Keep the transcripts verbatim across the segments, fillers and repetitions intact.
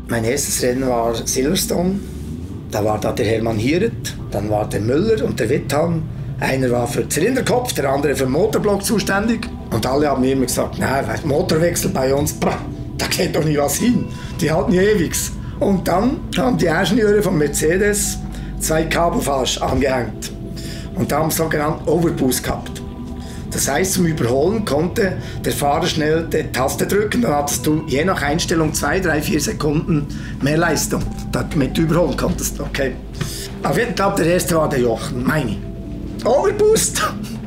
Mein erstes Rennen war Silverstone. Da war da der Hermann Hieret, dann war der Müller und der Wittham. Einer war für Zylinderkopf, der andere für den Motorblock zuständig. Und alle haben mir immer gesagt, nein, Motorwechsel bei uns, bah, da geht doch nie was hin. Die halten ja ewigs. Und dann haben die Ingenieure von Mercedes zwei Camouflage angehängt. Und da haben sie sogenannten Overboost gehabt. Das heißt, zum Überholen konnte der Fahrer schnell die Taste drücken, dann hattest du je nach Einstellung zwei, drei, vier Sekunden mehr Leistung, damit du überholen konntest. Okay. Aber ich glaube, der erste war der Jochen, meine ich. Overboost!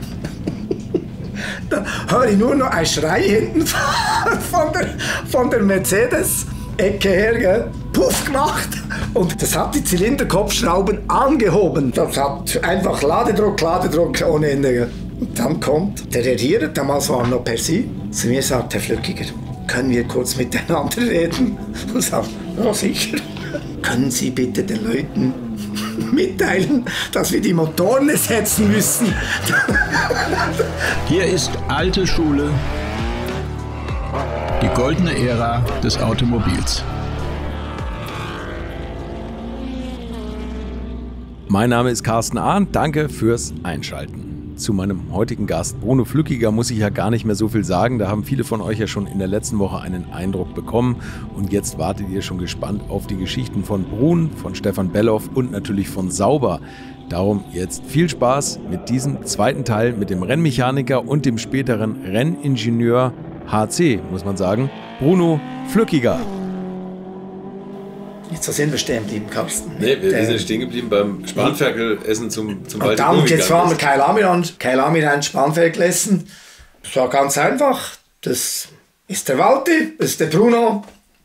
Dann höre ich nur noch ein Schrei hinten von der, von der Mercedes-Ecke her, gell? Puff gemacht. Und das hat die Zylinderkopfschrauben angehoben. Das hat einfach Ladedruck, Ladedruck ohne Ende. Gell? Und dann kommt der Herr Hieret, damals war er noch per Sie, zu mir sagt, Herr Flückiger, können wir kurz miteinander reden? Und sagt, ja sicher. Können Sie bitte den Leuten mitteilen, dass wir die Motoren ersetzen müssen? Hier ist alte Schule, die goldene Ära des Automobils. Mein Name ist Carsten Arndt, danke fürs Einschalten. Zu meinem heutigen Gast Bruno Flückiger muss ich ja gar nicht mehr so viel sagen. Da haben viele von euch ja schon in der letzten Woche einen Eindruck bekommen. Und jetzt wartet ihr schon gespannt auf die Geschichten von Brun, von Stefan Belloff und natürlich von Sauber. Darum jetzt viel Spaß mit diesem zweiten Teil mit dem Rennmechaniker und dem späteren Renningenieur H C, muss man sagen, Bruno Flückiger. Jetzt sind wir stehen geblieben, Carsten. Nee, wir, Der, wir sind stehen geblieben beim Spanferkel-Essen zum, zum Und dann, jetzt waren wir Keil Amiran, Keil Amiran Spanferkel essen. Das war ganz einfach. Das ist der Walti, das ist der Bruno.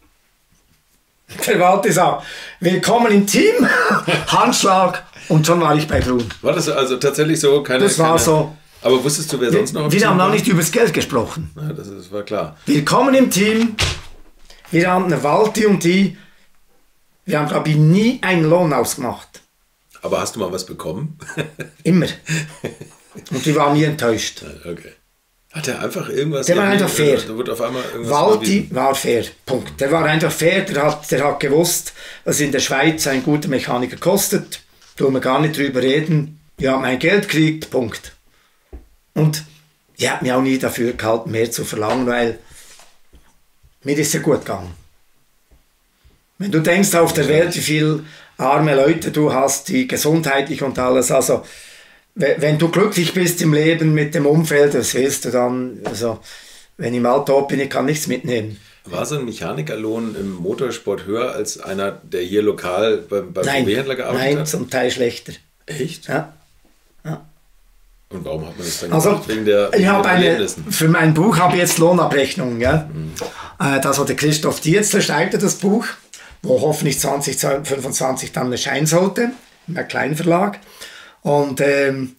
Der Walti sagt, willkommen im Team, Handschlag und schon war ich bei Brun. War das also tatsächlich so? Keine, das war keine, so. Aber wusstest du, wer sonst noch? Wir, wir haben noch nicht über das Geld gesprochen. Ja, das, ist, das war klar. Willkommen im Team. Wir haben eine Walti und die. Wir haben, glaube ich, nie einen Lohn ausgemacht. Aber hast du mal was bekommen? Immer. Und die waren nie enttäuscht. Okay. Hat er einfach irgendwas... Der war einfach fair. Da wird auf einmal irgendwas Walti war fair. Punkt. Der war einfach fair. Der hat, der hat gewusst, was in der Schweiz ein guter Mechaniker kostet. Da wollen wir gar nicht drüber reden. Ja, mein Geld kriegt. Punkt. Und ich habe mich auch nie dafür gehalten, mehr zu verlangen, weil mir ist ja gut gegangen. Wenn du denkst auf der Welt, wie viele arme Leute du hast, die gesundheitlich und alles, also wenn du glücklich bist im Leben mit dem Umfeld, was willst du dann, also wenn ich mal tot bin, ich kann nichts mitnehmen. War so ein Mechanikerlohn im Motorsport höher als einer, der hier lokal beim, beim V W-Händler gearbeitet nein, hat? Nein, zum Teil schlechter. Echt? Ja. ja. Und warum hat man das dann also, gemacht? Wegen der, wegen ich habe eine, Erlebnissen? Für mein Buch habe ich jetzt Lohnabrechnungen. Gell? Mhm. Äh, das hat der Christoph Dietzler, schreibt das Buch, wo hoffentlich zwanzig fünfundzwanzig dann erscheinen sollte, in einem kleinen Verlag. Und ähm,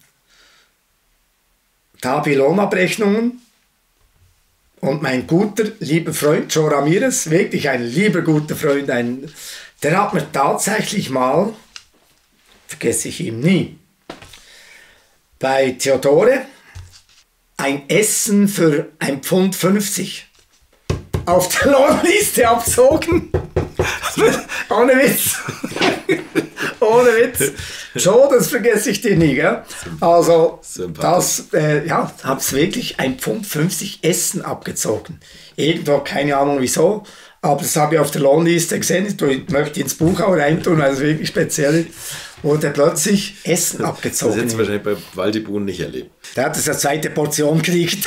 da habe ich Lohnabrechnungen und mein guter, lieber Freund Joe Ramirez, wirklich ein lieber, guter Freund, ein, der hat mir tatsächlich mal, vergesse ich ihm nie, bei Theodore ein Essen für ein Pfund fünfzig auf der Lohnliste abzogen. Ohne Witz. Ohne Witz. Joe, das vergesse ich dir nie, gell? Also, das, äh, ja, hab's wirklich ein Pfund fünfzig Essen abgezogen. Irgendwo, keine Ahnung wieso, aber das habe ich auf der Lohnliste gesehen. Ich möchte ins Buch auch reintun, weil es wirklich speziell ist. Wurde plötzlich Essen abgezogen. Das hättest du wahrscheinlich bei Walti Brun nicht erlebt. Der hat das eine zweite Portion gekriegt.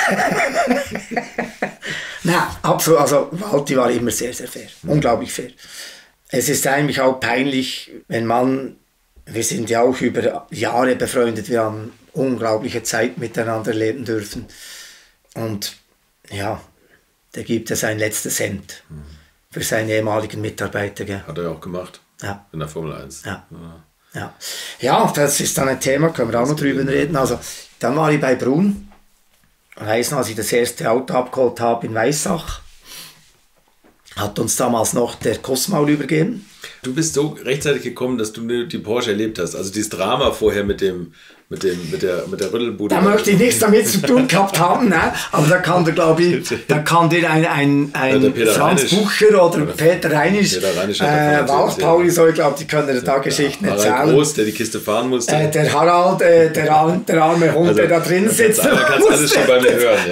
Nein, absolut. Also Walti war immer sehr, sehr fair. Mhm. Unglaublich fair. Es ist eigentlich auch peinlich, wenn man, wir sind ja auch über Jahre befreundet, wir haben unglaubliche Zeit miteinander leben dürfen. Und ja, der gibt ja sein letztes Cent mhm. für seine ehemaligen Mitarbeiter. Gell? Hat er ja auch gemacht. Ja. In der Formel eins. Ja. Ja. Ja. ja, das ist dann ein Thema, können wir auch noch drüber reden. Also, dann war ich bei Brun. Heißen, als ich das erste Auto abgeholt habe in Weissach, hat uns damals noch der Kussmaul übergeben. Du bist so rechtzeitig gekommen, dass du die Porsche erlebt hast. Also dieses Drama vorher mit dem, mit dem, mit der, mit der Rüttelbude. Da möchte ich nichts damit zu tun gehabt haben, ne? Aber da kann der, glaube ich, da kann dir ein, ein, ein ja, Franz Reinisch. Bucher oder Peter Reinisch, Peter Reinisch äh, Walf Pauli, so, ich glaube, die können da Geschichten ja, erzählen. Harald Groß, der die Kiste fahren musste. Äh, der Harald, äh, der, der arme Hund, also, der da drin sitzt. Da kannst du alles schon bei mir hören,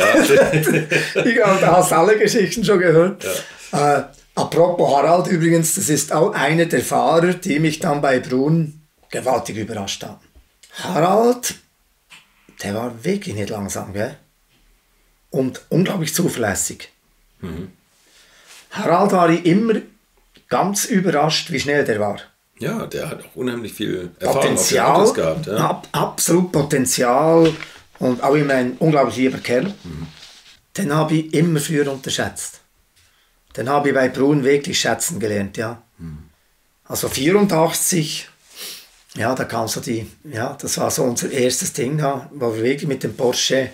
ja. Ich glaube, da hast du alle Geschichten schon gehört. Ja. Äh, apropos Harald übrigens, das ist auch einer der Fahrer, die mich dann bei Brunn gewaltig überrascht haben. Harald, der war wirklich nicht langsam, gell? Und unglaublich zuverlässig. Mhm. Harald war ich immer ganz überrascht, wie schnell der war. Ja, der hat auch unheimlich viel Erfahrung Potenzial, auf den Autos gehabt. Ja. Ab, absolut Potenzial und auch immer ein unglaublich lieber Kerl. Mhm. Den habe ich immer früher unterschätzt. Den habe ich bei Brunn wirklich schätzen gelernt, ja. Mhm. Also vierundachtzig, ja, da kam so die, ja, das war so unser erstes Ding da, wo wir wirklich mit dem Porsche,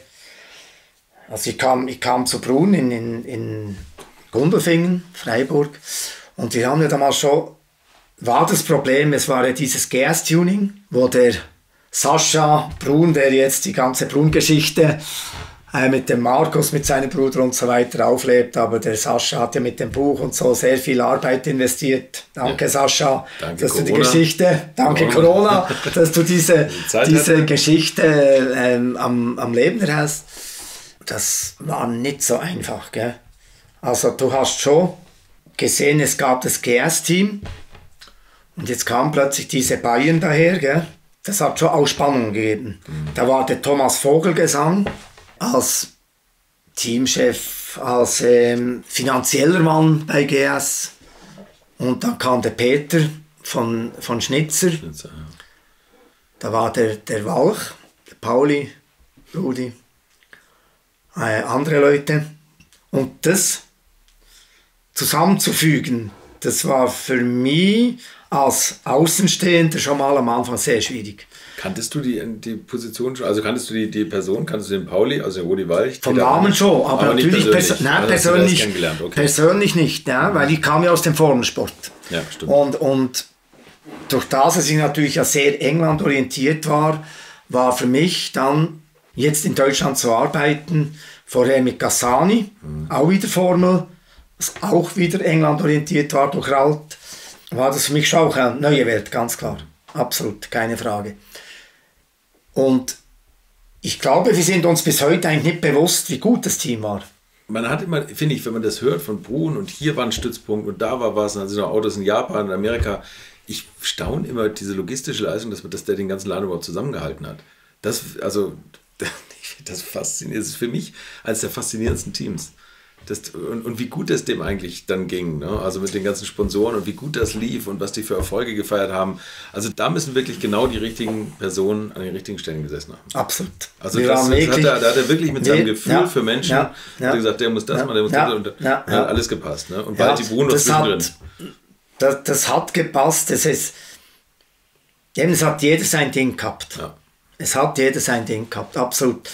also ich kam, ich kam zu Brunn in, in, in Gundelfingen, Freiburg, und wir haben ja damals schon, war das Problem, es war ja dieses Gas-Tuning, wo der Sascha Brunn, der jetzt die ganze Brunn-Geschichte äh, mit dem Markus, mit seinem Bruder und so weiter auflebt, aber der Sascha hat ja mit dem Buch und so sehr viel Arbeit investiert. Danke, ja. Sascha, danke, dass Corona. du die Geschichte, danke Corona, Corona dass du diese, die diese Geschichte ähm, am, am Leben erhältst. Das war nicht so einfach, gell? Also du hast schon gesehen, es gab das G S-Team und jetzt kam plötzlich diese Bayern daher, gell? Das hat schon auch Spannung gegeben. Mhm. Da war der Thomas Vogelgesang als Teamchef, als ähm, finanzieller Mann bei G S. Und dann kam der Peter von, von Schnitzer. Schnitzer ja. Da war der, der Walch, der Pauli, Rudi, äh, andere Leute. Und das zusammenzufügen, das war für mich als Außenstehender schon mal am Anfang sehr schwierig. Kanntest du die, die Position schon? Also kanntest du die, die Person, kanntest du den Pauli, also den Rudi Walch? Vom Namen schon, aber, aber natürlich persönlich, perso nein, persönlich, okay. persönlich nicht, ja, weil ich kam ja aus dem Formsport. Ja, stimmt. Und, und durch das, dass ich natürlich ja sehr England orientiert war, war für mich dann jetzt in Deutschland zu arbeiten, vorher mit Gassani, mhm. auch wieder Formel, was auch wieder England orientiert war durch Ralt, war das für mich schon auch eine neue Welt, ganz klar. Absolut, keine Frage. Und ich glaube, wir sind uns bis heute eigentlich nicht bewusst, wie gut das Team war. Man hat immer, finde ich, wenn man das hört von Brunn und hier war ein Stützpunkt und da war was, und dann sind noch Autos in Japan, in Amerika. Ich staune immer diese logistische Leistung, dass, dass der den ganzen Laden überhaupt zusammengehalten hat. Das, also, das fasziniert, das ist für mich eines der faszinierendsten Teams. Das, und, und wie gut es dem eigentlich dann ging, ne? Also mit den ganzen Sponsoren und wie gut das lief und was die für Erfolge gefeiert haben. Also da müssen wirklich genau die richtigen Personen an den richtigen Stellen gesessen haben. Absolut. Also das, das wirklich, hat er, da hat er wirklich mit seinem Gefühl ja, für Menschen ja, ja, hat gesagt, der muss das ja, machen, der muss ja, das und ja, ja. hat alles gepasst. Ne? Und bald ja, die Bruno zwischendrin. Das, das hat gepasst. Das ist, es hat jeder sein Ding gehabt. Ja. Es hat jeder sein Ding gehabt, absolut.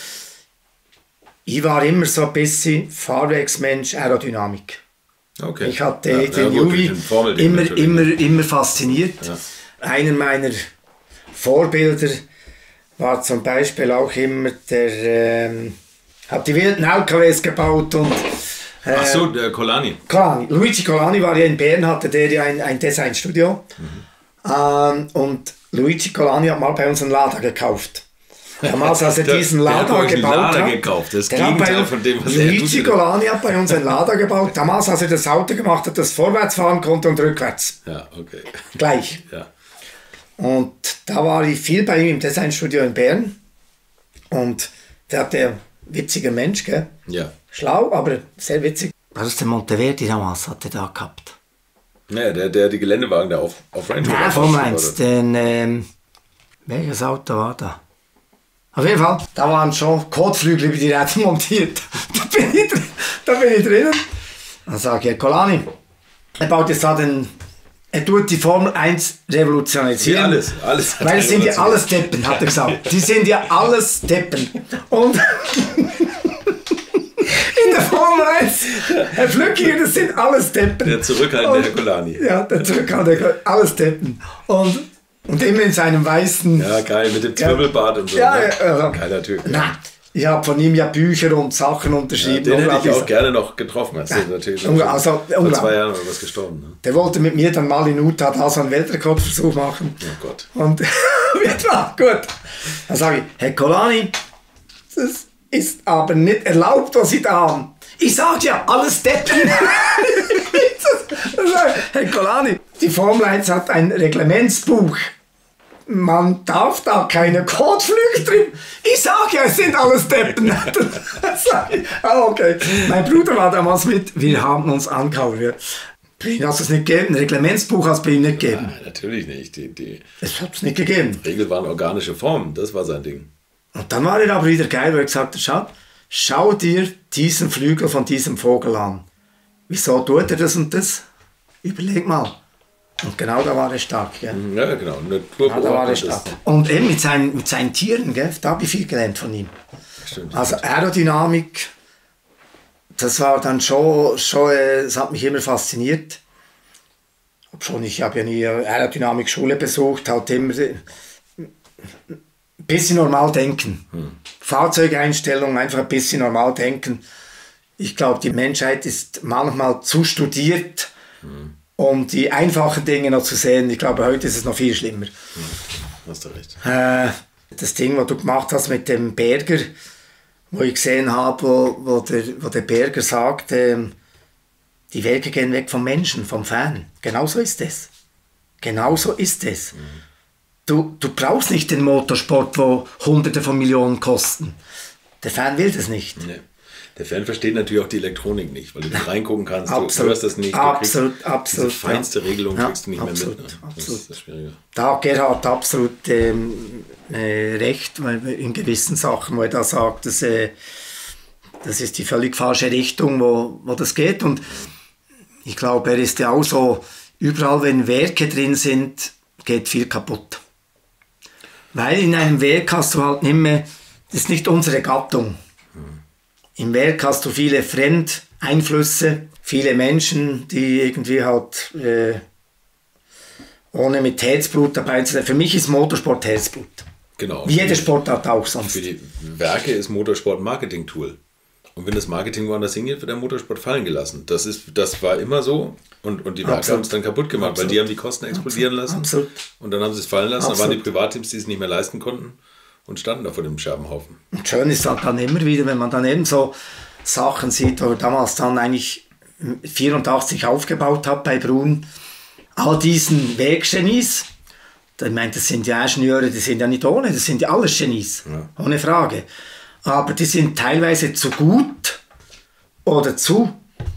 Ich war immer so ein bisschen Fahrwerksmensch, Aerodynamik. Okay. Ich hatte ja, den ja, Juvi immer, immer, immer fasziniert. Ja. Einer meiner Vorbilder war zum Beispiel auch immer der, ähm, hat die wilden L K Ws gebaut und äh, ach so, der Colani. Colani. Luigi Colani war ja in Bern, hatte der ja ein, ein Designstudio. Mhm. Ähm, und Luigi Colani hat mal bei uns einen Lada gekauft. Damals, als er der, diesen Lada gebaut Lada hat, gekauft. Das Gegenteil von dem, was Luigi Colani hat bei uns einen Lada gebaut. Damals, als er das Auto gemacht hat, das vorwärts fahren konnte und rückwärts. Ja, okay. Gleich. Ja. Und da war ich viel bei ihm im Designstudio in Bern. Und der hat der witziger Mensch, gell? Ja. Schlau, aber sehr witzig. Was ist der Monteverdi damals, hat er da gehabt? Ja, der, der die Geländewagen da auf, auf Range Rover. Nein, Formel eins. Den, ähm, welches Auto war da? Auf jeden Fall, da waren schon Kotflügel über die Räder montiert. da, bin ich, da bin ich drinnen. Dann sage ich, Colani, er baut jetzt da den, er tut die Formel eins revolutionisieren. Wie alles, alles. Weil es sind ja alles Deppen, hat er gesagt. Die sind ja alles Deppen. Und in der der Formel eins. Herr Flückiger, das sind alles Deppen. Der zurückhaltende Herr Colani. Ja, der zurückhaltende, alles Deppen. Und, und immer in seinem weißen... Ja, geil, mit dem Zwirbelbart und so. Ja, ne? ja, also, geiler Typ. Na, ich habe von ihm ja Bücher und Sachen unterschrieben. Ja, den hätte ich auch gerne noch getroffen. Das ist natürlich Unge- also, vor zwei Jahren oder was gestorben. Ne? Der wollte mit mir dann mal in Utah da so einen Weltrekordversuch machen. Oh Gott. Und wird war gut. Dann sage ich, Herr Colani, das ist aber nicht erlaubt, was Sie da haben. Ich sage ja, alles Deppen. Herr Colani, die Formel eins hat ein Reglementsbuch. Man darf da keine Kotflüge drin. Ich sage ja, es sind alles Deppen. Sag ich, ah, okay. Mein Bruder war damals mit. Wir haben uns angehauen. Bei ihm hast du es nicht gegeben. Ein Reglementsbuch hast du bei ihm nicht gegeben. Nein, natürlich nicht. Die, die Das hat es nicht gegeben. Regel waren organische Formen. Das war sein Ding. Und dann war er aber wieder geil, weil er gesagt hat, schau, schau dir diesen Flügel von diesem Vogel an. Wieso tut er das und das? Überleg mal. Und genau da war er stark. Gell? Ja, genau. Ja, da war er stark. Und eben mit seinen, mit seinen Tieren, gell? Da habe ich viel gelernt von ihm. Stimmt. Also Aerodynamik, das war dann schon, schon äh, das hat mich immer fasziniert. Obschon ich habe ja nie Aerodynamik-Schule besucht, halt immer ein bisschen normal denken. Hm. Fahrzeugeinstellung, einfach ein bisschen normal denken. Ich glaube, die Menschheit ist manchmal zu studiert, hm. um die einfachen Dinge noch zu sehen. Ich glaube, heute ist es noch viel schlimmer. Hm. Hast du recht. Äh, das Ding, was du gemacht hast mit dem Berger, wo ich gesehen habe, wo, wo, der, wo der Berger sagt, äh, die Werke gehen weg vom Menschen, vom Fan. Genauso ist es. Genauso ist es. Mhm. Du, du brauchst nicht den Motorsport, wo Hunderte von Millionen kosten. Der Fan will das nicht. Nee. Der Fan versteht natürlich auch die Elektronik nicht, weil du nicht reingucken kannst, absolut, du hörst das nicht, du absolut, kriegst absolut, diese feinste Regelung ja, kriegst du nicht absolut, mehr mit. Ne? Absolut. Das ist das Schwierige. Da hat Gerhard absolut ähm, äh, recht, weil in gewissen Sachen, wo er da sagt, dass, äh, das ist die völlig falsche Richtung, wo, wo das geht. Und ich glaube, er ist ja auch so, überall wenn Werke drin sind, geht viel kaputt. Weil in einem Werk hast du halt nicht mehr, das ist nicht unsere Gattung. Im Werk hast du viele Fremdeinflüsse, viele Menschen, die irgendwie halt äh, ohne mit Herzblut dabei zu sein. Für mich ist Motorsport Herzblut. Genau. Wie jede Sportart auch sonst. Für die Werke ist Motorsport ein Marketing-Tool. Und wenn das Marketing woanders hingeht, wird der Motorsport fallen gelassen. Das, ist, das war immer so. Und, und die Werke haben es dann kaputt gemacht, Absolut. Weil die haben die Kosten explodieren lassen. Absolut. Und dann haben sie es fallen lassen. Absolut. Dann waren die Privatteams, die es nicht mehr leisten konnten und standen da vor dem Scherbenhaufen. Und schön ist halt dann immer wieder, wenn man dann eben so Sachen sieht, wo er damals dann eigentlich vierundachtzig aufgebaut hat bei Brun. All diesen Werkgenies, ich meine, das sind ja Ingenieure, die sind ja nicht ohne, das sind ja alles Genies, ja. Ohne Frage. Aber die sind teilweise zu gut oder zu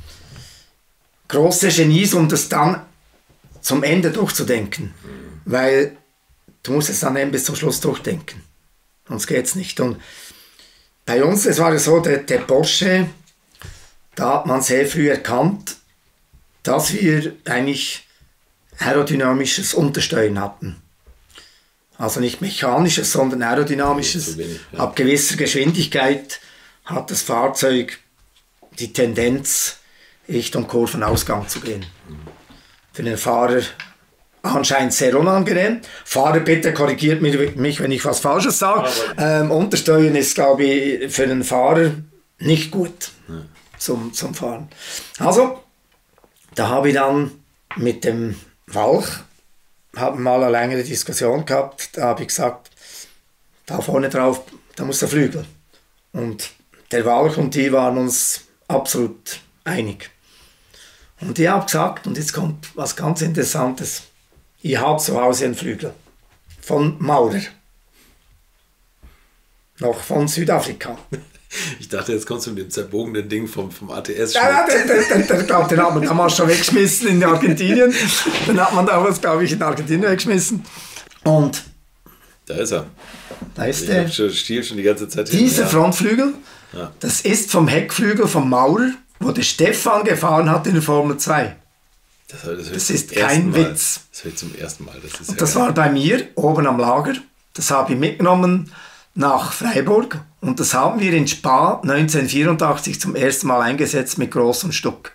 große Genies, um das dann zum Ende durchzudenken. Mhm. Weil du musst es dann eben bis zum Schluss durchdenken. Sonst geht es nicht. Und bei uns, es war ja so, der, der Porsche, da hat man sehr früh erkannt, dass wir eigentlich aerodynamisches Untersteuern hatten. Also nicht mechanisches, sondern aerodynamisches. Wenig, ja. Ab gewisser Geschwindigkeit hat das Fahrzeug die Tendenz, Richtung Kurvenausgang zu gehen. Mhm. Für den Fahrer anscheinend sehr unangenehm. Fahrer, bitte korrigiert mich, wenn ich was Falsches sage. Ähm, Untersteuern ist, glaube ich, für den Fahrer nicht gut ja. zum, zum Fahren. Also, da habe ich dann mit dem Walch haben mal eine längere Diskussion gehabt. Da habe ich gesagt, da vorne drauf, da muss der Flügel. Und der Walch und die waren uns absolut einig. Und ich habe gesagt, und jetzt kommt was ganz Interessantes, ich habe zu Hause einen Flügel von Maurer. Noch von Südafrika. Ich dachte, jetzt kommst du mit dem zerbogenen Ding vom, vom A T S. Ja, ja, den, den, den, den, den hat man damals schon weggeschmissen in Argentinien. Den hat man damals, glaube ich, in Argentinien weggeschmissen. Und da ist er. Da ist ich der. Ich habe schon, schon die ganze Zeit Dieser ja. Frontflügel, ja. das ist vom Heckflügel vom Maurer, wo der Stefan gefahren hat in der Formel zwei. Das, das, das ist kein Mal. Witz. Das höre ich zum ersten Mal. Das, ist und ja das geil. war bei mir oben am Lager. Das habe ich mitgenommen nach Freiburg und das haben wir in Spa neunzehnhundertvierundachtzig zum ersten Mal eingesetzt mit Gross und Stuck.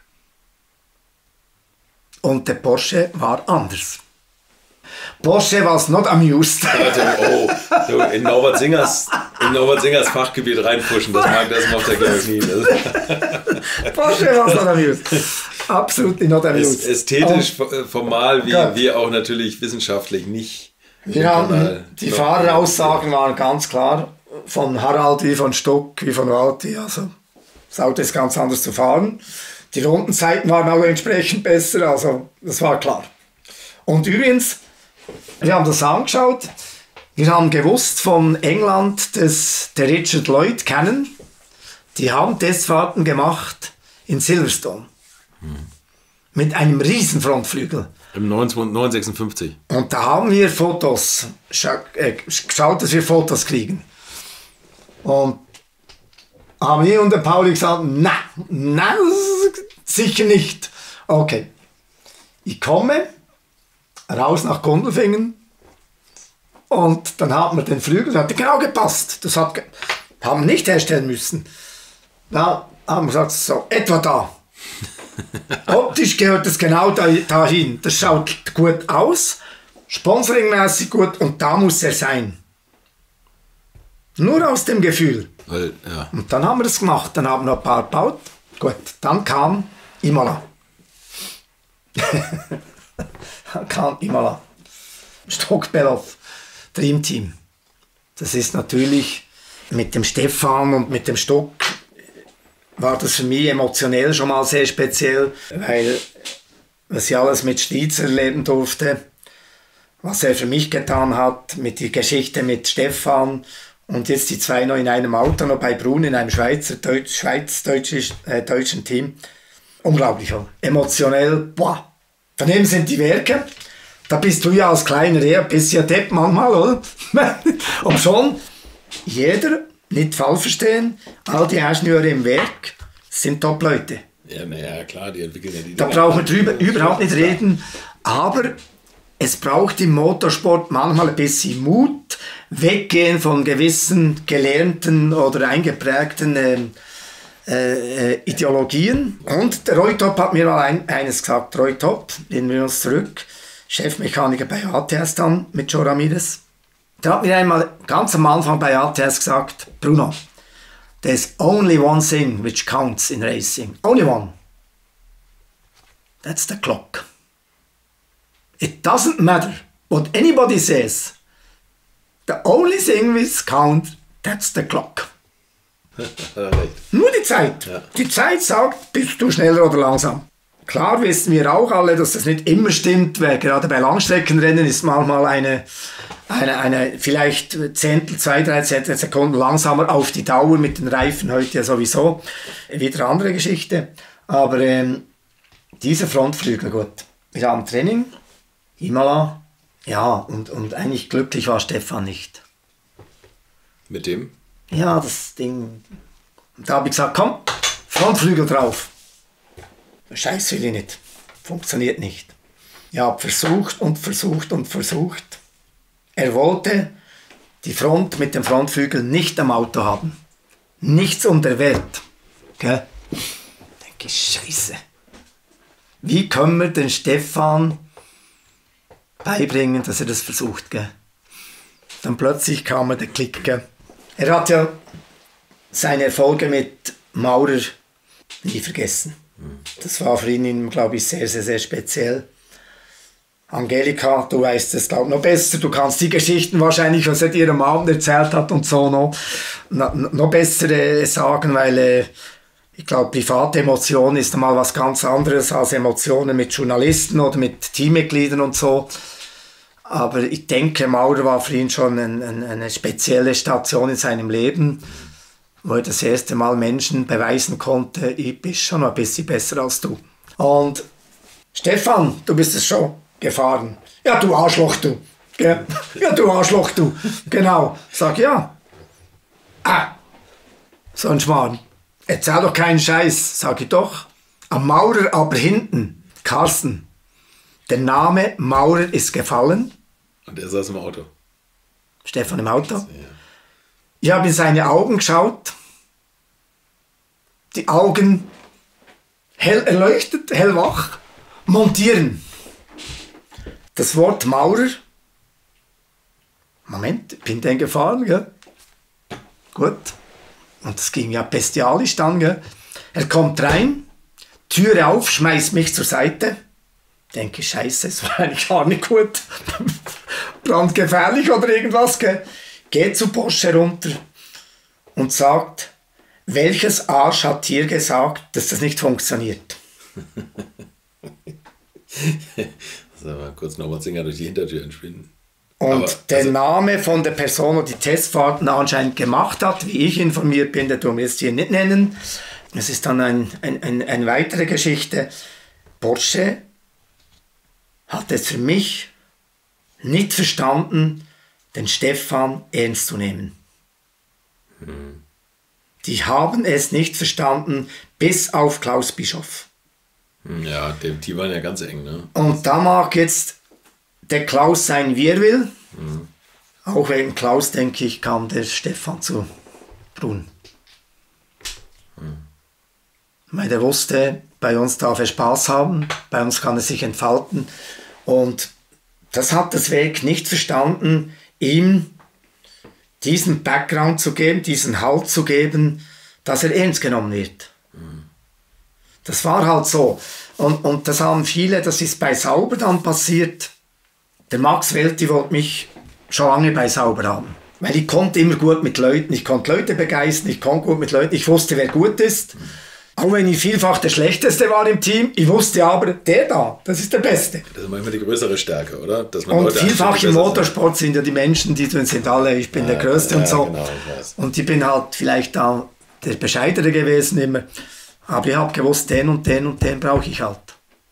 Und der Porsche war anders. Porsche was not amused. Oh, du, in Norbert Singers, in Norbert Singers Fachgebiet reinpushen, das mag das macht er glaube ich nie. Porsche was not amused. Absolut not amused. Ästhetisch, und, formal, wie, wie auch natürlich wissenschaftlich nicht. Wir haben, die Fahreraussagen waren ganz klar von Harald wie von Stuck wie von Walti. Also das Auto ist ganz anders zu fahren. Die Rundenzeiten waren auch entsprechend besser, also das war klar. Und übrigens, wir haben das angeschaut, wir haben gewusst von England, dass der Richard Lloyd kennen, die haben Testfahrten gemacht in Silverstone. Hm. Mit einem riesen Frontflügel. Im neunzehnhundertsechsundfünfzig. Und da haben wir Fotos, äh, geschaut, dass wir Fotos kriegen. Und haben wir und der Pauli gesagt, nein, nein, sicher nicht. Okay, ich komme raus nach Gundelfingen und dann hat man den Flügel, das hat genau gepasst. Das hat, haben wir nicht herstellen müssen. Da haben wir gesagt, so, etwa da. Optisch gehört das genau da, dahin. Das schaut gut aus, sponsoringmäßig gut und da muss er sein. Nur aus dem Gefühl. Weil, ja. Und dann haben wir das gemacht, dann haben wir noch ein paar gebaut. Gut, dann kam Imola. Dann kam Imola. Stock-Belov, Dream Team. Das ist natürlich mit dem Stefan und mit dem Stock war das für mich emotionell schon mal sehr speziell, weil was ich alles mit Stiezer erleben durfte, was er für mich getan hat, mit der Geschichte mit Stefan und jetzt die zwei noch in einem Auto, noch bei Brun in einem Schweizer, Deutsch, Schweiz-deutschen äh, deutschen Team. Unglaublich, emotionell, boah. Daneben sind die Werke, da bist du ja als kleiner eher ein bisschen Depp manchmal, oder? Und schon jeder, nicht falsch verstehen, all die Ingenieure im Werk sind Top-Leute. Ja, naja, klar, die entwickeln ja die Da brauchen wir drüber überhaupt nicht reden, aber es braucht im Motorsport manchmal ein bisschen Mut, weggehen von gewissen gelernten oder eingeprägten äh, äh, Ideologien. Und der Roy Top hat mir mal ein, eines gesagt, Roy Top, nehmen wir uns zurück, Chefmechaniker bei A T S dann mit Joe Ramirez. Der hat mir einmal ganz am Anfang bei A T S gesagt, Bruno, there's only one thing which counts in racing. Only one. That's the clock. It doesn't matter what anybody says. The only thing which counts, that's the clock. Nur die Zeit. Ja. Die Zeit sagt, bist du schneller oder langsam. Klar wissen wir auch alle, dass das nicht immer stimmt, weil gerade bei Langstreckenrennen ist manchmal eine, eine, eine vielleicht Zehntel, zwei, drei Zehntel Sekunden langsamer auf die Dauer mit den Reifen heute ja sowieso. Wieder eine andere Geschichte. Aber ähm, dieser Frontflügel, gut. Wir haben Training, Imola, ja, und, und eigentlich glücklich war Stefan nicht. Mit dem? Ja, das Ding. Und da habe ich gesagt, komm, Frontflügel drauf. Scheiß will ich nicht. Funktioniert nicht. Ich habe versucht und versucht und versucht. Er wollte die Front mit dem Frontflügel nicht am Auto haben. Nichts um der Welt. Gell? Denke ich, Scheiße. Wie können wir den Stefan beibringen, dass er das versucht? Gell? Dann plötzlich kam mir der Klick. Gell? Er hat ja seine Erfolge mit Maurer nie vergessen. Das war für ihn, glaube ich, sehr, sehr, sehr speziell. Angelika, du weißt es, glaube ich, noch besser. Du kannst die Geschichten wahrscheinlich, was er dir am Abend erzählt hat und so, noch, noch, noch besser äh, sagen, weil äh, ich glaube, private Emotion ist einmal was ganz anderes als Emotionen mit Journalisten oder mit Teammitgliedern und so. Aber ich denke, Maurer war für ihn schon ein, ein, eine spezielle Station in seinem Leben, wo er das erste Mal Menschen beweisen konnte, ich bin schon ein bisschen besser als du. Und Stefan, du bist es schon gefahren. Ja, du Arschloch, du. Gell? Ja, du Arschloch, du. Genau. Sag ja. Ah, so ein Schmarrn. Erzähl doch keinen Scheiß. Sag ich doch. Am Maurer aber hinten. Carsten. Der Name Maurer ist gefallen. Und er saß im Auto. Stefan im Auto. Ja. Ich habe in seine Augen geschaut. Die Augen hell erleuchtet, hellwach. Montieren. Das Wort Maurer. Moment, bin den gefahren, gell? Gut. Und das ging ja bestialisch dann, gell? Er kommt rein, Türe auf, schmeißt mich zur Seite. Denke, scheiße, es war eigentlich gar nicht gut. Brandgefährlich oder irgendwas, gell? Geht zu Porsche runter und sagt, welches Arsch hat dir gesagt, dass das nicht funktioniert? Also mal kurz Norbert Singer durch die Hintertür entschwinden. Und Aber, der also, Name von der Person, die die Testfahrten anscheinend gemacht hat, wie ich informiert bin, der tun wir jetzt hier nicht nennen. Das ist dann ein, ein, ein, eine weitere Geschichte. Porsche hat es für mich nicht verstanden, den Stefan ernst zu nehmen. Hm. Die haben es nicht verstanden, bis auf Klaus Bischoff. Ja, die, die waren ja ganz eng, ne? Und da mag jetzt der Klaus sein, wie er will. Mhm. Auch wegen Klaus, denke ich, kam der Stefan zu Brunn. Mhm. Weil der wusste, bei uns darf er Spaß haben, bei uns kann er sich entfalten. Und das hat das Werk nicht verstanden, ihm diesen Background zu geben, diesen Halt zu geben, dass er ernst genommen wird. Mhm. Das war halt so. Und, und das haben viele, das ist bei Sauber dann passiert. Der Max Welti wollte mich schon lange bei Sauber haben. Weil ich konnte immer gut mit Leuten, ich konnte Leute begeistern, ich konnte gut mit Leuten, ich wusste, wer gut ist. Mhm. Auch wenn ich vielfach der Schlechteste war im Team, ich wusste aber, der da, das ist der Beste. Das ist manchmal die größere Stärke, oder? Dass man und Leute vielfach im Motorsport sind ja die Menschen, die sind alle, ich bin ja, der Größte ja, und so. Genau, ich weiß. Und ich bin halt vielleicht da der Bescheidere gewesen immer. Aber ich habe gewusst, den und den und den brauche ich halt.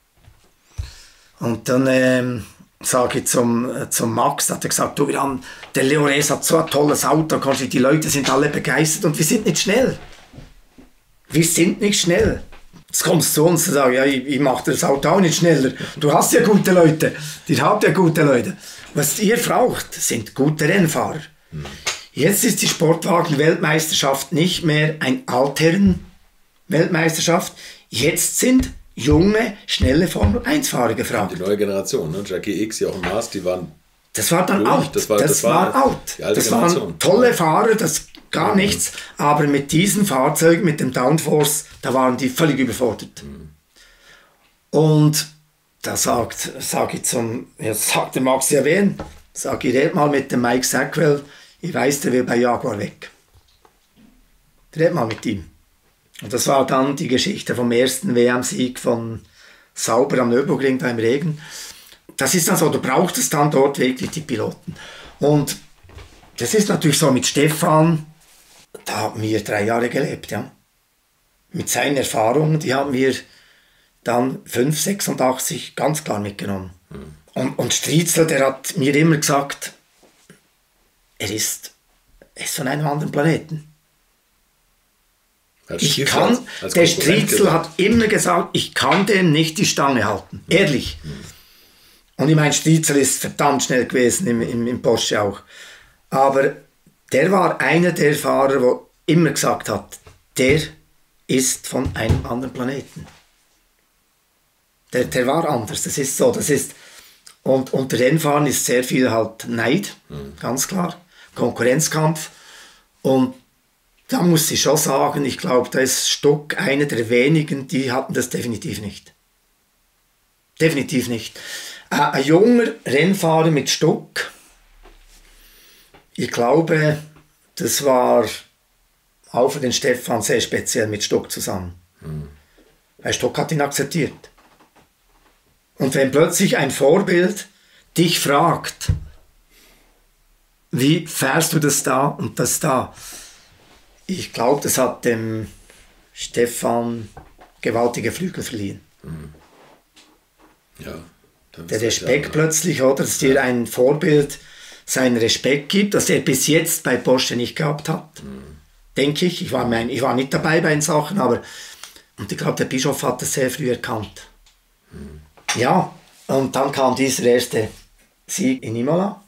Und dann ähm, sage ich zum, äh, zum Max, hat er gesagt, du, wir haben, der Leo Reyes hat so ein tolles Auto, die Leute sind alle begeistert und wir sind nicht schnell. Wir sind nicht schnell. Jetzt kommst du zu uns und sagst, ja, ich, ich mache das Auto auch nicht schneller. Du hast ja gute Leute, ihr habt ja gute Leute. Was ihr braucht, sind gute Rennfahrer. Mhm. Jetzt ist die Sportwagen-Weltmeisterschaft nicht mehr ein Altherren-Weltmeisterschaft. Jetzt sind junge, schnelle Formel eins Fahrer gefragt. Die neue Generation, ne? Jackie X, Jochen Maas, die waren... Das war dann durch. out. Das war, das das war, war out. Die alte das Generation. waren tolle Fahrer, das gar mhm. nichts. Aber mit diesen Fahrzeugen, mit dem Downforce, da waren die völlig überfordert. Mhm. Und da sagt, sag ich zum, ja, sagte Max ja wen, sag ich, red mal mit dem Mike Sackwell, ich weiß, der will bei Jaguar weg. Red mal mit ihm. Und das war dann die Geschichte vom ersten W M-Sieg von Sauber am Nürburgring da im Regen. Das ist dann so, du brauchst es dann dort wirklich die Piloten. Und das ist natürlich so mit Stefan, da haben wir drei Jahre gelebt, ja. Mit seinen Erfahrungen, die haben wir dann fünf sechsundachtzig ganz klar mitgenommen. Mhm. Und, und Striezel, der hat mir immer gesagt, er ist, er ist von einem anderen Planeten. Als ich kann, als der Striezel hat immer gesagt, ich kann dem nicht die Stange halten. Mhm. Ehrlich. Mhm. Und ich meine, Striezel ist verdammt schnell gewesen im, im, im Porsche auch. Aber der war einer der Fahrer, der immer gesagt hat, der ist von einem anderen Planeten. Der, der war anders, das ist so. Das ist, und unter Rennfahren ist sehr viel halt Neid, mhm. ganz klar. Konkurrenzkampf. Und da muss ich schon sagen, ich glaube, da ist Stuck einer der wenigen, die hatten das definitiv nicht. Definitiv nicht. Äh, ein junger Rennfahrer mit Stuck, ich glaube, das war auch für den Stefan sehr speziell mit Stuck zusammen. Mhm. Weil Stuck hat ihn akzeptiert. Und wenn plötzlich ein Vorbild dich fragt, wie fährst du das da und das da? Ich glaube, das hat dem Stefan gewaltige Flügel verliehen. Mhm. Ja. Der Respekt plötzlich, oder? Dass dir ein Vorbild seinen Respekt gibt, dass er bis jetzt bei Porsche nicht gehabt hat. Mhm. Denke ich. Ich war, mein, ich war nicht dabei bei den Sachen, aber und ich glaube, der Bischof hat das sehr früh erkannt. Mhm. Ja, und dann kam dieser erste Sieg in Imola.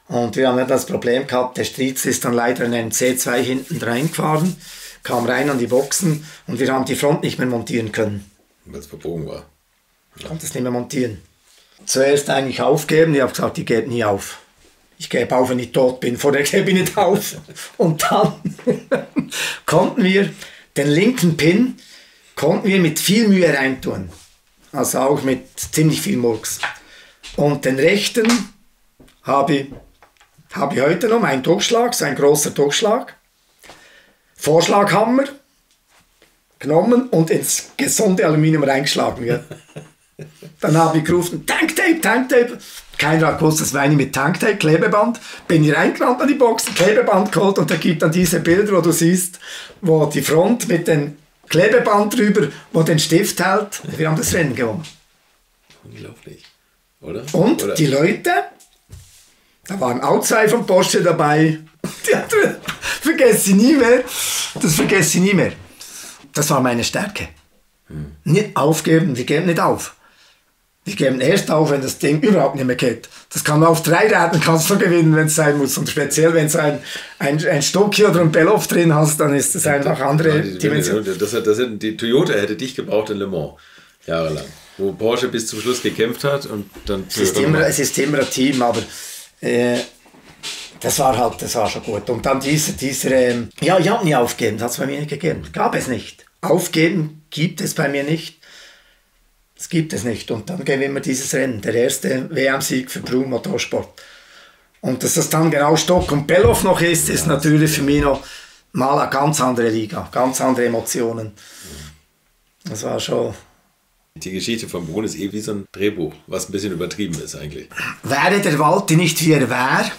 Und wir haben ja das Problem gehabt, der Strietz ist dann leider in einen C zwei hinten reingefahren, kam rein an die Boxen und wir haben die Front nicht mehr montieren können. Weil es verbogen war. Ich konnte es nicht mehr montieren. Zuerst eigentlich aufgeben, ich habe gesagt, ich gebe nie auf. Ich gebe auf, wenn ich tot bin, vorher gebe ich nicht auf. Und dann konnten wir den linken Pin konnten wir mit viel Mühe reintun. Also auch mit ziemlich viel Murks. Und den rechten habe ich, habe ich heute noch, ein Durchschlag, so ein großer Durchschlag. Vorschlaghammer genommen und ins gesunde Aluminium reingeschlagen. Ja. Dann habe ich gerufen, Tanktape, Tanktape. Keiner hat gewusst, das war eine mit Tanktape, Klebeband. Bin ich reingerannt an die Boxen, Klebeband geholt und da gibt dann diese Bilder, wo du siehst, wo die Front mit dem Klebeband drüber, wo den Stift hält. Wir haben das Rennen gewonnen. Unglaublich, oder? Und oder? Die Leute, da waren auch zwei von Porsche dabei, die vergesse ich nie mehr, das vergesse ich nie mehr. Das war meine Stärke. Hm. Nicht aufgeben, wir geben nicht auf. Wir geben erst auf, wenn das Ding überhaupt nicht mehr geht. Das kann man auf drei Rädern kannst du gewinnen, wenn es sein muss. Und speziell, wenn du ein, ein, ein Stocki oder ein Bellof drin hast, dann ist das einfach andere die, Dimension. Das, das, das, die Toyota hätte dich gebraucht in Le Mans, jahrelang. Wo Porsche bis zum Schluss gekämpft hat und dann... Es ist immer, es ist immer ein Team, aber äh, das war halt, das war schon gut. Und dann dieser, dieser ähm, ja, ich habe nie aufgegeben, das hat es bei mir nicht gegeben. Gab es nicht. Aufgeben gibt es bei mir nicht. Das gibt es nicht. Und dann gewinnen wir dieses Rennen. Der erste W M-Sieg für Broom Motorsport. Und dass das dann genau Stock und Bellof noch ist, ist ja natürlich für mich noch mal eine ganz andere Liga. Ganz andere Emotionen. Das war schon... Die Geschichte von Brun ist eh wie so ein Drehbuch, was ein bisschen übertrieben ist eigentlich. Wäre der Walti nicht wie er wäre,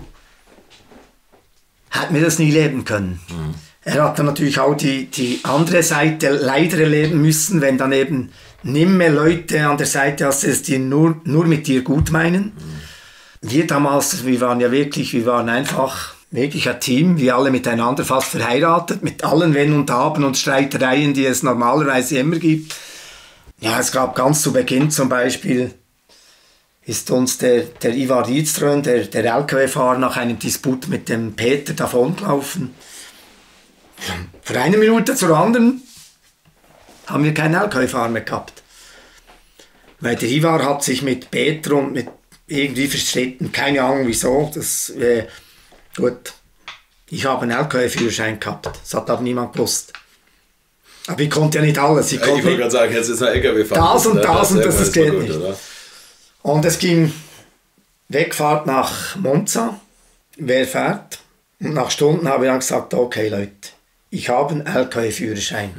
hätten wir das nie leben können. Mhm. Er hat dann natürlich auch die, die andere Seite leider erleben müssen, wenn dann eben nicht mehr Leute an der Seite hast, die nur, nur mit dir gut meinen. Mhm. Wir damals, wir waren ja wirklich, wir waren einfach wirklich ein Team, wir alle miteinander fast verheiratet, mit allen Wenn und Aber und Streitereien, die es normalerweise immer gibt. Ja, es gab ganz zu Beginn zum Beispiel, ist uns der, der Ivar Lidström, der, der L K W-Fahrer, nach einem Disput mit dem Peter davongelaufen. Von einer Minute zur anderen haben wir keinen L K W-Fahrer mehr gehabt. Weil der Ivar hat sich mit Peter und mit irgendwie verstritten, keine Ahnung wieso. Das, äh, gut, ich habe einen L K W-Führerschein gehabt, das hat aber niemand gewusst. Aber ich konnte ja nicht alles. Ich, ich wollte gerade sagen, jetzt ist ein L K W-Fahrer. Das und das, das und das, das geht gut, nicht. Oder? Und es ging Wegfahrt nach Monza. Wer fährt? Und nach Stunden habe ich dann gesagt, okay Leute, ich habe einen L K W-Führerschein.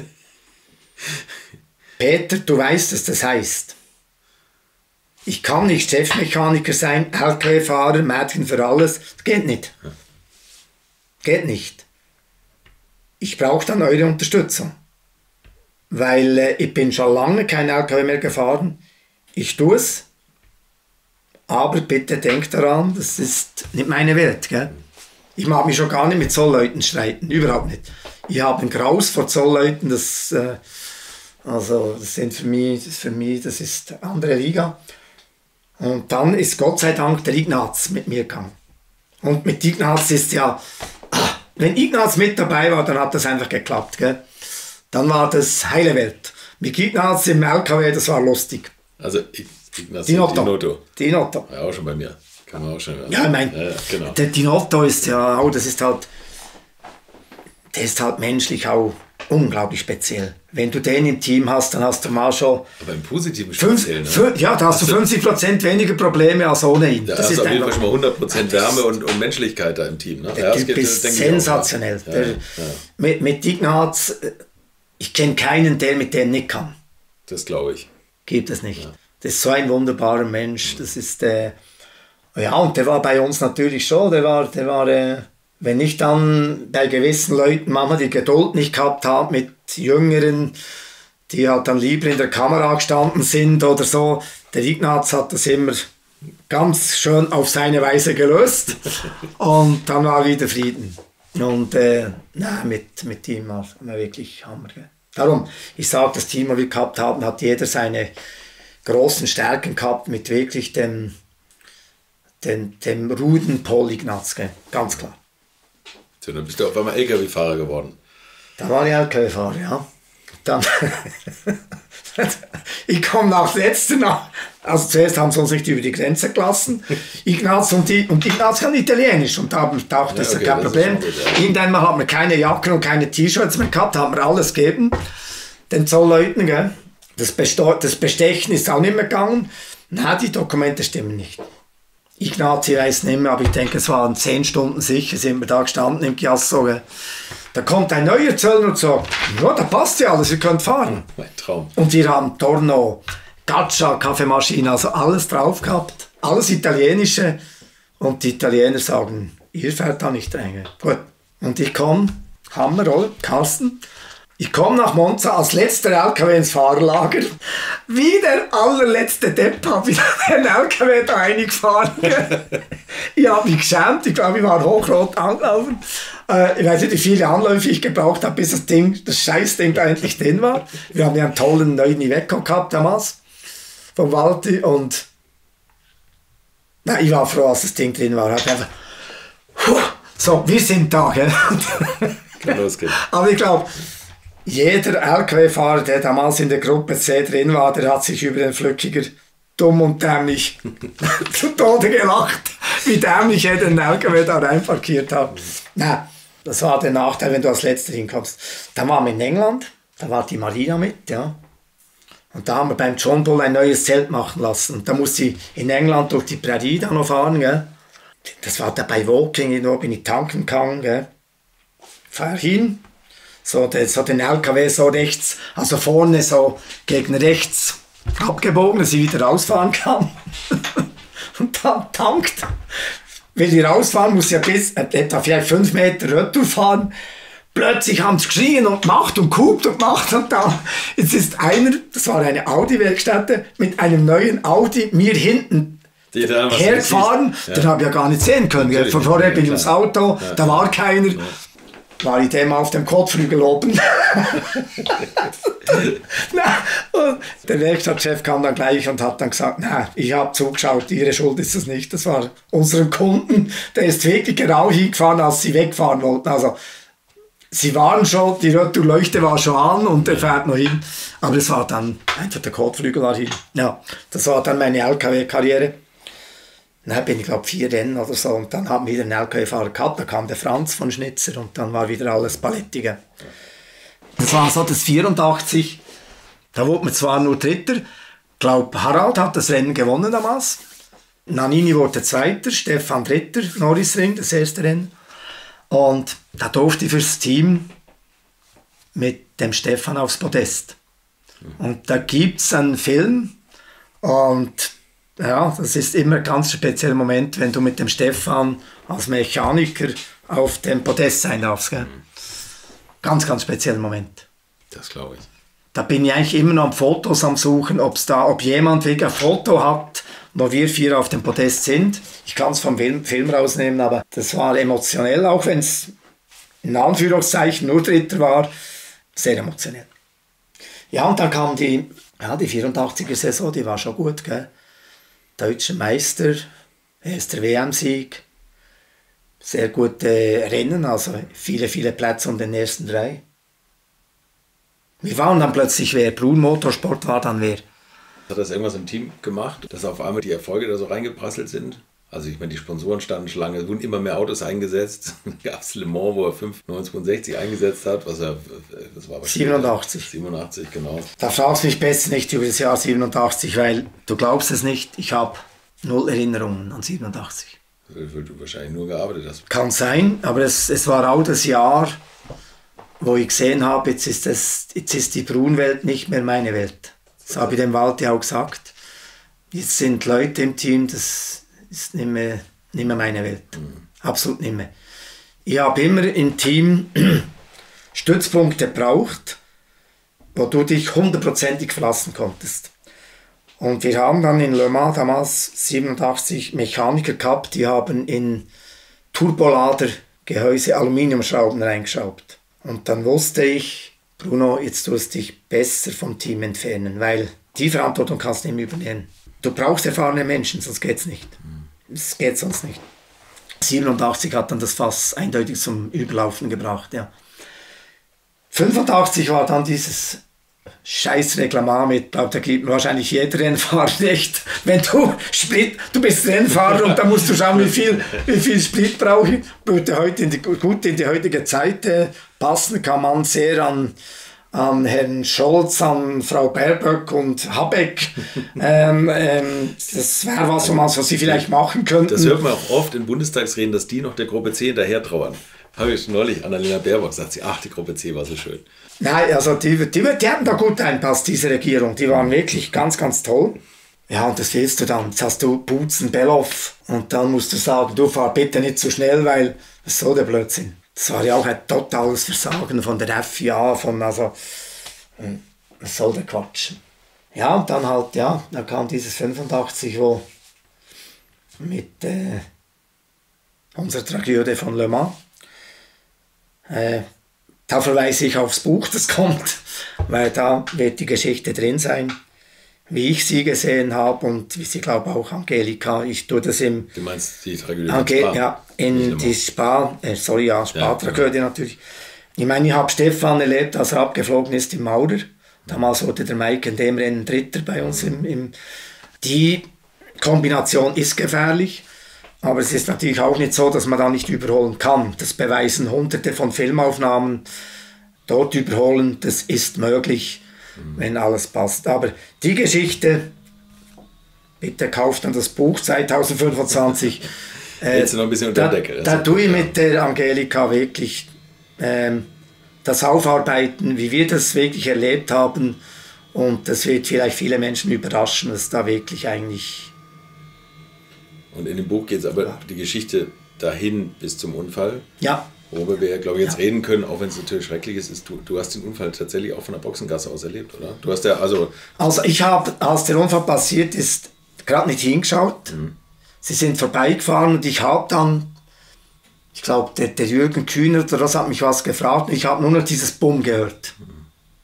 Peter, du weißt, was das heißt. Ich kann nicht Chefmechaniker sein, L K W-Fahrer, Mädchen für alles. Das geht nicht. Geht nicht. Ich brauche dann eure Unterstützung. Weil äh, ich bin schon lange kein L K W mehr gefahren. Ich tue es. Aber bitte denkt daran, das ist nicht meine Welt. Gell? Ich mag mich schon gar nicht mit Zollleuten streiten. Überhaupt nicht. Ich habe einen Graus vor Zollleuten. Das, äh, also, das sind für mich, das ist für mich, das ist eine andere Liga. Und dann ist Gott sei Dank der Ignaz mit mir gegangen. Und mit Ignaz ist ja... Wenn Ignaz mit dabei war, dann hat das einfach geklappt. Gell? Dann war das heile Welt. Mit Ignaz im L K W, das war lustig. Also Ignaz Dinotto. Dinotto. Dinotto. Ja, auch schon bei mir. Kann man auch schon hören. Ja, ich meine, ja, ja, genau. der Dinotto ist ja auch, das ist halt, der ist halt menschlich auch unglaublich speziell. Wenn du den im Team hast, dann hast du mal schon... Aber im positiven fünf, speziell, ne? fünf, ja, da hast, hast du fünfzig Prozent weniger Probleme als ohne ihn. Da das hast ist du auf jeden Fall einfach, schon mal hundert Prozent Wärme und, und Menschlichkeit da im Team. Ne? Der ja, Typ geht, ist das, sensationell. Ja, der, ja. Mit, mit Ignaz, ich kenne keinen, der mit dem nicht kann. Das glaube ich. Gibt es nicht. Ja. Das ist so ein wunderbarer Mensch. Das ist, äh, ja, und der war bei uns natürlich schon, der war, der war, äh, wenn ich dann bei gewissen Leuten manchmal die Geduld nicht gehabt habe mit Jüngeren, die halt dann lieber in der Kamera gestanden sind oder so, der Ignaz hat das immer ganz schön auf seine Weise gelöst und dann war wieder Frieden. Und äh, na, mit, mit ihm war wirklich Hammer. Gell? Darum, ich sage, das Team, das wir gehabt haben, hat jeder seine großen Stärken gehabt mit wirklich dem, den, dem Ruden Paul Ignaz, gell? Ganz klar. So, dann bist du auf einmal L K W-Fahrer geworden. Da war ich L K W-Fahrer, ja. Dann ich komme nach letzten, also zuerst haben sie uns nicht über die Grenze gelassen. Ignaz und, die, und Ignaz kann Italienisch und da auch das ja, okay, kein das Problem. Gut, ja. Irgendwann haben wir keine Jacken und keine T-Shirts mehr gehabt, haben wir alles gegeben, den Zollleuten. Gell? Das, das Bestechen ist auch nicht mehr gegangen. Nein, die Dokumente stimmen nicht. Ignaz, ich weiß nicht mehr, aber ich denke, es waren zehn Stunden sicher, sind wir da gestanden im Chiasso. Gell? Da kommt ein neuer Zöllner und sagt, ja, da passt ja alles, ihr könnt fahren. Mein Traum. Und wir haben Torno, Gaccia, Kaffeemaschine, also alles drauf gehabt. Alles Italienische. Und die Italiener sagen, ihr fährt da nicht rein. Gut. Und ich komme, Hammer, oder? Carsten. Ich komme nach Monza als letzter L K W ins Fahrerlager. Wie der allerletzte Depp habe ich den L K W da reingefahren. Ich habe mich geschämt. Ich glaube, ich war hochrot angelaufen. Äh, ich weiß nicht, wie viele Anläufe ich gebraucht habe, bis das Ding, das Scheißding da endlich drin war. Wir haben ja einen tollen neuen Iveco gehabt damals. Vom Walti. Und na, ich war froh, als das Ding drin war. Ich einfach, so, wir sind da. Gell? Kann losgehen. Aber ich glaube, jeder L K W-Fahrer, der damals in der Gruppe C drin war, der hat sich über den Flückiger dumm und dämlich zu Tode gelacht, wie dämlich er den L K W da rein parkiert hat. Nein, das war der Nachteil, wenn du als Letzter hinkommst. Dann waren wir in England, da war die Marina mit, ja. Und da haben wir beim John Bull ein neues Zelt machen lassen. Und da musste ich in England durch die Prärie da noch fahren, gell. Das war da bei Woking, da bin ich tanken gegangen, gell. Fahr hin. So, der, so den L K W so rechts, also vorne so gegen rechts abgebogen, dass ich wieder rausfahren kann. Und dann tankt. Will ich rausfahren, muss ich ja bis äh, etwa vielleicht fünf Meter retour fahren. Plötzlich haben sie geschrien und gemacht und guckt und gemacht und da. Jetzt ist einer, das war eine Audi-Werkstätte, mit einem neuen Audi mir hinten hergefahren. Ja. Den habe ich ja gar nicht sehen können. Von vorher bin ich ins Auto, ja. Da war keiner. Ja. War ich dem auf dem Kotflügel oben. Und der Werkstattchef kam dann gleich und hat dann gesagt, na, ich habe zugeschaut, Ihre Schuld ist es nicht. Das war unseren Kunden, der ist wirklich genau hingefahren, als sie wegfahren wollten. Also, sie waren schon, die Retourleuchte war schon an und der fährt noch hin. Aber es war dann, einfach der Kotflügel war hin. Ja, das war dann meine L K W-Karriere. Dann bin ich, glaube vier Rennen oder so und dann haben wir den L K W-Fahrer gehabt, da kam der Franz von Schnitzer und dann war wieder alles Palettige. Das war so das vierundachtzig, da wurde man zwar nur Dritter, ich glaube Harald hat das Rennen gewonnen damals, Nannini wurde Zweiter, Stefan Dritter, Norrisring, das erste Rennen und da durfte ich fürs Team mit dem Stefan aufs Podest. Und da gibt es einen Film und ja, das ist immer ein ganz spezieller Moment, wenn du mit dem Stefan als Mechaniker auf dem Podest sein darfst. Gell? Ganz, ganz spezieller Moment. Das glaube ich. Da bin ich eigentlich immer noch am Fotos am Suchen, ob's da, ob jemand wirklich ein Foto hat, wo wir vier auf dem Podest sind. Ich kann es vom Film, Film rausnehmen, aber das war emotionell, auch wenn es in Anführungszeichen nur Dritter war. Sehr emotionell. Ja, und dann kam die, ja, die vierundachtziger-Saison, die war schon gut, gell? Deutscher Meister, erster W M-Sieg, sehr gute Rennen, also viele, viele Plätze um den ersten drei. Wir waren dann plötzlich wer, Brun Motorsport war dann wer. Hat das irgendwas im Team gemacht, dass auf einmal die Erfolge da so reingeprasselt sind? Also ich meine, die Sponsoren standen schon lange, es wurden immer mehr Autos eingesetzt. Gab es Le Mans, wo er fünf neunzehn eingesetzt hat, was er, das war siebenundachtzig. siebenundachtzig, genau. Da fragst du mich besser nicht über das Jahr siebenundachtzig, weil du glaubst es nicht, ich habe null Erinnerungen an siebenundachtzig. Weil du wahrscheinlich nur gearbeitet hast. Kann sein, aber es, es war auch das Jahr, wo ich gesehen habe, jetzt ist, das, jetzt ist die Brunwelt nicht mehr meine Welt. Das habe ich dem Walti auch gesagt. Jetzt sind Leute im Team, das ist nicht mehr, nicht mehr meine Welt. Mhm. Absolut nicht mehr. Ich habe immer im Team Stützpunkte gebraucht, wo du dich hundertprozentig verlassen konntest. Und wir haben dann in Le Mans damals siebenundachtzig Mechaniker gehabt, die haben in Turbolader-Gehäuse Aluminiumschrauben reingeschraubt. Und dann wusste ich, Bruno, jetzt tust du dich besser vom Team entfernen, weil die Verantwortung kannst du nicht mehr übernehmen. Du brauchst erfahrene Menschen, sonst geht's nicht. es geht sonst nicht. siebenundachtzig hat dann das Fass eindeutig zum Überlaufen gebracht, ja. fünfundachtzig war dann dieses scheiß Reglement mit, da gibt wahrscheinlich jeder Rennfahrer recht. Wenn du Sprit, du bist Rennfahrer und da musst du schauen, wie viel, wie viel Sprit brauche ich. Würde heute in die, gut in die heutige Zeit äh, passen, kann man sehr an, an Herrn Scholz, an Frau Baerbock und Habeck. ähm, ähm, das wäre was, was sie vielleicht machen könnten. Das hört man auch oft in Bundestagsreden, dass die noch der Gruppe C hinterher trauern. Habe ich neulich Annalena Baerbock sagt sie, ach, die Gruppe C war so schön. Nein, also die, die, die hatten da gut einpasst, diese Regierung. Die waren wirklich ganz, ganz toll. Ja, und das willst du dann. Jetzt hast du Butzen, Belloff und dann musst du sagen, du fahr bitte nicht zu schnell, weil das ist so der Blödsinn. Das war ja auch ein totales Versagen von der F I A, von, also, was soll der Quatsch. Ja, und dann halt, ja, da kam dieses fünfundachtzig, wo mit äh, unserer Tragödie von Le Mans. Äh, da verweise ich aufs Buch, das kommt, weil da wird die Geschichte drin sein, wie ich sie gesehen habe und wie sie, glaube auch Angelika. Ich tue das im... Du meinst die Tragödie Ange Spa? Ja, in die Spa, äh, sorry, ja, Spa-Tragödie ja. Natürlich. Ich meine, ich habe Stefan erlebt, als er abgeflogen ist im Maurer. Damals wurde der Mike in dem Rennen Dritter bei uns. Im, im Die Kombination ist gefährlich. Aber es ist natürlich auch nicht so, dass man da nicht überholen kann. Das beweisen hunderte von Filmaufnahmen. Dort überholen, das ist möglich, mhm. wenn alles passt. Aber die Geschichte, bitte kauft dann das Buch zwanzig fünfundzwanzig. äh, Jetzt noch ein bisschen unter der Decke. Da, da tue ich mit der Angelika wirklich ähm, das Aufarbeiten, wie wir das wirklich erlebt haben. Und das wird vielleicht viele Menschen überraschen, dass da wirklich eigentlich... Und in dem Buch geht es aber ja. die Geschichte dahin bis zum Unfall. Ja. Worüber wir, glaube ich, jetzt ja. reden können, auch wenn es natürlich schrecklich ist, ist du, du hast den Unfall tatsächlich auch von der Boxengasse aus erlebt, oder? Du hast ja, also... Also ich habe, als der Unfall passiert ist, gerade nicht hingeschaut. Mhm. Sie sind vorbeigefahren und ich habe dann, ich glaube, der, der Jürgen Kühner oder das hat mich was gefragt und ich habe nur noch dieses Bumm gehört. Mhm.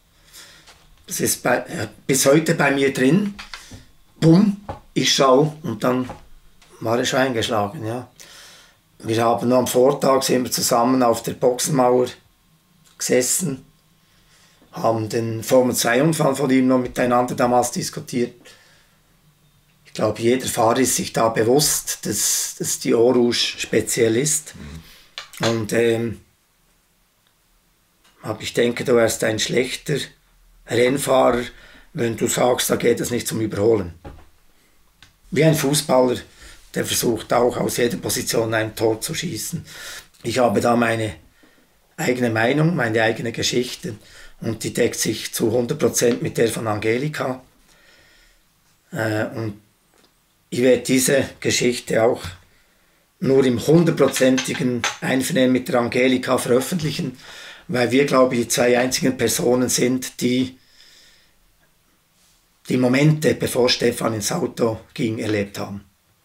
Das ist bei, äh, bis heute bei mir drin. Bumm, ich schaue und dann... war ich eingeschlagen, ja. Wir haben noch am Vortag sind wir zusammen auf der Boxenmauer gesessen, haben den Formel zwei Unfall von ihm noch miteinander damals diskutiert. Ich glaube, jeder Fahrer ist sich da bewusst, dass, dass die Eau Rouge speziell ist. Mhm. Und ähm, aber ich denke, du wärst ein schlechter Rennfahrer, wenn du sagst, da geht es nicht zum Überholen. Wie ein Fußballer, der versucht auch aus jeder Position ein Tor zu schießen. Ich habe da meine eigene Meinung, meine eigene Geschichte und die deckt sich zu hundert Prozent mit der von Angelika. Äh, und ich werde diese Geschichte auch nur im hundertprozentigen Einvernehmen mit der Angelika veröffentlichen, weil wir, glaube ich, die zwei einzigen Personen sind, die die Momente, bevor Stefan ins Auto ging, erlebt haben.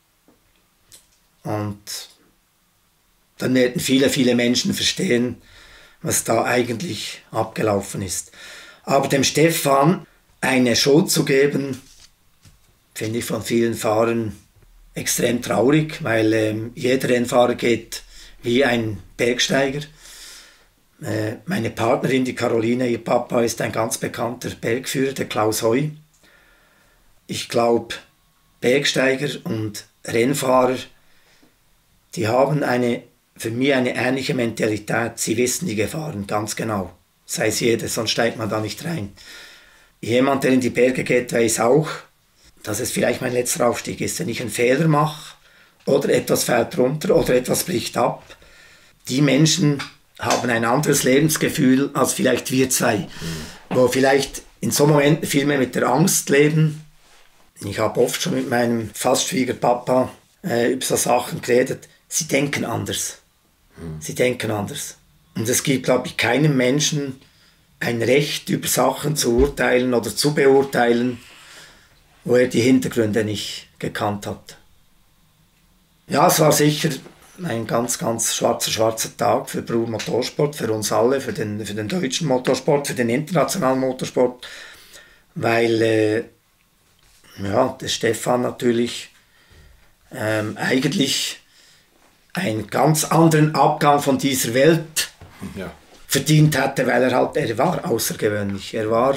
Und dann werden viele, viele Menschen verstehen, was da eigentlich abgelaufen ist. Aber dem Stefan eine Schuld zu geben, finde ich von vielen Fahrern extrem traurig, weil ähm, jeder Rennfahrer geht wie ein Bergsteiger. Äh, meine Partnerin, die Caroline, ihr Papa ist ein ganz bekannter Bergführer, der Klaus Heu. Ich glaube, Bergsteiger und Rennfahrer, die haben eine, für mich eine ähnliche Mentalität. Sie wissen die Gefahren ganz genau. Sei es jeder, sonst steigt man da nicht rein. Jemand, der in die Berge geht, weiß auch, dass es vielleicht mein letzter Aufstieg ist. Wenn ich einen Fehler mache oder etwas fällt runter oder etwas bricht ab, die Menschen haben ein anderes Lebensgefühl als vielleicht wir zwei, mhm. wo vielleicht in so Momenten viel mehr mit der Angst leben. Ich habe oft schon mit meinem fast Schwiegerpapa äh, über so Sachen geredet. Sie denken anders. Mhm. Sie denken anders. Und es gibt, glaube ich, keinem Menschen ein Recht, über Sachen zu urteilen oder zu beurteilen, wo er die Hintergründe nicht gekannt hat. Ja, es war sicher ein ganz, ganz schwarzer, schwarzer Tag für Bruhr Motorsport, für uns alle, für den, für den deutschen Motorsport, für den internationalen Motorsport, weil äh, ja, der Stefan natürlich ähm, eigentlich einen ganz anderen Abgang von dieser Welt Ja. verdient hätte, weil er halt, er war außergewöhnlich. Er war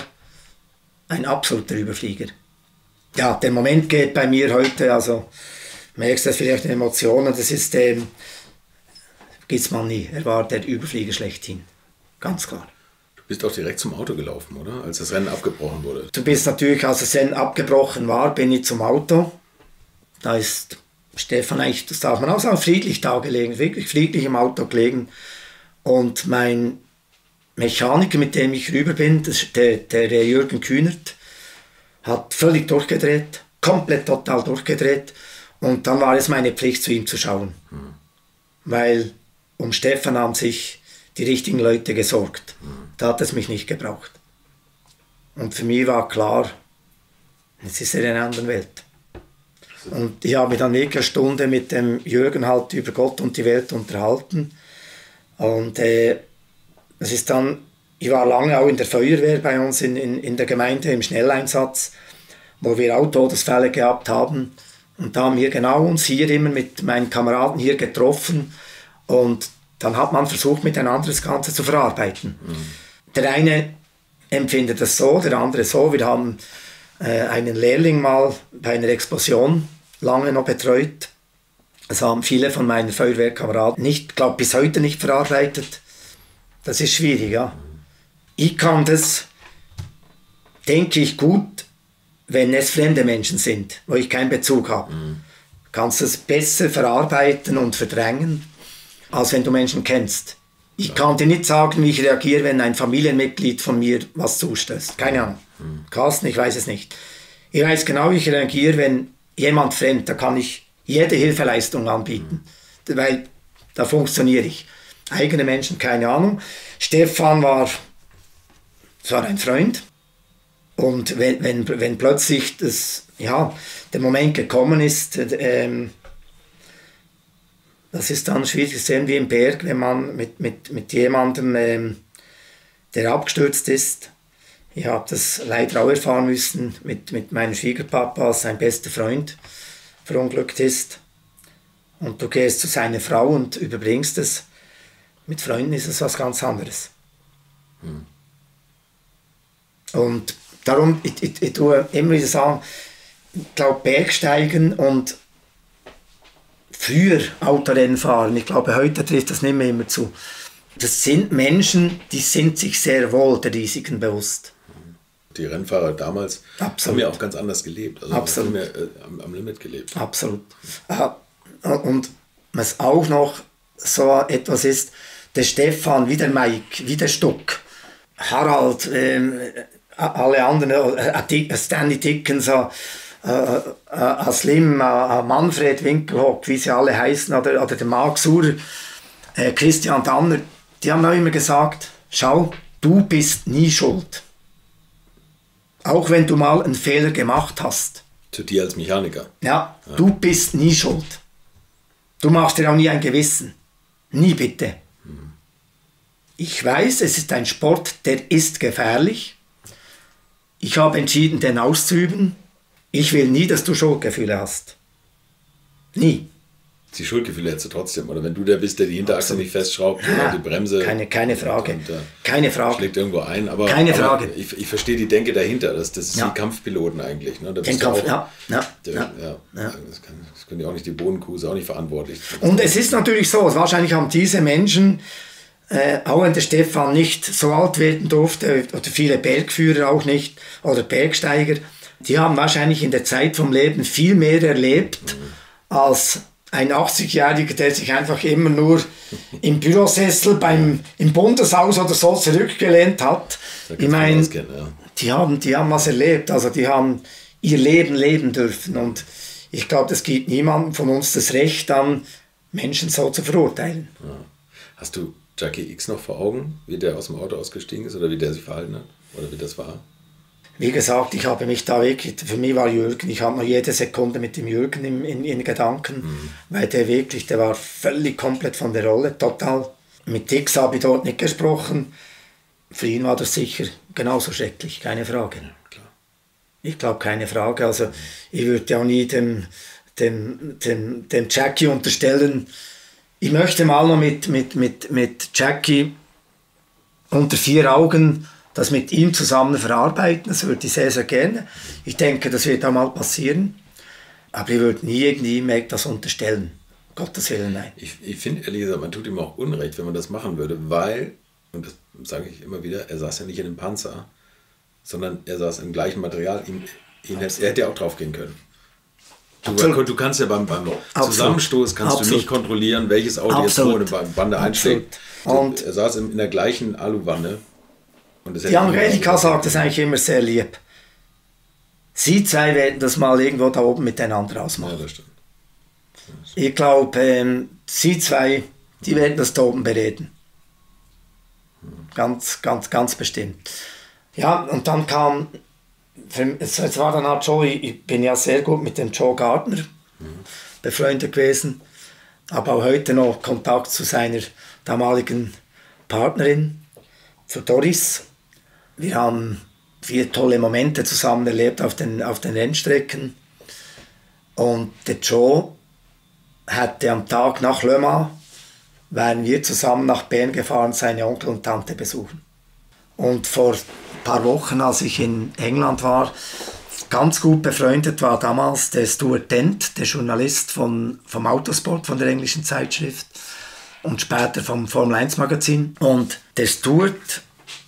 ein absoluter Überflieger. Ja, der Moment geht bei mir heute, also merkst du das vielleicht in Emotionen, das ist, ähm, gibt's mal nie. Er war der Überflieger schlechthin. Ganz klar. Du bist auch direkt zum Auto gelaufen, oder? Als das Rennen abgebrochen wurde. Du bist natürlich, als das Rennen abgebrochen war, bin ich zum Auto. Da ist Stefan eigentlich, das darf man auch sagen, friedlich da gelegen, wirklich friedlich im Auto gelegen. Und mein Mechaniker, mit dem ich rüber bin, das, der, der, der Jürgen Kühnert, hat völlig durchgedreht, komplett total durchgedreht. Und dann war es meine Pflicht, zu ihm zu schauen. Mhm. Weil um Stefan haben sich die richtigen Leute gesorgt. Mhm. Da hat es mich nicht gebraucht. Und für mich war klar, jetzt ist er in einer anderen Welt. Und ich habe mich dann wirklich eine Stunde mit dem Jürgen halt über Gott und die Welt unterhalten. Und äh, es ist dann, ich war lange auch in der Feuerwehr bei uns in, in, in der Gemeinde im Schnelleinsatz, wo wir auch Todesfälle gehabt haben. Und da haben wir genau uns hier immer mit meinen Kameraden hier getroffen. Und dann hat man versucht, miteinander das Ganze zu verarbeiten. Mhm. Der eine empfindet es so, der andere so. Wir haben äh, einen Lehrling mal bei einer Explosion lange noch betreut. Das haben viele von meinen Feuerwehrkameraden nicht, glaube bis heute nicht verarbeitet. Das ist schwierig, ja. Ich kann das, denke ich, gut, wenn es fremde Menschen sind, wo ich keinen Bezug habe. Mhm. Kannst du es besser verarbeiten und verdrängen, als wenn du Menschen kennst. Ich ja. kann dir nicht sagen, wie ich reagiere, wenn ein Familienmitglied von mir was zustößt. Keine Ahnung. Mhm. Carsten, ich weiß es nicht. Ich weiß genau, wie ich reagiere, wenn jemand fremd, da kann ich jede Hilfeleistung anbieten, mhm. weil da funktioniere ich. Eigene Menschen, keine Ahnung. Stefan war, war ein Freund. Und wenn, wenn, wenn plötzlich das, ja, der Moment gekommen ist, ähm, das ist dann schwierig zu sehen wie im Berg, wenn man mit, mit, mit jemandem, ähm, der abgestürzt ist. Ich habe das leider auch erfahren müssen mit, mit meinem Schwiegerpapa, als sein bester Freund verunglückt ist. Und du gehst zu seiner Frau und überbringst es. Mit Freunden ist es was ganz anderes. Hm. Und darum, ich, ich, ich tue immer wieder sagen, ich glaube Bergsteigen und früher Autorennen fahren, ich glaube heute trifft das nicht mehr immer zu. Das sind Menschen, die sind sich sehr wohl der Risiken bewusst. Die Rennfahrer damals Absolut. haben ja auch ganz anders gelebt. Also Absolut. haben ja äh, am, am Limit gelebt. Absolut. Äh, und was auch noch so etwas ist, der Stefan, wie der Mike, wie der Stuck, Harald, ähm, alle anderen, äh, Stanley Dickens, äh, äh, äh, Slim, äh, Manfred Winkelhock, wie sie alle heißen, oder, oder der Marc Surer, äh, Christian Danner, die haben auch immer gesagt, schau, du bist nie schuld. Auch wenn du mal einen Fehler gemacht hast. Zu dir als Mechaniker? Ja, ja. Du bist nie schuld. Du machst dir auch nie ein Gewissen. Nie bitte. Hm. Ich weiß, es ist ein Sport, der ist gefährlich. Ich habe entschieden, den auszuüben. Ich will nie, dass du Schuldgefühle hast. Nie. Die Schuldgefühle hättest du trotzdem, oder wenn du der bist, der die Hinterachse Absolut. nicht festschraubt, ja, die Bremse. Keine, keine Frage. Und, äh, keine Frage. Schlägt irgendwo ein. Aber, keine aber Frage. Ich, ich verstehe die Denke dahinter. Das, das ist ja. die Kampfpiloten eigentlich. Ne? Da Den Kampf, auch, ja. ja, der, ja, ja. ja. Das, kann, das können ja auch nicht die Bodenkuh, ist auch nicht verantwortlich. Und es ist natürlich so, wahrscheinlich haben diese Menschen, äh, auch wenn der Stefan nicht so alt werden durfte, oder viele Bergführer auch nicht, oder Bergsteiger, die haben wahrscheinlich in der Zeit vom Leben viel mehr erlebt, mhm. als ein achtzigjähriger, der sich einfach immer nur im Bürosessel beim, im Bundeshaus oder so zurückgelehnt hat. Ich meine, ja. die, haben, die haben was erlebt, also die haben ihr Leben leben dürfen. Und ich glaube, das gibt niemandem von uns das Recht an, Menschen so zu verurteilen. Ja. Hast du Jackie X noch vor Augen, wie der aus dem Auto ausgestiegen ist oder wie der sich verhalten hat? Oder wie das war? Wie gesagt, ich habe mich da wirklich, für mich war Jürgen, ich habe noch jede Sekunde mit dem Jürgen in, in, in Gedanken, mhm. weil der wirklich, der war völlig komplett von der Rolle, total. Mit Dix habe ich dort nicht gesprochen, für ihn war das sicher genauso schrecklich, keine Frage. Ja, klar. Ich glaube, keine Frage, also ich würde auch nie dem, dem, dem, dem Jackie unterstellen, ich möchte mal noch mit, mit, mit, mit Jackie unter vier Augen das mit ihm zusammen verarbeiten. Das würde ich sehr, sehr gerne. Ich denke, das wird auch mal passieren. Aber ich würde nie irgendwie mehr das unterstellen. Gottes Willen, nein. Ich, ich finde, ehrlich gesagt, man tut ihm auch Unrecht, wenn man das machen würde, weil, und das sage ich immer wieder, er saß ja nicht in einem Panzer, sondern er saß im gleichen Material. Ihn, ihn hätte, er hätte ja auch drauf gehen können. Du, du kannst ja beim, beim Zusammenstoß kannst Absolut. du nicht kontrollieren, welches Auto Absolut. jetzt wo eine Bande einschlägt. Und er saß in, in der gleichen Aluwanne. Und die Angelika sagt das eigentlich immer sehr lieb. Sie zwei werden das mal irgendwo da oben miteinander ausmachen. Ja, das stimmt. Das stimmt. Ich glaube, ähm, sie zwei, die werden das da oben bereden. Ganz, ganz, ganz bestimmt. Ja, und dann kam, es war dann halt Joe, ich bin ja sehr gut mit dem Joe Gardner mhm. befreundet gewesen, habe auch heute noch Kontakt zu seiner damaligen Partnerin, zu Doris. Wir haben viele tolle Momente zusammen erlebt auf den, auf den Rennstrecken. Und der Joe hatte am Tag nach Le Mans, wären wir zusammen nach Bern gefahren, seine Onkel und Tante besuchen. Und vor ein paar Wochen, als ich in England war, ganz gut befreundet war damals der Stuart Dent, der Journalist von, vom Autosport, von der englischen Zeitschrift und später vom Formel eins Magazin. Und der Stuart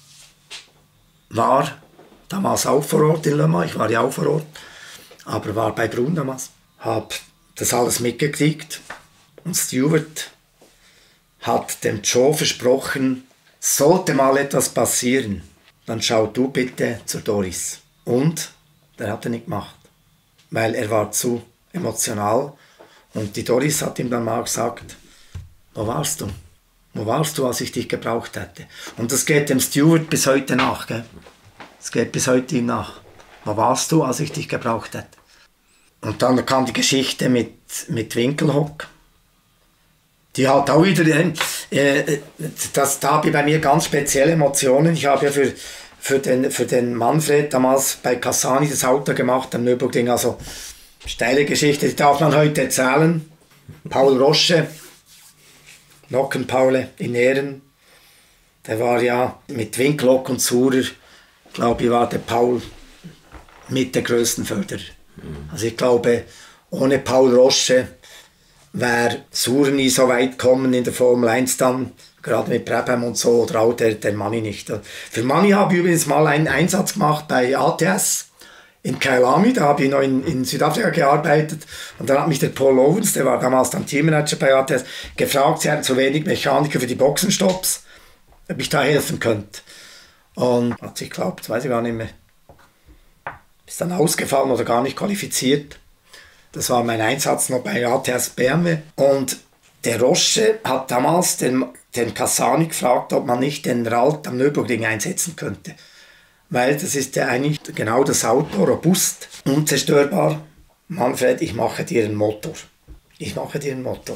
war damals auch vor Ort in Le Mans, ich war ja auch vor Ort, aber war bei Brun damals, habe das alles mitgekriegt und Stuart hat dem Joe versprochen, sollte mal etwas passieren, dann schau du bitte zur Doris. Und der hat er nicht gemacht, weil er war zu emotional und die Doris hat ihm dann mal gesagt, wo warst du? Wo warst du, als ich dich gebraucht hätte? Und das geht dem Stuart bis heute nach, gell? Das geht bis heute ihm nach. Wo warst du, als ich dich gebraucht hätte? Und dann kam die Geschichte mit, mit Winkelhock. Die hat auch wieder, äh, das, da habe ich bei mir ganz spezielle Emotionen. Ich habe ja für, für, den, für den Manfred damals bei Cassani das Auto gemacht, am Nürburgring. Also steile Geschichte, die darf man heute erzählen. Paul Roche, Nockenpaule in Ehren, der war ja mit Winkelhock und Surer, glaube ich, war der Paul mit der größten Förderer. Mhm. Also ich glaube, ohne Paul Roche wäre Surer nie so weit gekommen in der Formel eins dann, gerade mit Brabham und so, oder auch der, der Manni nicht. Für Manni habe ich übrigens mal einen Einsatz gemacht bei A T S in Kyalami, da habe ich noch in, in Südafrika gearbeitet und dann hat mich der Paul Owens, der war damals dann Teammanager bei A T S, gefragt, sie hatten zu wenig Mechaniker für die Boxenstopps, ob ich da helfen könnte. Und hat sich geglaubt, weiß ich gar nicht mehr, ist dann ausgefallen oder gar nicht qualifiziert. Das war mein Einsatz noch bei A T S B M W. Und der Roche hat damals den, den Cassani gefragt, ob man nicht den Ralt am Nürburgring einsetzen könnte. Weil das ist ja eigentlich genau das Auto, robust, unzerstörbar. Manfred, ich mache dir einen Motor. Ich mache dir einen Motor.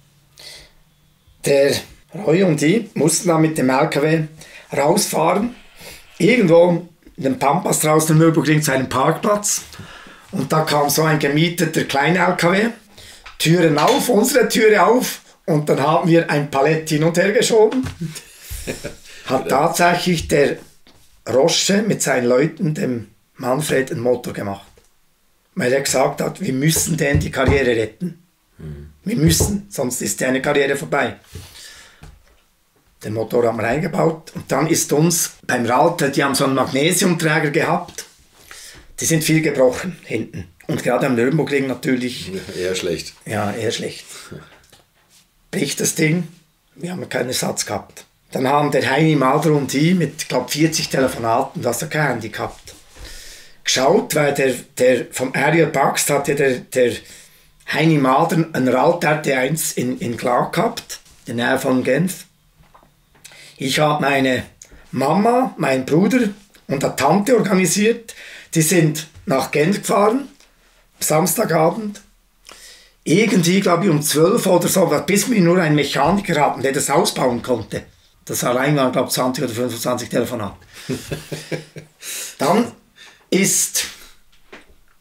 Der Roy und ich mussten dann mit dem L K W rausfahren, irgendwo in den Pampas draußen im Nürburgring zu einem Parkplatz. Und da kam so ein gemieteter kleiner L K W, Türen auf, unsere Türe auf, und dann haben wir ein Palett hin und her geschoben. Hat tatsächlich der Roche mit seinen Leuten dem Manfred einen Motor gemacht. Weil er gesagt hat, wir müssen den die Karriere retten. Mhm. Wir müssen, sonst ist deine Karriere vorbei. Den Motor haben wir eingebaut und dann ist uns beim Ralter, die haben so einen Magnesiumträger gehabt, die sind viel gebrochen hinten. Und gerade am Nürburgring natürlich. Eher schlecht. Ja, eher schlecht. Bricht das Ding, wir haben keinen Ersatz gehabt. Dann haben der Heini Mader und ich mit, ich glaube, vierzig Telefonaten, das hat er kein Handy gehabt, geschaut, weil der, der vom Ariel Buxt hatte der, der Heini Mader einen Ralt R T eins in, in Glag gehabt, in der Nähe von Genf. Ich habe meine Mama, meinen Bruder und eine Tante organisiert, die sind nach Genf gefahren, Samstagabend. Irgendwie, glaube ich, um zwölf oder so, bis wir nur einen Mechaniker hatten, der das ausbauen konnte. Das allein waren, glaube ich, zwanzig oder fünfundzwanzig Telefonate. Dann ist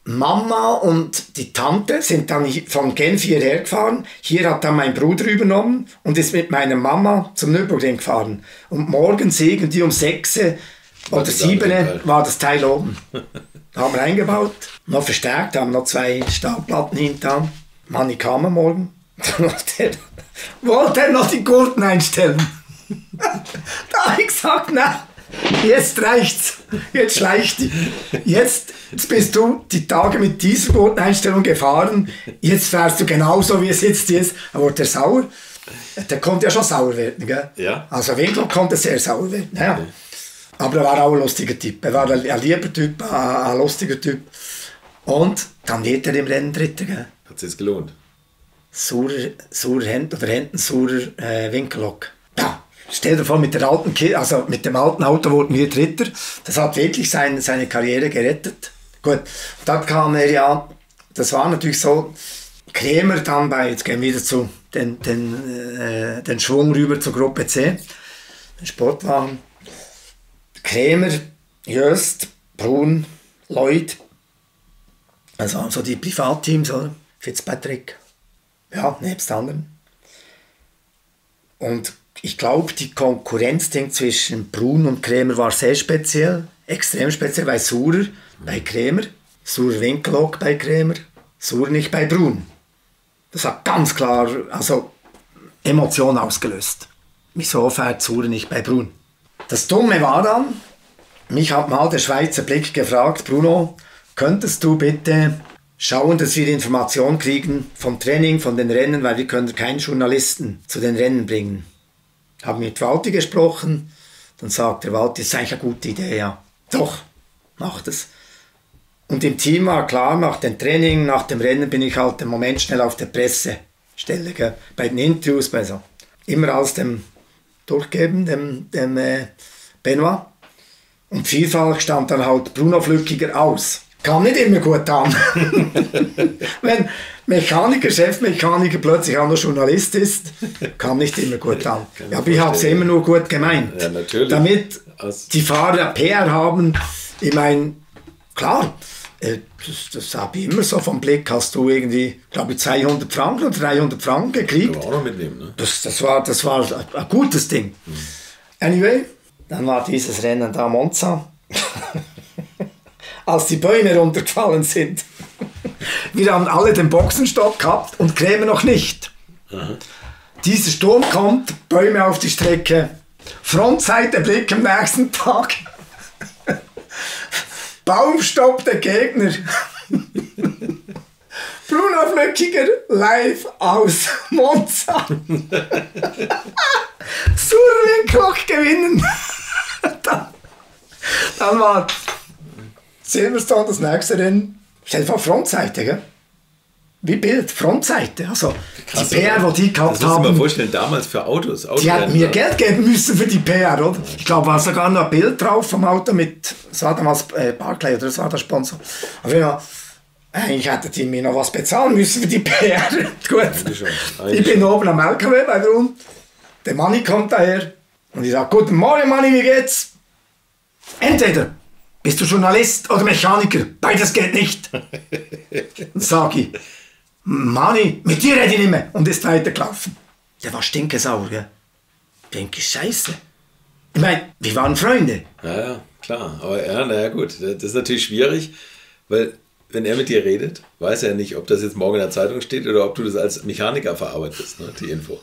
Mama und die Tante sind dann von Genf hierher gefahren. Hier hat dann mein Bruder übernommen und ist mit meiner Mama zum Nürburgring gefahren. Und morgens irgendwie um sechs oder sieben war das Teil oben. Haben wir eingebaut, noch verstärkt, haben noch zwei Stahlplatten hinten. Manni kam am Morgen. Wollte er noch die Gurten einstellen? Da habe ich gesagt, nein. Jetzt reicht's. Jetzt schleicht die. Jetzt, jetzt bist du die Tage mit dieser Gurteneinstellung gefahren. Jetzt fährst du genauso, wie es jetzt ist. Aber der sauer, der konnte ja schon sauer werden. Gell? Ja. Also Winkler konnte sehr sauer werden. Ja. Okay. Aber er war auch ein lustiger Typ. Er war ein, ein lieber Typ, ein, ein lustiger Typ. Und dann wird er im Rennen Dritter. Gell? Hat es jetzt gelohnt? Saurer, saurer Händen oder Händen saurer äh, Winkellock. Ja. Stell dir vor, mit, der alten Ki- also mit dem alten Auto wurden wir Dritter. Das hat wirklich sein, seine Karriere gerettet. Gut, dann kam er ja, das war natürlich so, Krämer dann bei, jetzt gehen wir wieder zu den, den, äh, den Schwung rüber zur Gruppe C, den Sportwagen. Krämer, Jöst, Brun, Lloyd, also, also die Privatteams, oder? Fitzpatrick, ja, nebst anderen. Und ich glaube, die Konkurrenzding zwischen Brun und Krämer war sehr speziell, extrem speziell, weil Saurer bei Krämer, Saurer Winkelhock bei Krämer, Saurer nicht bei Brun. Das hat ganz klar also Emotionen ausgelöst. Wieso fährt Saurer nicht bei Brun? Das Dumme war dann, mich hat mal der Schweizer Blick gefragt, Bruno, könntest du bitte schauen, dass wir Informationen kriegen vom Training, von den Rennen, weil wir können keinen Journalisten zu den Rennen bringen. Haben mit Walti gesprochen, dann sagt der Walti, das ist eigentlich eine gute Idee, ja. Doch, macht es. Und im Team war klar, nach dem Training, nach dem Rennen bin ich halt im Moment schnell auf der Pressestelle, gell? Bei den Interviews, bei so. Immer aus dem Durchgeben, dem, dem äh, Benoit. Und vielfach stand dann halt Bruno Flückiger aus. Kam nicht immer gut an. Wenn Mechaniker, Chefmechaniker plötzlich auch noch Journalist ist, kam nicht immer gut an. Ja, aber ich habe es immer nur gut gemeint. Ja, natürlich. Damit die Fahrer P R haben, ich meine, klar, äh, das, das habe ich immer so vom Blick, hast du irgendwie, glaube ich, zweihundert Franken oder dreihundert Franken gekriegt. Kann man auch noch mitnehmen, ne? Das, das, war, das war ein gutes Ding. Hm. Anyway, dann war dieses Rennen da Monza. Als die Bäume runtergefallen sind. Wir haben alle den Boxenstopp gehabt und Krämer noch nicht. Aha. Dieser Sturm kommt, Bäume auf die Strecke, Frontseite Blick am nächsten Tag. Baumstopp der Gegner. Bruno Flückiger live aus Monza. Surwinklok gewinnen. dann, dann war Silverstone das nächste Rennen. Stell dir vor, Frontseite, gell? Wie Bild, Frontseite. Also krass, die P R, die die gehabt haben. Das musst du dir mal vorstellen, damals für Autos. Die hätten mir Geld geben müssen für die P R, oder? Ich glaube, war sogar noch ein Bild drauf vom Auto mit, das war damals äh, Barclay, oder das war der Sponsor. Aber ja, eigentlich hätten die mir noch was bezahlen müssen für die P R. Gut. Eigentlich schon. Eigentlich ich bin schon. Oben am L K W bei der Rund. Der Manni kommt daher und ich sage, guten Morgen Manni, wie geht's? Entweder bist du Journalist oder Mechaniker? Beides geht nicht. Dann sage ich, Manni, mit dir rede ich nicht mehr. Und ist weitergelaufen. Der war stinkesauer, gell? Denke ich, scheiße. Ich meine, wir waren Freunde. Ja, ja, klar. Aber ja, naja, gut. Das ist natürlich schwierig, weil wenn er mit dir redet, weiß er nicht, ob das jetzt morgen in der Zeitung steht oder ob du das als Mechaniker verarbeitest, ne, die Info.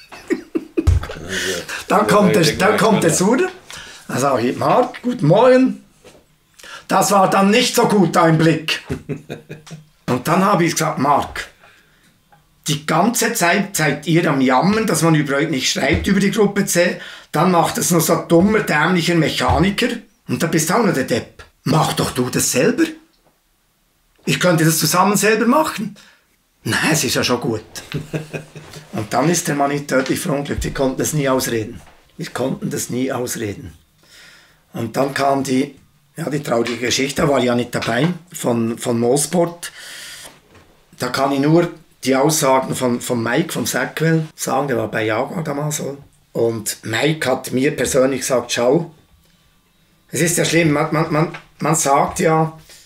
Also, dann kommt der, dann kommt der Suder. Dann sage ich, Marc, guten Morgen. Das war dann nicht so gut, dein Blick. Und dann habe ich gesagt, Marc, die ganze Zeit seid ihr am Jammern, dass man über euch nicht schreibt über die Gruppe C. Dann macht es nur so ein dummer, dämlicher Mechaniker. Und da bist du auch noch der Depp. Mach doch du das selber. Ich könnte das zusammen selber machen. Nein, es ist ja schon gut. Und dann ist der Mann nicht tödlich verunglückt. Wir konnten das nie ausreden. Wir konnten das nie ausreden. Und dann kam die, ja, die traurige Geschichte, da war ich ja nicht dabei, von, von Mosport. Da kann ich nur die Aussagen von, von Mike, vom Sackwell sagen, der war bei Jaguar damals so. Und Mike hat mir persönlich gesagt, schau, es ist ja schlimm, man, man, man, man sagt ja,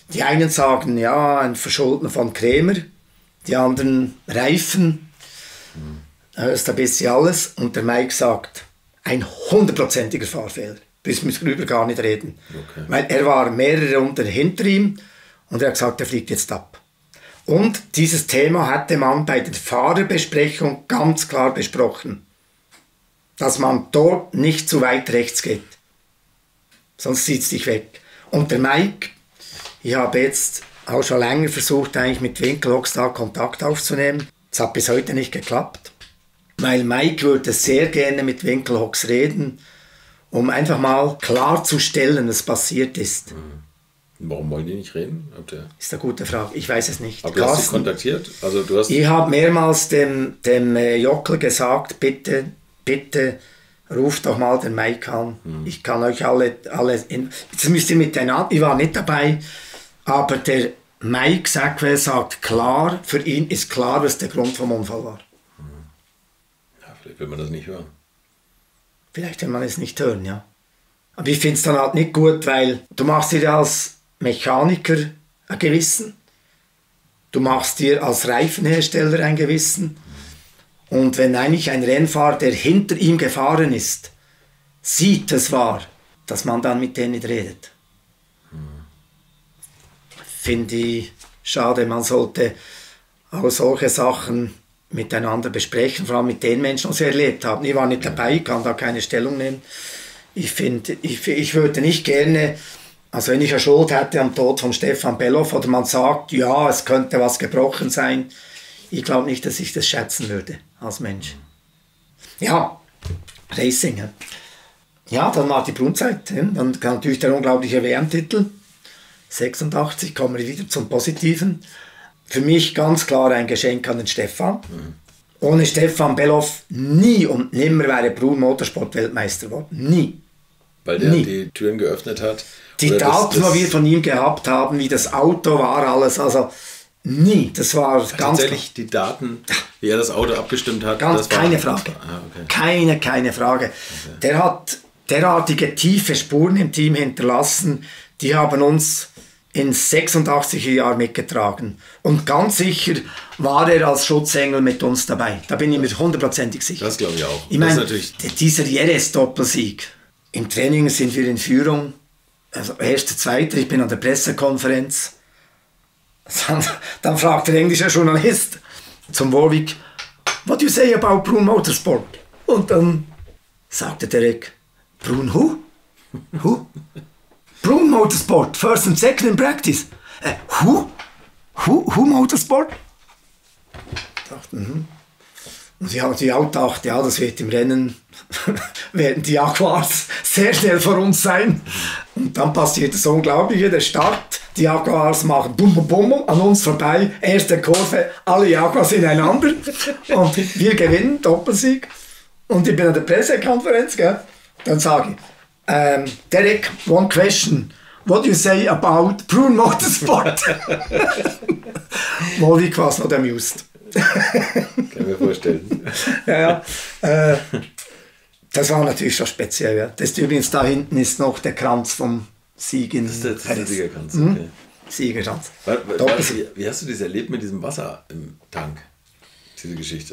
Die einen sagen, ja, ein Verschulden von Krämer, die anderen Reifen, mhm. das ist ein bisschen alles. Und der Mike sagt, ein hundertprozentiger Fahrfehler. Das müssen wir darüber gar nicht reden. Okay. Weil er war mehrere Runden hinter ihm und er hat gesagt, er fliegt jetzt ab. Und dieses Thema hatte man bei der Fahrerbesprechung ganz klar besprochen, dass man dort nicht zu weit rechts geht. Sonst zieht es dich weg. Und der Mike, ich habe jetzt auch schon länger versucht, eigentlich mit Winkelhocks da Kontakt aufzunehmen. Das hat bis heute nicht geklappt. Weil Mike würde sehr gerne mit Winkelhocks reden, um einfach mal klarzustellen, was passiert ist. Warum wollen die nicht reden? Habt ihr ist eine gute Frage, ich weiß es nicht. Aber du hast sie kontaktiert? Also du hast ich habe mehrmals dem, dem äh, Jockel gesagt, bitte, bitte ruft doch mal den Mike an. Hm. Ich kann euch alle, alle in, jetzt müsst ihr mit den, ich war nicht dabei, aber der Mike Sackwell sagt klar, für ihn ist klar, was der Grund vom Unfall war. Vielleicht will man das nicht hören. Vielleicht will man es nicht hören, ja. Aber ich finde es dann halt nicht gut, weil du machst dir als Mechaniker ein Gewissen, du machst dir als Reifenhersteller ein Gewissen und wenn eigentlich ein Rennfahrer, der hinter ihm gefahren ist, sieht, es war, dass man dann mit denen nicht redet. Hm. Finde ich schade, man sollte auch solche Sachen miteinander besprechen, vor allem mit den Menschen, die sie erlebt haben. Ich war nicht dabei, ich kann da keine Stellung nehmen. Ich finde, ich, ich würde nicht gerne, also wenn ich eine Schuld hätte am Tod von Stefan Bellof oder man sagt, ja, es könnte was gebrochen sein, ich glaube nicht, dass ich das schätzen würde als Mensch. Ja, Racing. Ja, ja dann war die Brunzeit. Ja. Dann kam natürlich der unglaubliche W M-Titel. sechsundachtzig, kommen wir wieder zum Positiven. Für mich ganz klar ein Geschenk an den Stefan. Mhm. Ohne Stefan Bellof nie und nimmer wäre Brun Motorsport-Weltmeister geworden. Nie. Weil der nie. Die Türen geöffnet hat. Die Daten, die wir von ihm gehabt haben, wie das Auto war, alles, also nie. Das war Ach, ganz tatsächlich klar. Die Daten, wie er das Auto abgestimmt hat. Ganz, das keine war, Frage. Ah, okay. Keine, keine Frage. Okay. Der hat derartige tiefe Spuren im Team hinterlassen, die haben uns ins sechsundachtziger Jahr mitgetragen. Und ganz sicher war er als Schutzengel mit uns dabei. Da bin ich mir hundertprozentig sicher. Das glaube ich auch. Ich meine, dieser Jerez-Doppelsieg. Im Training sind wir in Führung. Also erster, zweiter, ich bin an der Pressekonferenz. Dann, dann fragt der englische Journalist zum Warwick, what do you say about Brun Motorsport? Und dann sagte Derek, Brun who? Who? Brun Motorsport, first and second in practice. Äh, who? Who? Who Motorsport? Ich dachte, mhm. Und ich habe auch gedacht, ja, das wird im Rennen, werden die Jaguars sehr schnell vor uns sein. Und dann passiert das Unglaubliche, der Start, die Jaguars machen bum bum bum an uns vorbei, erste Kurve, alle Jaguars ineinander und wir gewinnen, Doppelsieg. Und ich bin an der Pressekonferenz, gell? Dann sage ich, um, Derek, one question. What do you say about Brun Motorsport? Warwick was not amused. Kann ich mir vorstellen. ja, ja. Äh, das war natürlich schon speziell. Ja. Das ist übrigens da hinten ist noch der Kranz vom Sieg in Das ist der, das ist der Siegerkranz. Mhm. Okay. Siegerkranz. War, war, war, wie, wie hast du das erlebt mit diesem Wasser im Tank? Diese Geschichte.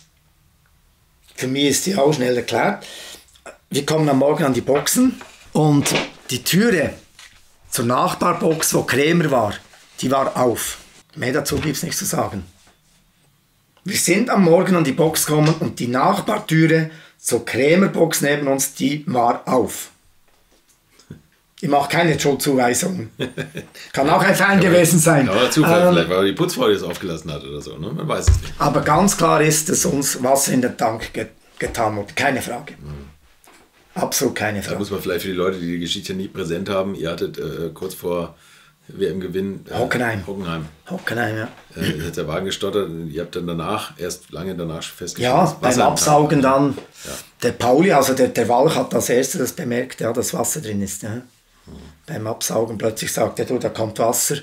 Für mich ist die auch schnell erklärt. Wir kommen am Morgen an die Boxen und die Türe zur Nachbarbox, wo Krämer war, die war auf. Mehr dazu gibt es nichts zu sagen. Wir sind am Morgen an die Box gekommen und die Nachbartüre zur Krämerbox neben uns, die war auf. Ich mache keine Schuldzuweisungen. Kann auch ein Fan gewesen sein. Aber Zufall, ähm, vielleicht, weil die Putzfrau das aufgelassen hat oder so. Ne? Man weiß es nicht. Aber ganz klar ist, dass uns Wasser in den Tank get- getan wurde. Keine Frage. Mhm. Absolut keine Frage. Da muss man vielleicht für die Leute, die die Geschichte nie präsent haben, ihr hattet äh, kurz vor W M-Gewinn äh, Hockenheim. Hockenheim. Hockenheim, ja. Äh, hat der Wagen gestottert und ihr habt dann danach, erst lange danach festgestellt, Ja, beim Absaugen dann, ja. der Pauli, also der, der Walch hat als erstes das bemerkt, ja, dass Wasser drin ist. Ja. Hm. Beim Absaugen plötzlich sagt er, du, da kommt Wasser.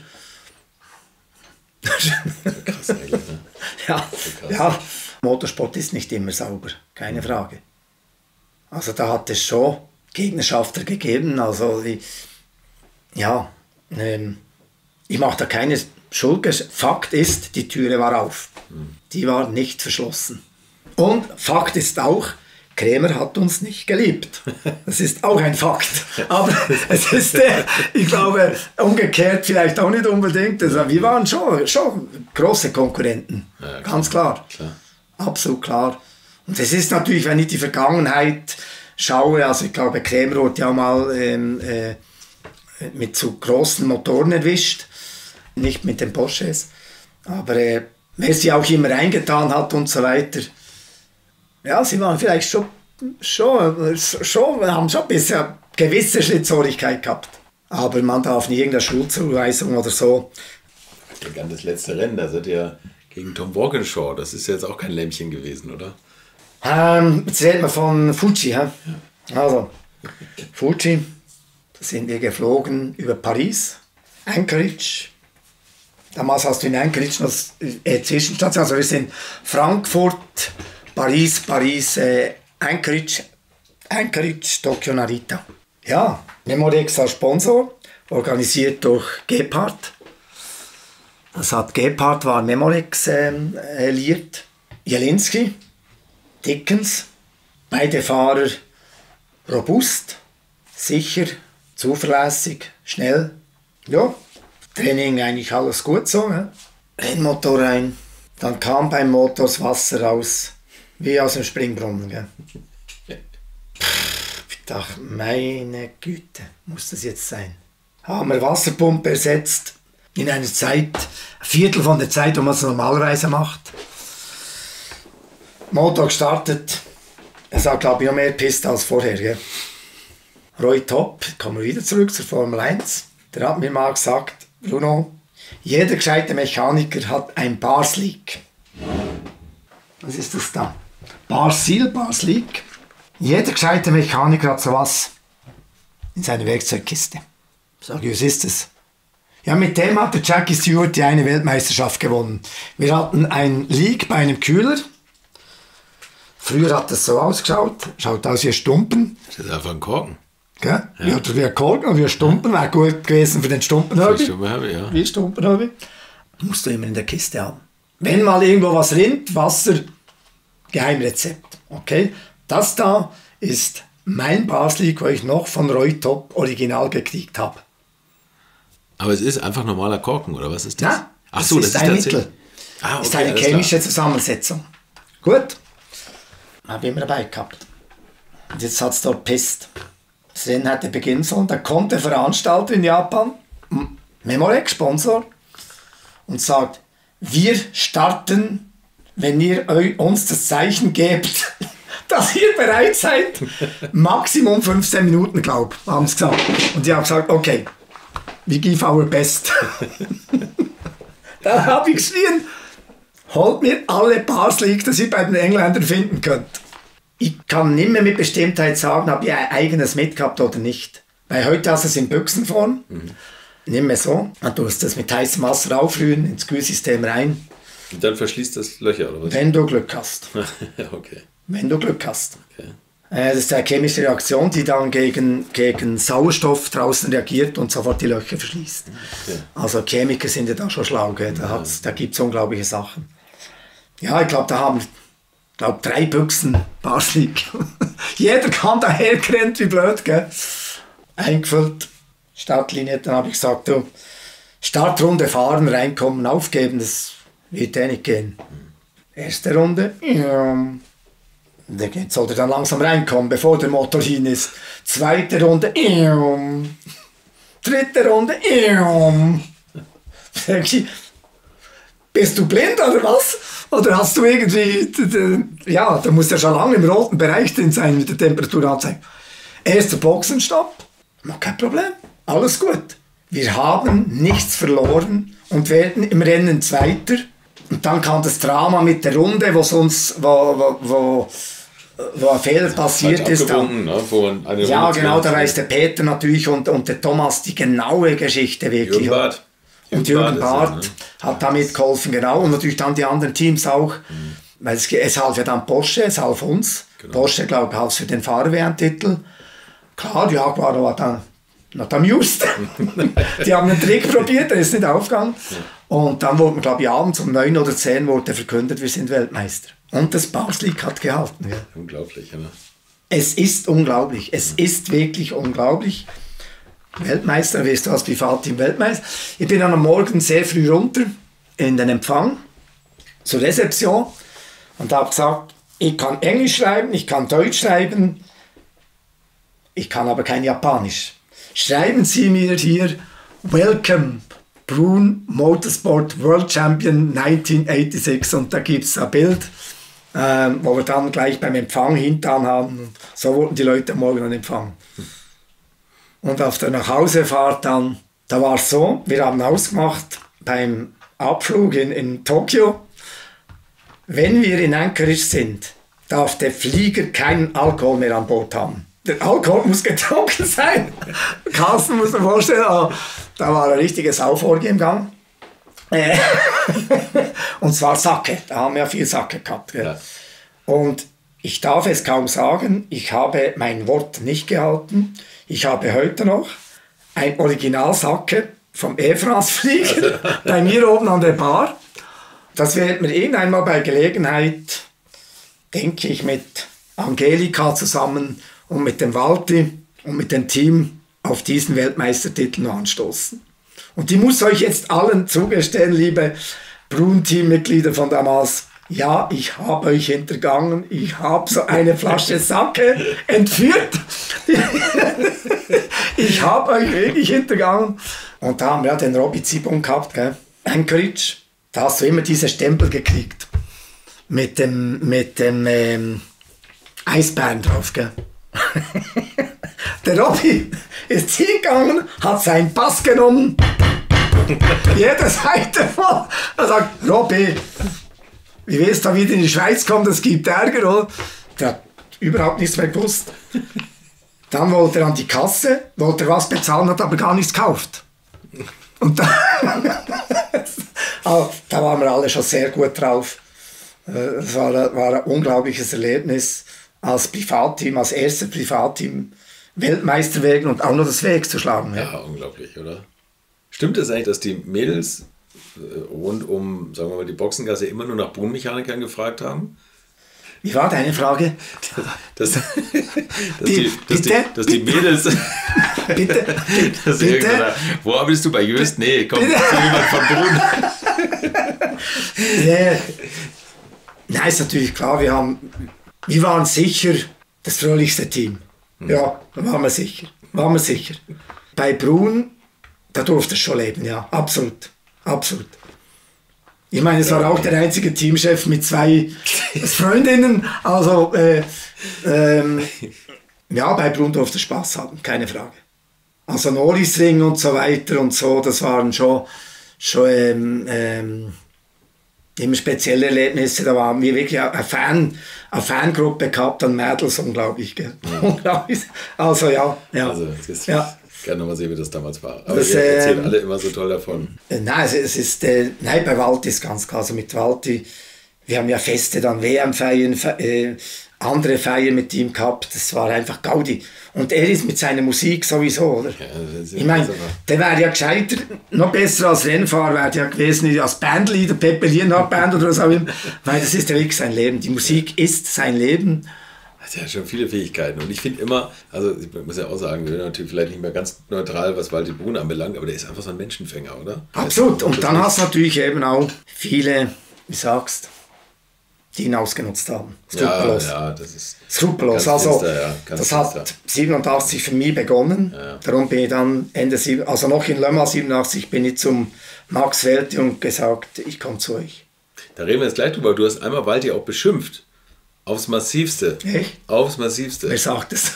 Krass eigentlich, ne? Ja, ja, Motorsport ist nicht immer sauber, keine Frage. Also da hat es schon Gegnerschafter gegeben, also die, ja, ähm, Ich mache da keine Schuld. Fakt ist, die Türe war auf. Die war nicht verschlossen. Und Fakt ist auch, Krämer hat uns nicht geliebt. Das ist auch ein Fakt. Aber es ist, äh, ich glaube, umgekehrt vielleicht auch nicht unbedingt. Also wir waren schon, schon große Konkurrenten. Ja, klar. Ganz klar. klar. Absolut klar. Und es ist natürlich, wenn ich die Vergangenheit schaue, also ich glaube, Krämer wurde ja mal ähm, äh, mit zu großen Motoren erwischt. Nicht mit den Porsches. Aber äh, wer sie auch immer reingetan hat und so weiter. Ja, sie waren vielleicht schon, schon, schon haben schon ein bisschen gewisse Schlitzohrigkeit gehabt. Aber man darf nie irgendeine Schulzuweisung oder so. Ich denke an das letzte Rennen, da seid ihr gegen Tom Walkinshaw. Das ist jetzt auch kein Lämmchen gewesen, oder? Ähm, jetzt reden wir von Fuji. He? Also, Fuji, da sind wir geflogen über Paris, Anchorage. Damals hast du in Anchorage noch äh, Zwischenstation. Also wir sind Frankfurt, Paris, Paris, äh, Anchorage, Anchorage, Tokio, Narita. Ja, Memorex als Sponsor, organisiert durch Gebhardt. Das hat Gebhardt, war Memorex ähm, liiert. Jelinski, Dickens, beide Fahrer robust, sicher, zuverlässig, schnell. Ja, Training eigentlich alles gut so. Ne? Rennmotor rein, dann kam beim Motor das Wasser raus. Wie aus dem Springbrunnen, gell? Ich dachte, meine Güte, muss das jetzt sein? Haben wir Wasserpumpe ersetzt in einer Zeit, ein Viertel von der Zeit, wo man es normalerweise macht. Motor gestartet, es hat glaube ich noch mehr Piste als vorher, gell? Roy Topp, kommen wir wieder zurück zur Formel eins, der hat mir mal gesagt, Bruno, jeder gescheite Mechaniker hat ein Bars-Leak. Was ist das da? Bar-Seal, Bars-Leak. Jeder gescheite Mechaniker hat sowas in seiner Werkzeugkiste. Sag ich, was ist das? Ja, mit dem hat der Jackie Stewart die eine Weltmeisterschaft gewonnen. Wir hatten ein Leak bei einem Kühler. Früher hat das so ausgeschaut. Schaut aus wie ein Stumpen. Das ist einfach ein Korken. Gell? Ja, oder wie ein Korken oder wie ein Stumpen. Wäre gut gewesen für den Stumpenhöbi. Ja. Wie Stumpenhöbi. Musst du immer in der Kiste haben. Wenn mal irgendwo was rinnt, Wasser, Geheimrezept. Okay? Das da ist mein Bars-Leak, wo ich noch von Roy Topp original gekriegt habe. Aber es ist einfach normaler Korken, oder was ist das? Ja, Ach so, das, das ist ein ist Mittel. Ah, okay, ist eine chemische klar. Zusammensetzung. Gut. Habe ich immer dabei gehabt. Und jetzt hat es dort Pest. Das Rennen hätte beginnen sollen. Da kommt der Veranstalter in Japan, Memorex, Sponsor, und sagt, wir starten, wenn ihr uns das Zeichen gebt, dass ihr bereit seid. Maximum fünfzehn Minuten, glaube ich, haben sie gesagt. Und die haben gesagt, okay, we give our best. Dann habe ich geschrien, holt mir alle Bars-Leak, die ihr bei den Engländern finden könnt. Ich kann nicht mehr mit Bestimmtheit sagen, ob ich ein eigenes mitgehabt oder nicht. Weil heute hast du es in Büchsenform. Mhm. Nicht mehr so. Dann tust du das mit heißem Wasser aufrühren, ins Kühlsystem rein. Und dann verschließt das Löcher, oder was? Wenn du Glück hast. Okay. Wenn du Glück hast. Okay. Das ist eine chemische Reaktion, die dann gegen, gegen Sauerstoff draußen reagiert und sofort die Löcher verschließt. Okay. Also Chemiker sind ja da schon schlau. Gell? Da, ja. da gibt es unglaubliche Sachen. Ja, ich glaube, da haben glaub, drei Büchsen Bars-Leak. Jeder kam daher gerannt wie blöd. Gell? Eingefüllt, Startlinie. Dann habe ich gesagt, du, Startrunde fahren, reinkommen, aufgeben, das wird eh nicht gehen. Erste Runde, ja. Der sollte dann langsam reinkommen, bevor der Motor hin ist. Zweite Runde, ähm. Dritte Runde, ähm. Bist du blind oder was? Oder hast du irgendwie, ja, da muss ja schon lange im roten Bereich drin sein mit der Temperaturanzeige. Erster Boxenstopp, kein Problem, alles gut. Wir haben nichts verloren und werden im Rennen Zweiter. Und dann kam das Drama mit der Runde, wo sonst, wo, wo, wo wo ein Fehler passiert ist. Dann, ne, eine ja, Runde genau, da weiß der Peter natürlich und, und der Thomas die genaue Geschichte wirklich. Jürgen Barth. Und Jürgen Barth ja, ne? hat damit geholfen, genau. Und natürlich dann die anderen Teams auch. Mhm. Weil es, es half ja dann Porsche, es half uns. Genau. Porsche, glaube ich, half für den Fahrer-W M-Titel. Klar, Jaguar war dann not amused. Die haben einen Trick probiert, der ist nicht aufgegangen. Und dann wurde, glaube ich, abends um neun oder zehn wurde verkündet, wir sind Weltmeister. Und das Bauslick hat gehalten. Ja. Unglaublich, oder? Es ist unglaublich. Es ist wirklich unglaublich. Weltmeister, wirst du als Privatteam Weltmeister. Ich bin dann am Morgen sehr früh runter in den Empfang zur Rezeption und habe gesagt, ich kann Englisch schreiben, ich kann Deutsch schreiben, ich kann aber kein Japanisch. Schreiben Sie mir hier, Welcome, Brun Motorsport World Champion neunzehnhundertsechsundachtzig, und da gibt es ein Bild, ähm, wo wir dann gleich beim Empfang hintan haben. So wurden die Leute am Morgen an Empfang. Und auf der Nachhausefahrt dann, da war es so, wir haben ausgemacht beim Abflug in, in Tokio, wenn wir in Anchorage sind, darf der Flieger keinen Alkohol mehr an Bord haben. Der Alkohol muss getrunken sein. Carsten muss sich vorstellen, oh, da war ein richtiges Sauforgie im Gang. Äh, und zwar Sake, da haben wir ja viel Sake gehabt. Gell? Ja. Und ich darf es kaum sagen, ich habe mein Wort nicht gehalten. Ich habe heute noch ein Original Sake vom Air France Flieger bei mir oben an der Bar. Das wird mir irgendwann mal bei Gelegenheit, denke ich, mit Angelika zusammen und mit dem Walti und mit dem Team auf diesen Weltmeistertitel noch anstoßen. Und ich muss euch jetzt allen zugestehen, liebe Brun-Team-Mitglieder von damals, ja, ich habe euch hintergangen, ich habe so eine Flasche Sake entführt. Ich habe euch wirklich hintergangen. Und da haben wir den Robby Zibon gehabt, gell? Anchorage. Da hast du immer diese Stempel gekriegt. Mit dem, mit dem ähm, Eisbären drauf, gell? Der Robby ist hingegangen, hat seinen Pass genommen. Jede Seite voll. Er sagt, Robby, wie willst du da wieder in die Schweiz kommen, das gibt Ärger, oder? Der hat überhaupt nichts mehr gewusst. Dann wollte er an die Kasse, wollte er was bezahlen, hat aber gar nichts gekauft. Und da, also, da waren wir alle schon sehr gut drauf. Es war, war ein unglaubliches Erlebnis, als Privatteam, als erster Privatteam Weltmeister werden und auch noch das Weg zu schlagen. Ja, ja, unglaublich, oder? Stimmt es eigentlich, dass die Mädels rund um, sagen wir mal, die Boxengasse immer nur nach Brunmechanikern gefragt haben? Wie war deine Frage? Dass, dass, die, dass, die, dass die Mädels... Bitte? Dass bitte? Wo arbeitest du, bei Jöst? Nee, komm, jemand von Brun. Nee. Nein, ist natürlich klar, wir, haben, wir waren sicher das fröhlichste Team. Hm. Ja, da waren wir sicher. Waren wir sicher. Bei Brun, da durfte es schon leben, ja, absolut. Absolut. Ich meine, es war auch der einzige Teamchef mit zwei Freundinnen. Also, äh, ähm, ja, bei Brun durfte Spaß haben, keine Frage. Also Norrisring und so weiter und so, das waren schon, schon ähm, ähm, immer spezielle Erlebnisse. Da waren wir wirklich eine, Fan, eine Fangruppe gehabt an Mädels, unglaublich. Gell? Ja. Also ja, ja. Also, das ist ja. Ich kann noch mal sehen, wie das damals war. Aber das, ihr erzählt ähm, alle immer so toll davon. Äh, nein, es, es ist, äh, nein, bei Walti ist ganz klar, also mit Walti, wir haben ja Feste, dann W M-Feiern, äh, andere Feiern mit ihm gehabt, das war einfach Gaudi. Und er ist mit seiner Musik sowieso, oder? Ja, ich meine, der wäre ja gescheiter, noch besser als Rennfahrer wäre ja gewesen, als Bandleader, Pepe Lienhardt Band oder so, weil das ist ja wirklich sein Leben. Die Musik ist sein Leben. Er hat schon viele Fähigkeiten und ich finde immer, also ich muss ja auch sagen, wir sind natürlich vielleicht nicht mehr ganz neutral, was Walti Brun anbelangt, aber der ist einfach so ein Menschenfänger, oder? Absolut, und dann hast du natürlich eben auch viele, wie sagst, die ihn ausgenutzt haben. Skrupellos. Ja, ja, das ist Skrupellos, also finster, ja, das finster. hat siebenundachtzig für mich begonnen, ja, ja. Darum bin ich dann Ende, also noch in Le Mans siebenundachtzig bin ich zum Max Welti und gesagt, ich komme zu euch. Da reden wir jetzt gleich drüber, du hast einmal Walti auch beschimpft. Aufs Massivste. Echt? Aufs Massivste. Wer sagt das?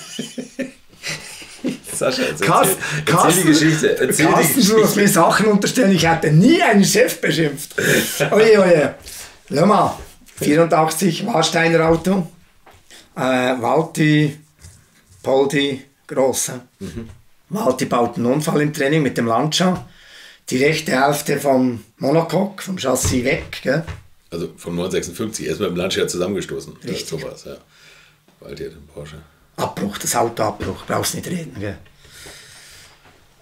Sascha, erzähl, Karsten, erzähl Karsten, die Geschichte. Erzähl Karsten, die Geschichte. Du musst mir Sachen unterstellen, ich hätte nie einen Chef beschimpft. Oje, oje. Schau mal, vierundachtzig Warsteiner Auto, äh, Walti, Poldi, Grosse. Mhm. Walti baut einen Unfall im Training mit dem Lancia. Die rechte Hälfte vom Monocoque, vom Chassis weg, gell? Also von neunhundertsechsundfünfzig erst mit dem Lancia zusammengestoßen. Richtig. So was, ja. Walti hat den Porsche. Abbruch, das Auto Abbruch, brauchst nicht reden, gell?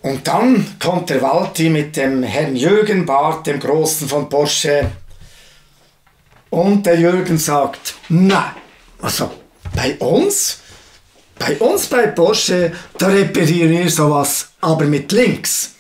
Und dann kommt der Walti mit dem Herrn Jürgen Barth, dem Großen von Porsche. Und der Jürgen sagt, nein, also bei uns, bei uns bei Porsche, da reparieren wir sowas, aber mit links.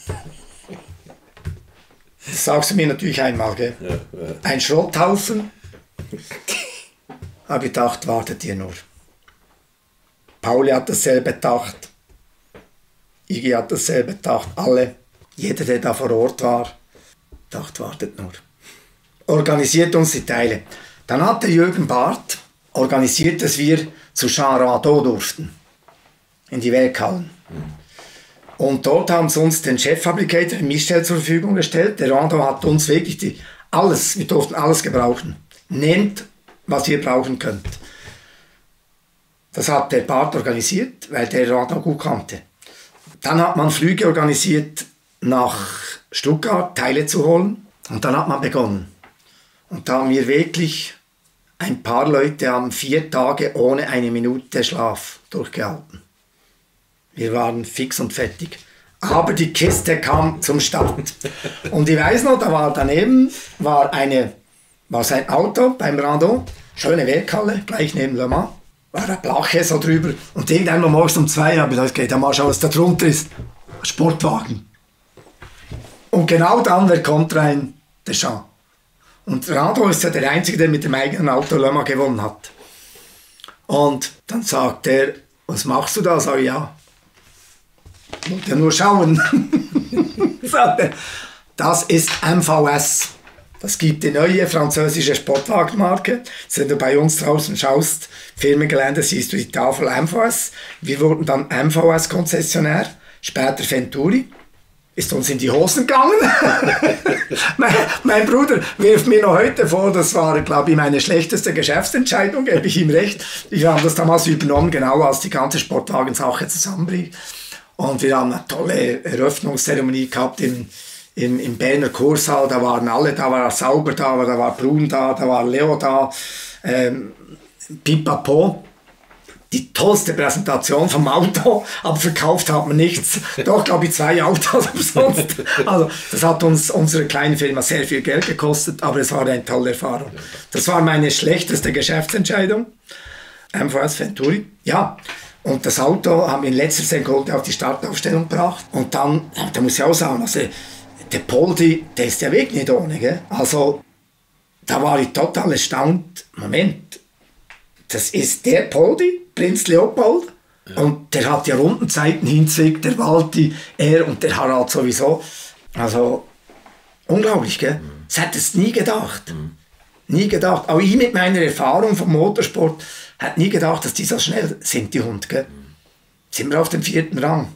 Das sagst du mir natürlich einmal, gell? Ja, ja. Ein Schrotthaufen. Habe ich gedacht, wartet ihr nur. Pauli hat dasselbe gedacht. Iggy hat dasselbe gedacht. Alle. Jeder, der da vor Ort war, dachte, wartet nur. Organisiert uns die Teile. Dann hat der Jürgen Barth organisiert, dass wir zu Jean Rado durften. In die Werkhallen. Mhm. Und dort haben sie uns den Cheffabrikator Michel zur Verfügung gestellt. Der Rando hat uns wirklich die, alles, wir durften alles gebrauchen. Nehmt, was ihr brauchen könnt. Das hat der Barth organisiert, weil der Rando gut kannte. Dann hat man Flüge organisiert nach Stuttgart, Teile zu holen. Und dann hat man begonnen. Und da haben wir wirklich, ein paar Leute haben vier Tage ohne eine Minute Schlaf durchgehalten. Wir waren fix und fertig. Aber die Kiste kam zum Start. Und ich weiß noch, da war daneben war, eine, war sein Auto beim Rando, schöne Werkhalle, gleich neben Le Mans. War eine Plache so drüber. Und irgendwann mal morgens um zwei habe ich gesagt, okay, dann mal schauen, was da drunter ist. Sportwagen. Und genau dann, wer kommt rein? Der Jean. Und Rando ist ja der Einzige, der mit dem eigenen Auto Le Mans gewonnen hat. Und dann sagt er, was machst du da? Sag ich, ja. Wollt ihr nur schauen? Sagt er, das ist M V S. Das gibt die neue französische Sportwagenmarke. Wenn du bei uns draußen schaust, Firmengelände, siehst du die Tafel M V S. Wir wurden dann M V S-Konzessionär, später Venturi. Ist uns in die Hosen gegangen. mein, mein Bruder wirft mir noch heute vor, das war, glaube ich, meine schlechteste Geschäftsentscheidung, gebe ich ihm recht. Wir haben das damals übernommen, genau als die ganze Sportwagensache zusammenbricht. Und wir haben eine tolle Eröffnungszeremonie gehabt im, im, im Berner Kursaal. Da waren alle, da war Sauber da, da war Brun da, da war Leo da, ähm, Pipapo. Die tollste Präsentation vom Auto, aber verkauft hat man nichts. Doch, glaube ich, zwei Autos, aber sonst. Also, das hat uns, unsere kleine Firma, sehr viel Geld gekostet, aber es war eine tolle Erfahrung. Das war meine schlechteste Geschäftsentscheidung. M V S Venturi. Ja. Und das Auto haben wir in letzter Sekunde auf die Startaufstellung gebracht. Und dann, da muss ich auch sagen, also, der Poldi, der ist ja wirklich nicht ohne, gell? Also, da war ich total erstaunt. Moment, das ist der Poldi, Prinz Leopold. Ja. Und der hat ja Rundenzeiten hinzwickt, der Walti, er und der Harald sowieso. Also, unglaublich, gell? Mhm. Das hätte es nie gedacht. Mhm. Nie gedacht. Auch ich mit meiner Erfahrung vom Motorsport hätte nie gedacht, dass die so schnell sind, die Hunde, gell? Mhm. Sind wir auf dem vierten Rang.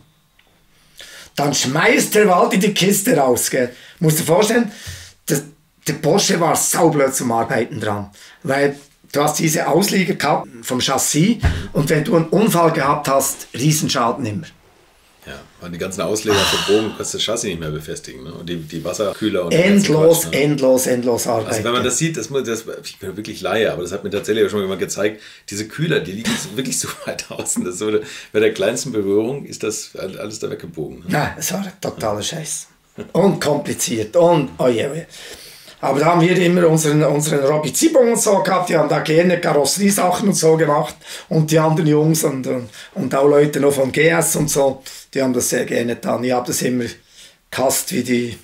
Dann schmeißt der Walti die Kiste raus, gell? Musst du dir vorstellen, das, der Porsche war saublöd zum Arbeiten dran. Weil du hast diese Auslieger gehabt vom Chassis und wenn du einen Unfall gehabt hast, Riesenschaden immer. Ja, weil die ganzen Ausleger verbogen, kannst du das Chassis nicht mehr befestigen. Ne? Und die, die Wasserkühler und endlos, Quatsch, ne? endlos, endlos Arbeit. Also wenn man das sieht, das, das, ich bin wirklich Laie, aber das hat mir tatsächlich auch schon jemand gezeigt, diese Kühler, die liegen wirklich so weit außen, dass so, bei der kleinsten Berührung ist das alles da weggebogen. Ne? Nein, es war ein totaler Scheiß. Und kompliziert und oje, oje. Aber da haben wir immer unseren, unseren Robby Zibong und so gehabt, die haben da gerne Karosseriesachen und so gemacht und die anderen Jungs und, und, und auch Leute noch von G S und so, die haben das sehr gerne getan. Ich habe das immer gehasst wie die,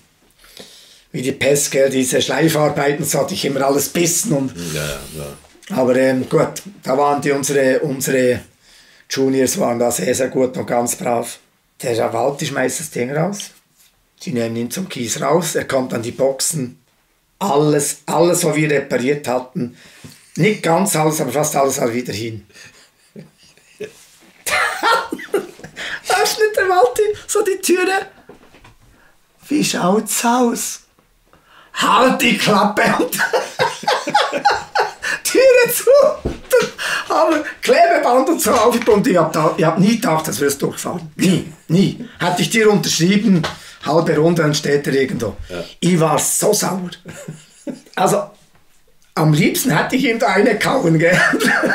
wie die Pest, gell? Diese Schleifarbeiten, so hatte ich immer alles bissen. Und, ja, ja. Aber ähm, gut, da waren die, unsere, unsere Juniors waren da sehr, sehr gut und ganz brav. Der Walti schmeißt das Ding raus, sie nehmen ihn zum Kies raus, er kommt an die Boxen. Alles, alles, was wir repariert hatten, nicht ganz alles, aber fast alles war wieder hin. Da öffnet der Walti so die Türe. Wie schaut's aus? Halt die Klappe und Türe zu. Aber Klebeband und so aufgebunden. Ich habe hab nie gedacht, das wirst du durchfahren. Nie, nie. Hätte ich dir unterschrieben, halbe Runde, dann steht er irgendwo. Ja. Ich war so sauer. Also, am liebsten hätte ich ihm da eine kauen, gell?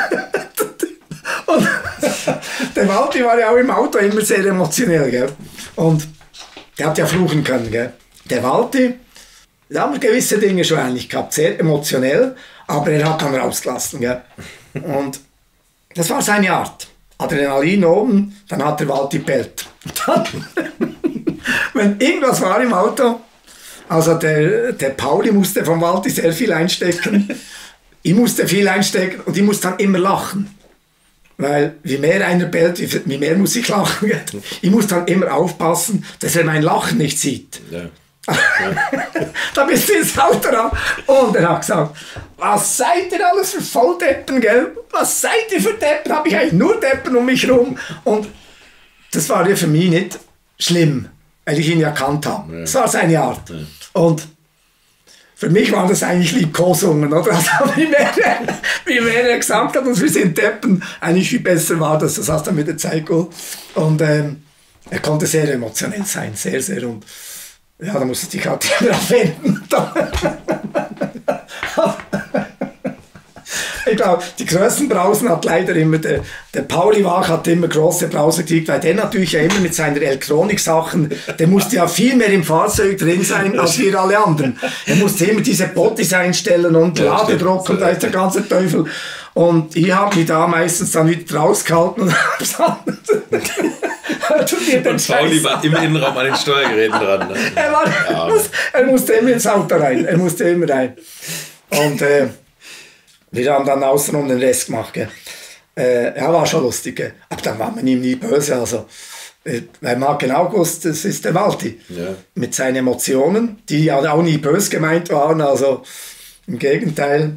Und der Walti war ja auch im Auto immer sehr emotionell, gell? Und der hat ja fluchen können, gell? Der Walti, da haben wir gewisse Dinge schon eigentlich gehabt, sehr emotionell, aber er hat dann rausgelassen, gell? Und das war seine Art. Adrenalin oben, dann hat der Walti bellt. Dann, wenn irgendwas war im Auto, also der, der Pauli musste vom Walti sehr viel einstecken, ich musste viel einstecken und ich musste dann immer lachen. Weil wie mehr einer bellt, wie mehr muss ich lachen. Ich muss dann immer aufpassen, dass er mein Lachen nicht sieht. Ja. Ja. Da bist du ins Auto ran. Und er hat gesagt, was seid ihr alles für Volldeppen, gell? Was seid ihr für Deppen? Habe ich eigentlich nur Deppen um mich rum? Und das war ja für mich nicht schlimm, weil ich ihn ja kannt habe. Ja. Das war seine Art. Ja. Und für mich waren das eigentlich Liebkosungen, oder? Also, wie, mehr, wie mehr er gesagt hat, und wir sind Deppen, eigentlich viel besser war das, das hast du mit der Zeit geholt. Und ähm, er konnte sehr emotionell sein, sehr, sehr. Und ja, da musste ich dich halt darauf wenden. Ich glaube, die größten Brausen hat leider immer der, der Pauli Wach hat immer große Brausen gekriegt, weil der natürlich ja immer mit seinen Elektronik-Sachen, der musste ja viel mehr im Fahrzeug drin sein als wir alle anderen. Er musste immer diese Bottis einstellen und ja, Ladedruck und da ist der ganze Teufel. Und ich habe mich da meistens dann wieder rausgehalten und habe und Pauli war im Innenraum an den Steuergeräten dran. Ne? Er, war, ja. er, muss, er musste immer ins Auto rein. Er musste immer rein. Und äh, wir haben dann außenrum den Rest gemacht. Gell. Äh, ja, war schon lustig. Gell. Aber dann war man ihm nie böse. Also, äh, weil man hat genau gewusst, das ist der Walti. Ja. Mit seinen Emotionen, die ja auch nie böse gemeint waren. Also im Gegenteil.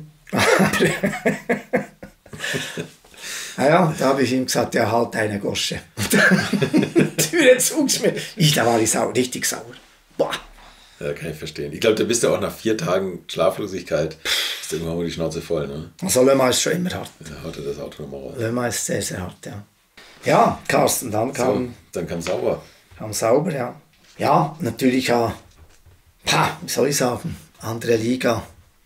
Naja, da habe ich ihm gesagt, ja, halt deine Gosche. Türe zugeschmissen. Ich, da war ich sau, richtig sauer. Boah. Ja, kann ich verstehen. Ich glaube, da bist du auch nach vier Tagen Schlaflosigkeit, ist irgendwann mal die Schnauze voll, ne? Also Le Mans ist schon immer hart. Ja, haut er das Auto nochmal raus. Le Mans ist sehr, sehr hart, ja. Ja, Carsten, dann kam... So, dann kam Sauber. Kam Sauber, ja. Ja, natürlich auch, pah, wie soll ich sagen, andere Liga.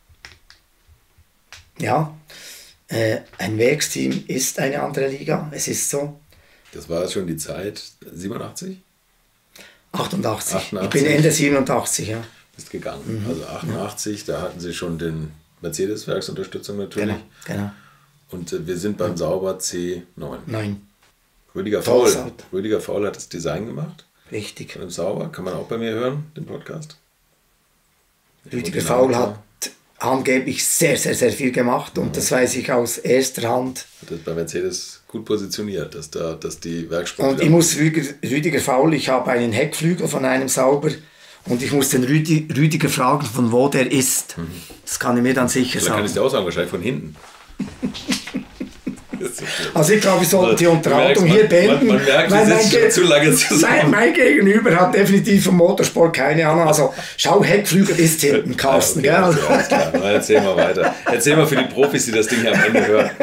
Ja, äh, ein Werksteam ist eine andere Liga, es ist so. Das war schon die Zeit, siebenundachtzig? achtundachtzig. achtundachtzig. Ich bin Ende siebenundachtzig, ja. Bist gegangen. Mhm. Also achtundachtzig, ja. Da hatten sie schon den Mercedes-Werksunterstützung natürlich. Genau, genau. Und äh, wir sind beim Sauber C neun. neun. Rüdiger Faul. Rüdiger Faul hat das Design gemacht. Richtig. Von dem Sauber, kann man auch bei mir hören, den Podcast. Rüdiger Faul hat angeblich sehr, sehr, sehr viel gemacht und ja. Das weiß ich aus erster Hand. Hat das bei Mercedes gut positioniert, dass, da, dass die Werksport... Und ich muss Rüdiger, Rüdiger Faul, ich habe einen Heckflügel von einem Sauber und ich muss den Rüdi, Rüdiger fragen, von wo der ist. Mhm. Das kann ich mir dann sicher Vielleicht sagen. kann ich dir auch sagen, wahrscheinlich von hinten. Also ich glaube, wir sollten die Unterhaltung merkst, hier beenden. Man, man merkt, wir sitzen schon zu lange zusammen. Mein, mein Gegenüber hat definitiv vom Motorsport keine Ahnung. Also schau, Heckflügel ist hinten, Carsten. Ja, okay, okay, alles klar. Na, erzähl mal weiter. Erzähl mal für die Profis, die das Ding hier am Ende hören.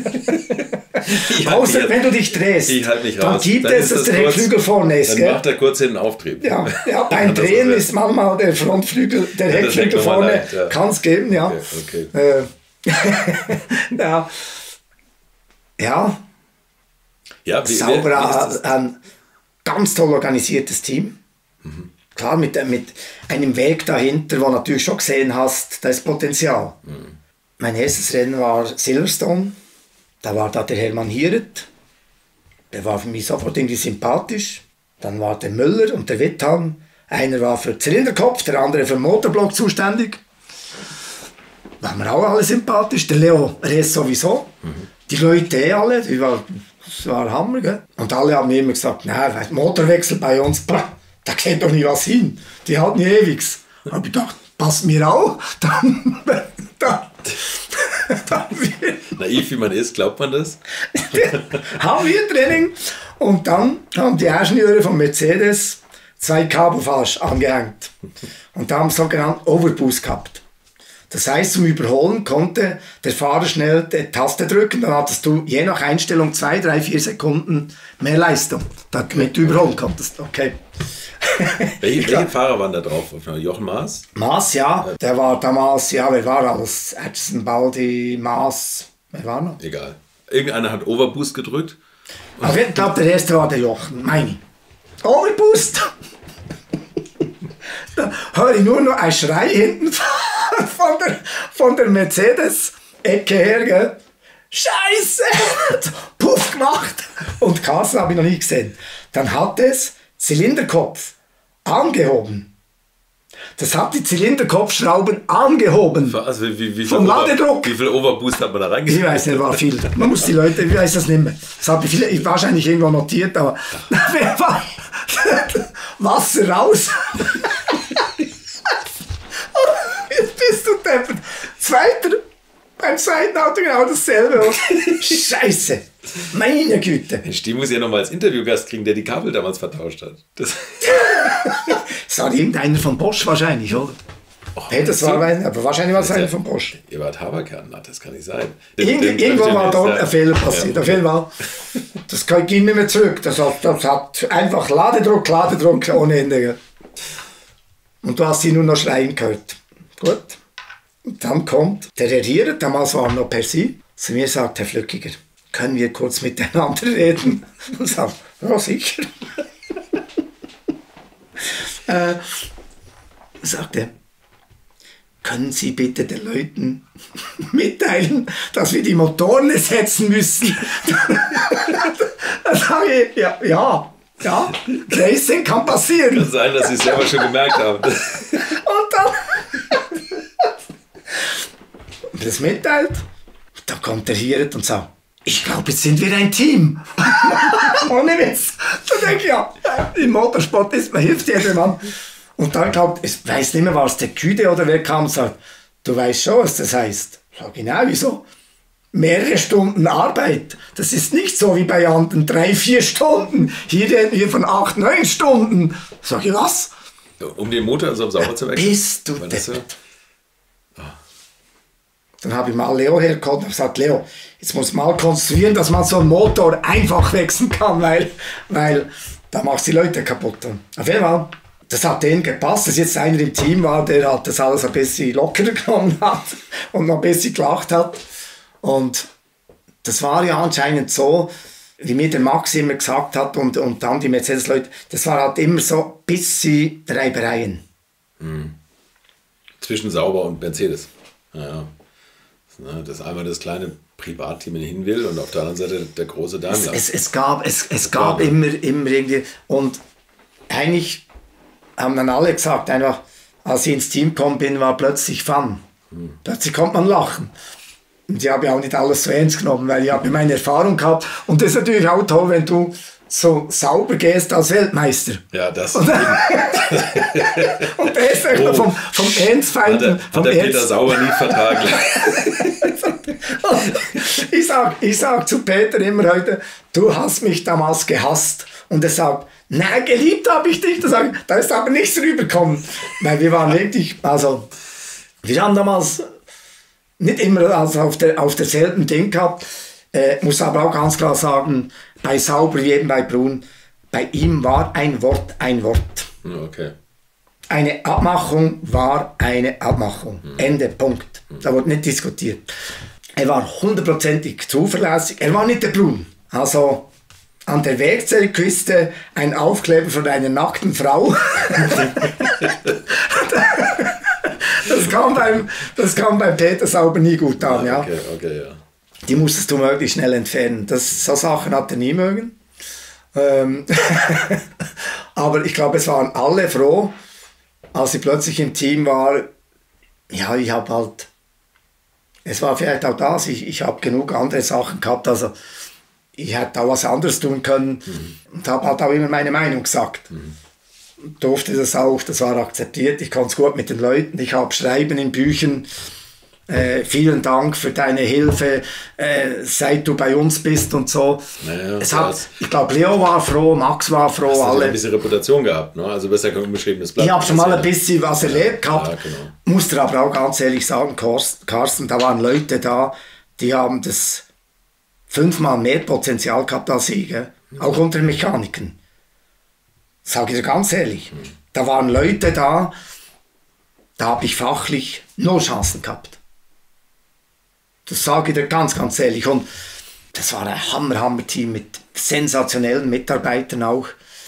Außer wenn du dich drehst, ich halt mich dann raus. gibt dann es, dass der kurz, Heckflügel vorne ist. Dann gell? macht er kurz den Auftrieb. Ja, ja beim Drehen ist manchmal der Frontflügel, der ja, Heckflügel vorne, leicht, ja. Kann es geben, ja. Okay, okay. Äh, ja. Ja. Ja, wie, Sauber, wie ein ganz toll organisiertes Team. Mhm. Klar, mit, mit einem Weg dahinter, wo natürlich schon gesehen hast, da ist Potenzial. Mhm. Mein erstes Rennen war Silverstone. Da war da der Hermann Hieret. Der war für mich sofort irgendwie sympathisch. Dann war der Müller und der Wittham. Einer war für Zylinderkopf, der andere für den Motorblock zuständig. Waren wir auch alle sympathisch. Der Leo Reyes sowieso. Mhm. Die Leute eh alle, die war, das war Hammer. Gell? Und alle haben mir immer gesagt, nein, Motorwechsel bei uns, bah, da geht doch nie was hin. Die halten ewig. Da habe ich gedacht, passt mir auch. Dann, dann, dann naiv wie man ist, glaubt man das? Haben wir Training. Und dann haben die Ingenieure von Mercedes zwei Kabelfasch angehängt. Und da haben sogenannten Overboost gehabt. Das heißt, zum Überholen konnte der Fahrer schnell die Taste drücken, dann hattest du je nach Einstellung zwei, drei, vier Sekunden mehr Leistung, damit du überholen konntest. Okay. Welche, welche Fahrer waren da drauf? Jochen Maas? Maas, ja. Der war damals, ja, wer war alles? Edson, Baldi, Maas, wer war noch? Egal. Irgendeiner hat Overboost gedrückt. Aber ich glaube, der erste war der Jochen, meine ich. Overboost. Da höre ich nur noch ein Schrei hinten von der, von der Mercedes-Ecke her, gell? Scheiße! Puff gemacht. Und Carsten habe ich noch nie gesehen. Dann hat es Zylinderkopf angehoben. Das hat die Zylinderkopfschrauben angehoben. Also wie, wie, wie vom Over, Ladedruck. Wie viel Overboost hat man da reingeschrieben? Ich weiß nicht, war viel. Man muss die Leute, ich weiß das nicht mehr. Das habe ich viele, wahrscheinlich irgendwo notiert, aber Wasser raus. Jetzt bist du deppert. Zweiter, beim zweiten Auto genau dasselbe. Scheiße. Meine Güte. Die muss ja noch mal als Interviewgast kriegen, der die Kabel damals vertauscht hat. Das, das war irgendeiner von Bosch wahrscheinlich, oder? oh, Hey, das war ein, aber wahrscheinlich war es einer von Bosch. Ebert Haberkern, na, das kann nicht sein. Irgend, den, den irgendwo war dort ja. ein Fehler passiert. Ja, Auf jeden Fall. Das ging nicht mehr zurück. Das hat, das hat einfach Ladedruck, Ladedruck ohne Ende. Und du hast ihn nur noch schreien gehört. Gut. Und dann kommt der Herr Hierer, damals war er noch per Sie, zu mir sagt, Herr Flückiger, können wir kurz miteinander reden? Und sagt, ja sicher. äh, sagt er, können Sie bitte den Leuten mitteilen, dass wir die Motoren ersetzen müssen? Dann sage ich, ja, ja, ja, Racing kann passieren. Kann sein, dass Sie es selber schon gemerkt haben. Und dann das mitteilt, da kommt der hier und sagt, ich glaube, jetzt sind wir ein Team. Ohne Witz. Da denke ich, ja, im Motorsport ist man, hilft jedem Mann. Und dann glaubt, ich weiß nicht mehr, war es der Küde oder wer kam und sagt, du weißt schon, was das heißt. Ich sage, genau, wieso? Mehrere Stunden Arbeit. Das ist nicht so wie bei anderen drei, vier Stunden. Hier reden wir von acht, neun Stunden. Sag ich, was? Um den Motor so sauber zu wechseln? Bist du deppert. Dann habe ich mal Leo hergekommen und gesagt, Leo, jetzt muss man mal konstruieren, dass man so einen Motor einfach wechseln kann, weil, weil da machst du die Leute kaputt. Auf jeden Fall, das hat denen gepasst, dass jetzt einer im Team war, der hat das alles ein bisschen lockerer genommen hat und noch ein bisschen gelacht hat. Und das war ja anscheinend so, wie mir der Max immer gesagt hat und, und dann die Mercedes-Leute, das war halt immer so ein bisschen Reibereien. Mhm. Zwischen Sauber und Mercedes. Ja, ja. Das einmal das kleine Privatteam hin will und auf der anderen Seite der große Daimler. Es, es, es gab, es, es gab immer, immer irgendwie, und eigentlich haben dann alle gesagt, einfach, als ich ins Team gekommen bin, war plötzlich Fun. Hm. Plötzlich konnte man lachen. Und ich habe ja auch nicht alles so ernst genommen, weil ich habe meine Erfahrung gehabt. Und das ist natürlich auch toll, wenn du so sauber gehst als Weltmeister. Ja, das. Und, und der ist oh. vom, vom Ernstfeinden. Hat, hat der Ernst Peter Sauber nie vertragen. ich sage ich sag zu Peter immer heute, du hast mich damals gehasst. Und er sagt, nein, geliebt habe ich dich. Da, sag, da ist aber nichts rübergekommen. Weil wir waren wirklich, also, wir haben damals nicht immer also auf, der, auf derselben Ding gehabt. Äh, muss aber auch ganz klar sagen, bei Sauber wie eben bei Brun, bei ihm war ein Wort ein Wort. Okay. Eine Abmachung war eine Abmachung. Mhm. Ende, Punkt. Mhm. Da wurde nicht diskutiert. Er war hundertprozentig zuverlässig. Er war nicht der Brun. Also an der Werkzeugkiste ein Aufkleber von einer nackten Frau. das, kam beim, das kam beim Peter Sauber nie gut an. Ja, okay, okay, ja. Die musstest du möglichst schnell entfernen. Das, so Sachen hat er nie mögen. Ähm Aber ich glaube, es waren alle froh, als ich plötzlich im Team war. Ja, ich habe halt, es war vielleicht auch das, ich, ich habe genug andere Sachen gehabt, also ich hätte auch was anderes tun können mhm. und habe halt auch immer meine Meinung gesagt. Mhm. Durfte das auch, das war akzeptiert, ich konnte es gut mit den Leuten, ich habe Schreiben in Büchern. Äh, vielen Dank für deine Hilfe, äh, seit du bei uns bist und so. Naja, es hat, ich glaube, Leo war froh, Max war froh, hast alle. Du ein bisschen Reputation gehabt, ne? Also besser unbeschriebenes Blatt. Ich habe schon mal ein bisschen was erlebt gehabt. Ja, genau. Musste aber auch ganz ehrlich sagen, Carsten, da waren Leute da, die haben das fünfmal mehr Potenzial gehabt als ich, gell? Mhm. Auch unter Mechanikern. Sage ich dir ganz ehrlich. Mhm. Da waren Leute da, da habe ich fachlich null Chancen gehabt. Das sage ich dir ganz, ganz ehrlich. Und das war ein Hammer-Hammer-Team mit sensationellen Mitarbeitern auch,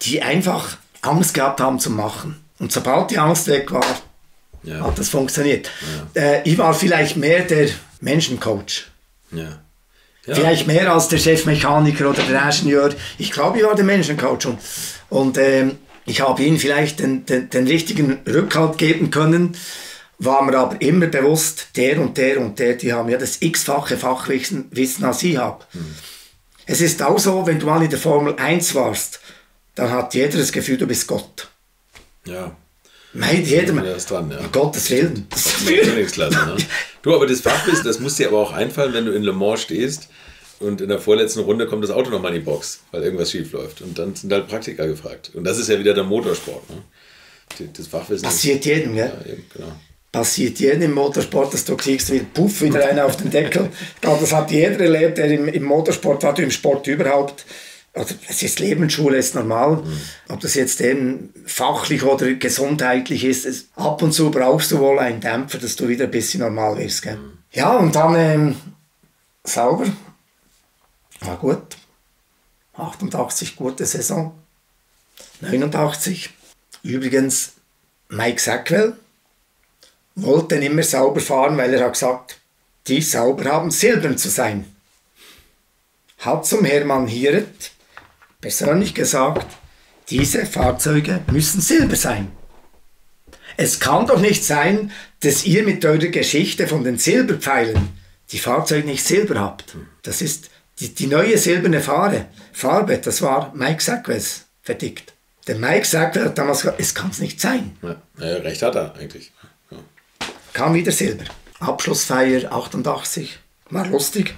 die einfach Angst gehabt haben zu machen. Und sobald die Angst weg war, ja. hat das funktioniert. Ja. Äh, ich war vielleicht mehr der Menschencoach. Ja. Ja. Vielleicht mehr als der Chefmechaniker oder der Ingenieur. Ich glaube, ich war der Menschencoach. Und, und ähm, ich habe ihnen vielleicht den, den, den richtigen Rückhalt geben können, war mir aber immer bewusst, der und der und der, die haben ja das x-fache Fachwissen Wissen, als ich habe. Hm. Es ist auch so, wenn du mal in der Formel eins warst, dann hat jeder das Gefühl, du bist Gott. Ja. Meint jeder, ja, ist dran, ja. Um Gottes Willen. Das ist Königsklasse, ne? Du, aber das Fachwissen, das muss dir aber auch einfallen, wenn du in Le Mans stehst und in der vorletzten Runde kommt das Auto nochmal in die Box, weil irgendwas schief läuft. Und dann sind halt Praktiker gefragt. Und das ist ja wieder der Motorsport. Ne? Das Fachwissen passiert jedem, gell? Ja, eben, genau. Passiert jedem im Motorsport, dass du kriegst wieder Puff, wieder einen auf den Deckel. Ich glaube, das hat jeder erlebt, der im, im Motorsport hat, im Sport überhaupt. Also es ist Lebensschule, ist normal. Mhm. Ob das jetzt eben fachlich oder gesundheitlich ist, es, ab und zu brauchst du wohl einen Dämpfer, dass du wieder ein bisschen normal wirst. Gell? Mhm. Ja, und dann ähm, sauber. War gut. achtundachtzig, gute Saison. neunundachtzig. Übrigens, Mike Sackwell wollte nicht mehr sauber fahren, weil er hat gesagt, die sauber haben silbern zu sein. Hat zum Hermann Hirt persönlich gesagt, diese Fahrzeuge müssen silber sein. Es kann doch nicht sein, dass ihr mit eurer Geschichte von den Silberpfeilen die Fahrzeuge nicht silber habt. Das ist die, die neue silberne Farbe. Farbe, das war Mike Sackwells verdickt. Der Mike Sackwell hat damals gesagt, es kann es nicht sein. Ja, ja, recht hat er eigentlich. Ja. Kam wieder Silber. Abschlussfeier achtundachtzig. War lustig.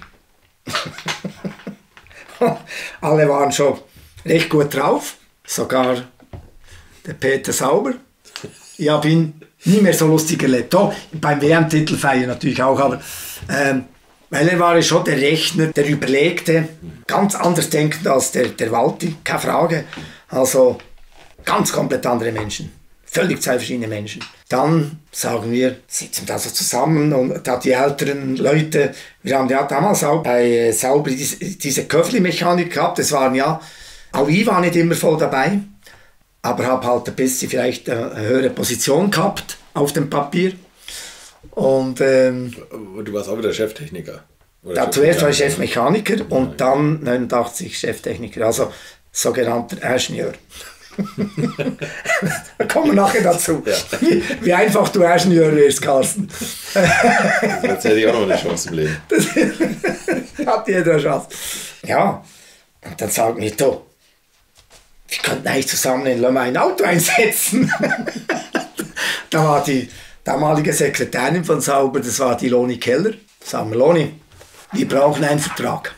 Alle waren schon recht gut drauf. Sogar der Peter Sauber. Ich habe ihn nie mehr so lustig erlebt. Oh, beim W M-Titelfeier natürlich auch, aber ähm, weil er war ja schon der Rechner, der Überlegte, ganz anders denkend als der, der Walti, keine Frage. Also ganz komplett andere Menschen. Völlig zwei verschiedene Menschen. Dann sagen wir, sitzen wir da so zusammen und da die älteren Leute, wir haben ja damals auch bei Sauber diese, diese Köfli-Mechanik gehabt, das waren ja, auch ich war nicht immer voll dabei, aber habe halt ein bisschen vielleicht eine höhere Position gehabt auf dem Papier. Und ähm, du warst auch wieder Cheftechniker? Da zuerst war ich Chefmechaniker und dann neunundachtzig Cheftechniker, also sogenannter Ingenieur. Da kommen wir nachher dazu. Ja. Wie, wie einfach du Ingenieur wirst, Carsten. Jetzt hätte ich auch noch eine Chance im Leben. Das hat jeder eine Chance. Ja, und dann sagen wir, du, wir könnten eigentlich zusammen in Le Mans ein Auto einsetzen. Da war die damalige Sekretärin von Sauber, das war die Loni Keller. Sagen wir, Loni, wir brauchen einen Vertrag.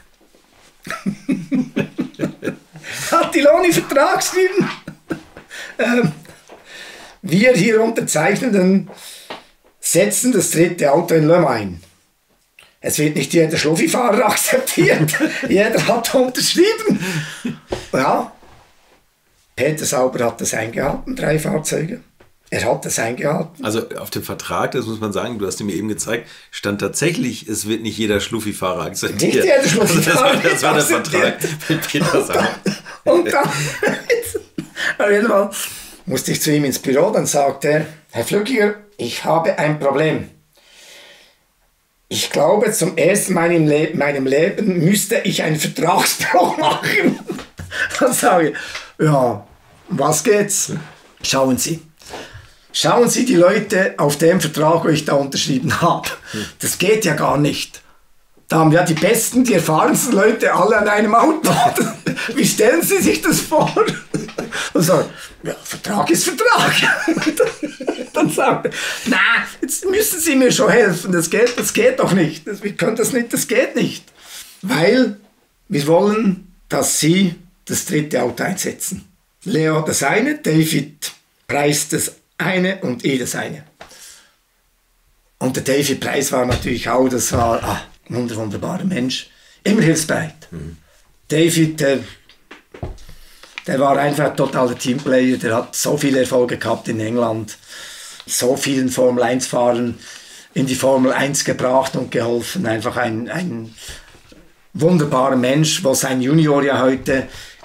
Hat die Loni Vertrag geschrieben? ähm, wir hier Unterzeichnenden setzen das dritte Auto in Le Mans ein. Es wird nicht jeder Schluffifahrer akzeptiert. Jeder hat unterschrieben. Ja, Peter Sauber hat das eingehalten, drei Fahrzeuge. Er hat das eingehalten. Also auf dem Vertrag, das muss man sagen, du hast mir eben gezeigt, stand tatsächlich, es wird nicht jeder Schluffifahrer akzeptiert. Nicht jeder Schluffifahrer also das war, das war der Vertrag mit Peter Sauber. Und dann, auf jeden Fall, musste ich zu ihm ins Büro, dann sagte er, Herr Flückiger, ich habe ein Problem. Ich glaube, zum ersten Mal in Le- meinem Leben müsste ich einen Vertragsbruch machen. Dann sage ich, ja, um was geht's? Schauen Sie. Schauen Sie die Leute auf dem Vertrag, wo ich da unterschrieben habe. Das geht ja gar nicht. Da haben ja die besten, die erfahrensten Leute alle an einem Auto. Wie stellen Sie sich das vor? Und sagen, ja, Vertrag ist Vertrag. Dann sagt er, na, jetzt müssen Sie mir schon helfen. Das geht, das geht doch nicht. Das, wir können das nicht, das geht nicht. Weil wir wollen, dass Sie das dritte Auto einsetzen. Leo das eine, David Preis das eine und ich das eine. Und der David Preis war natürlich auch, das war ah, ein wunder, wunderbarer Mensch, immer hilfsbereit. Mhm. David, der, der war einfach ein totaler Teamplayer, der hat so viele Erfolge gehabt in England, so vielen Formel eins Fahrern in die Formel eins gebracht und geholfen. Einfach ein, ein wunderbarer Mensch, wo sein Junior ja heute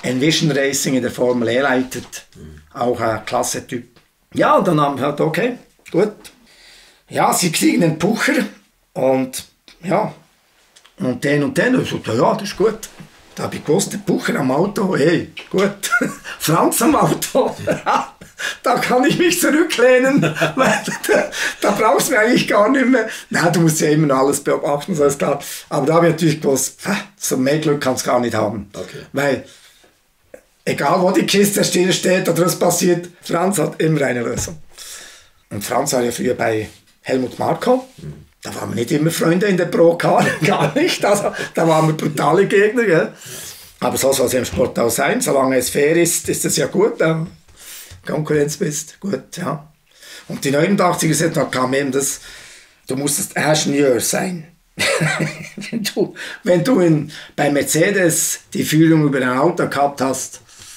Envision Racing in der Formel E leitet. Mhm. Auch ein klasse Typ. Ja, und dann haben wir halt, okay, gut. Ja, sie kriegen einen Pucher und ja, und den und den. Und ich sagte, ja, das ist gut. Da habe ich gewusst, der Pucher am Auto, hey, gut. Franz am Auto, da kann ich mich zurücklehnen, weil da, da brauchst du eigentlich gar nicht mehr. Nein, du musst ja immer noch alles beobachten, so ist klar. Aber da habe ich natürlich gewusst, so mehr Glück kannst du gar nicht haben. Okay. Weil, egal wo die Kiste still steht oder was passiert, Franz hat immer eine Lösung. Und Franz war ja früher bei Helmut Marko. Mhm. Da waren wir nicht immer Freunde in der Pro-Car, gar nicht. Also, da waren wir brutale Gegner. Gell? Aber so soll es im Sport auch sein. Solange es fair ist, ist es ja gut. Ähm, Konkurrenz bist, gut, ja. Und die neunundachtziger sind, da kam eben das, du musstest Ingenieur sein. wenn du, wenn du in, bei Mercedes die Führung über ein Auto gehabt hast,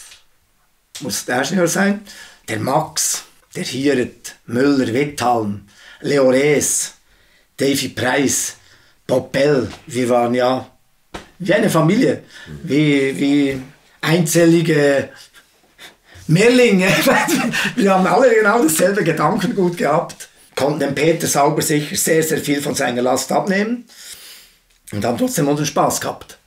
musstest Ingenieur sein. Der Max, der Hirt, Müller, Witthalm, Leores, Davy Price, Bob Bell, wir waren ja wie eine Familie, wie, wie einzellige Mehrlinge. Wir haben alle genau dasselbe Gedankengut gehabt, konnten dem Peter Sauber sicher sehr, sehr viel von seiner Last abnehmen und haben trotzdem unseren Spaß gehabt.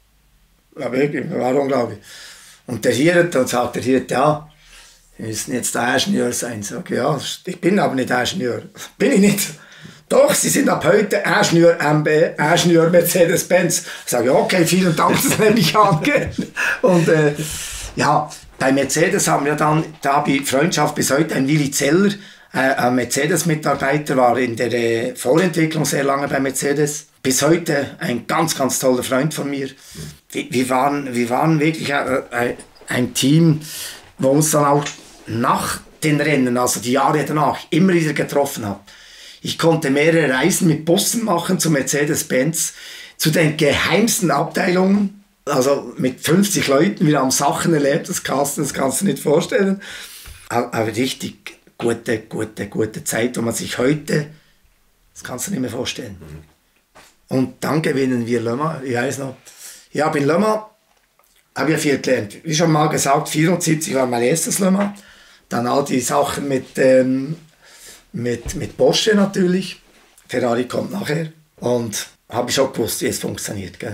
Ja, wirklich, war unglaublich. Und der Hirt, dann sagt der Hirt, ja, wir müssen jetzt der Ingenieur sein. Ich sage, ja, ich bin aber nicht Ingenieur. Bin ich nicht. Doch, Sie sind ab heute Ingenieur M B, Ingenieur Mercedes-Benz. Ich sage, okay, vielen Dank, das nehme ich an. Und äh, ja, bei Mercedes haben wir dann, da habe ich Freundschaft bis heute, ein Willi Zeller, äh, ein Mercedes-Mitarbeiter, war in der äh, Vorentwicklung sehr lange bei Mercedes. Bis heute ein ganz, ganz toller Freund von mir. Wir, wir, waren, wir waren wirklich äh, ein Team, wo uns dann auch nach den Rennen, also die Jahre danach, immer wieder getroffen hat. Ich konnte mehrere Reisen mit Bussen machen zu Mercedes-Benz, zu den geheimsten Abteilungen, also mit fünfzig Leuten. Wir haben Sachen erlebt, das kannst, das kannst du nicht vorstellen. Aber richtig gute, gute, gute Zeit, wo man sich heute, das kannst du nicht mehr vorstellen. Und dann gewinnen wir Le Mans. Ich weiß noch, ja, in Le Mans habe ich viel gelernt. Wie schon mal gesagt, vierundsiebzig war mein erstes Le Mans. Dann all die Sachen mit... Ähm, Mit, mit Porsche natürlich. Ferrari kommt nachher. Und habe ich schon gewusst, wie es funktioniert. Gell?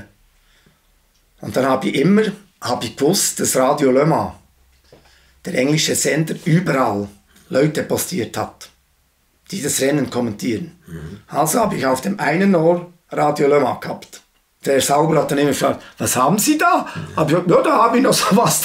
Und dann habe ich immer hab ich gewusst, dass Radio Le Mans, der englische Sender, überall Leute postiert hat, die das Rennen kommentieren. Mhm. Also habe ich auf dem einen Ohr Radio Le Mans gehabt. Der Sauber hat dann immer gefragt, was haben Sie da? Mhm. Habe ich gesagt, ja, da habe ich noch so was.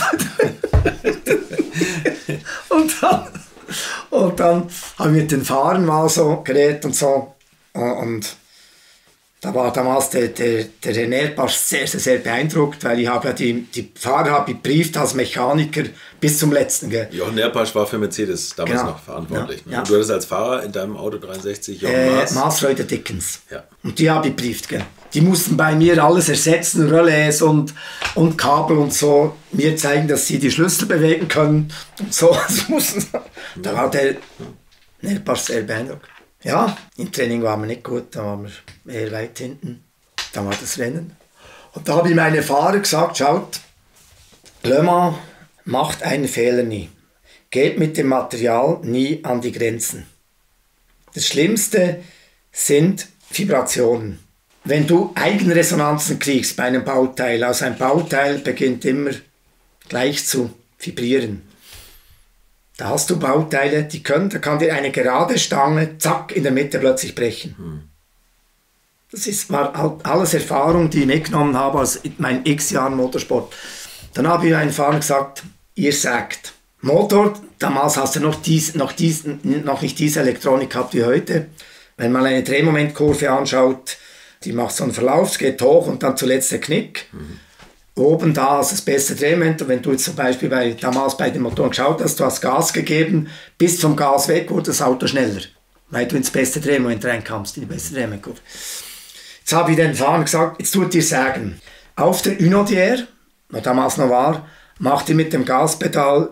Und dann... Und dann habe ich mit den Fahrern mal so geredet und so. Und da war damals der, der, der René Pasch sehr, sehr, sehr beeindruckt, weil ich habe ja die, die Fahrer habe ich gebrieft als Mechaniker bis zum letzten. Gell. Jochen Nerpasch war für Mercedes damals genau. noch verantwortlich. Ja, ne? ja. Und du hattest als Fahrer in deinem Auto dreiundsechzig Jochen äh, Maas. Maas Reuter Dickens. Ja. Und die habe ich gebrieft. Gell. Die mussten bei mir alles ersetzen, Relais und, und Kabel und so, mir zeigen, dass sie die Schlüssel bewegen können und so. Da war der Nerpasch sehr beeindruckt. Ja, im Training waren wir nicht gut, da waren wir eher weit hinten. Dann war das Rennen. Und da habe ich meinen Fahrer gesagt, schaut, Le Mans macht einen Fehler nie. Geht mit dem Material nie an die Grenzen. Das Schlimmste sind Vibrationen. Wenn du Eigenresonanzen kriegst bei einem Bauteil, also ein Bauteil beginnt immer gleich zu vibrieren. Da hast du Bauteile, die können, da kann dir eine gerade Stange, zack, in der Mitte plötzlich brechen. Hm. Das ist, war alles Erfahrung, die ich mitgenommen habe aus meinen x Jahren Motorsport. Dann habe ich einen Fahrer gesagt, ihr sagt, Motor, damals hast du noch, dies, noch, dies, noch nicht diese Elektronik gehabt wie heute. Wenn man eine Drehmomentkurve anschaut, die macht so einen Verlauf, es geht hoch und dann zuletzt der Knick. Mhm. Oben da ist das beste Drehmoment. Und wenn du jetzt zum Beispiel bei, damals bei den Motoren geschaut hast, du hast Gas gegeben, bis vom Gas weg wurde das Auto schneller, weil du ins beste Drehmoment reinkamst, in die beste Drehmomentkurve. Jetzt habe ich den Fahrer gesagt, jetzt tut dir sagen, auf der Unodier, was damals noch war, macht ihr mit dem Gaspedal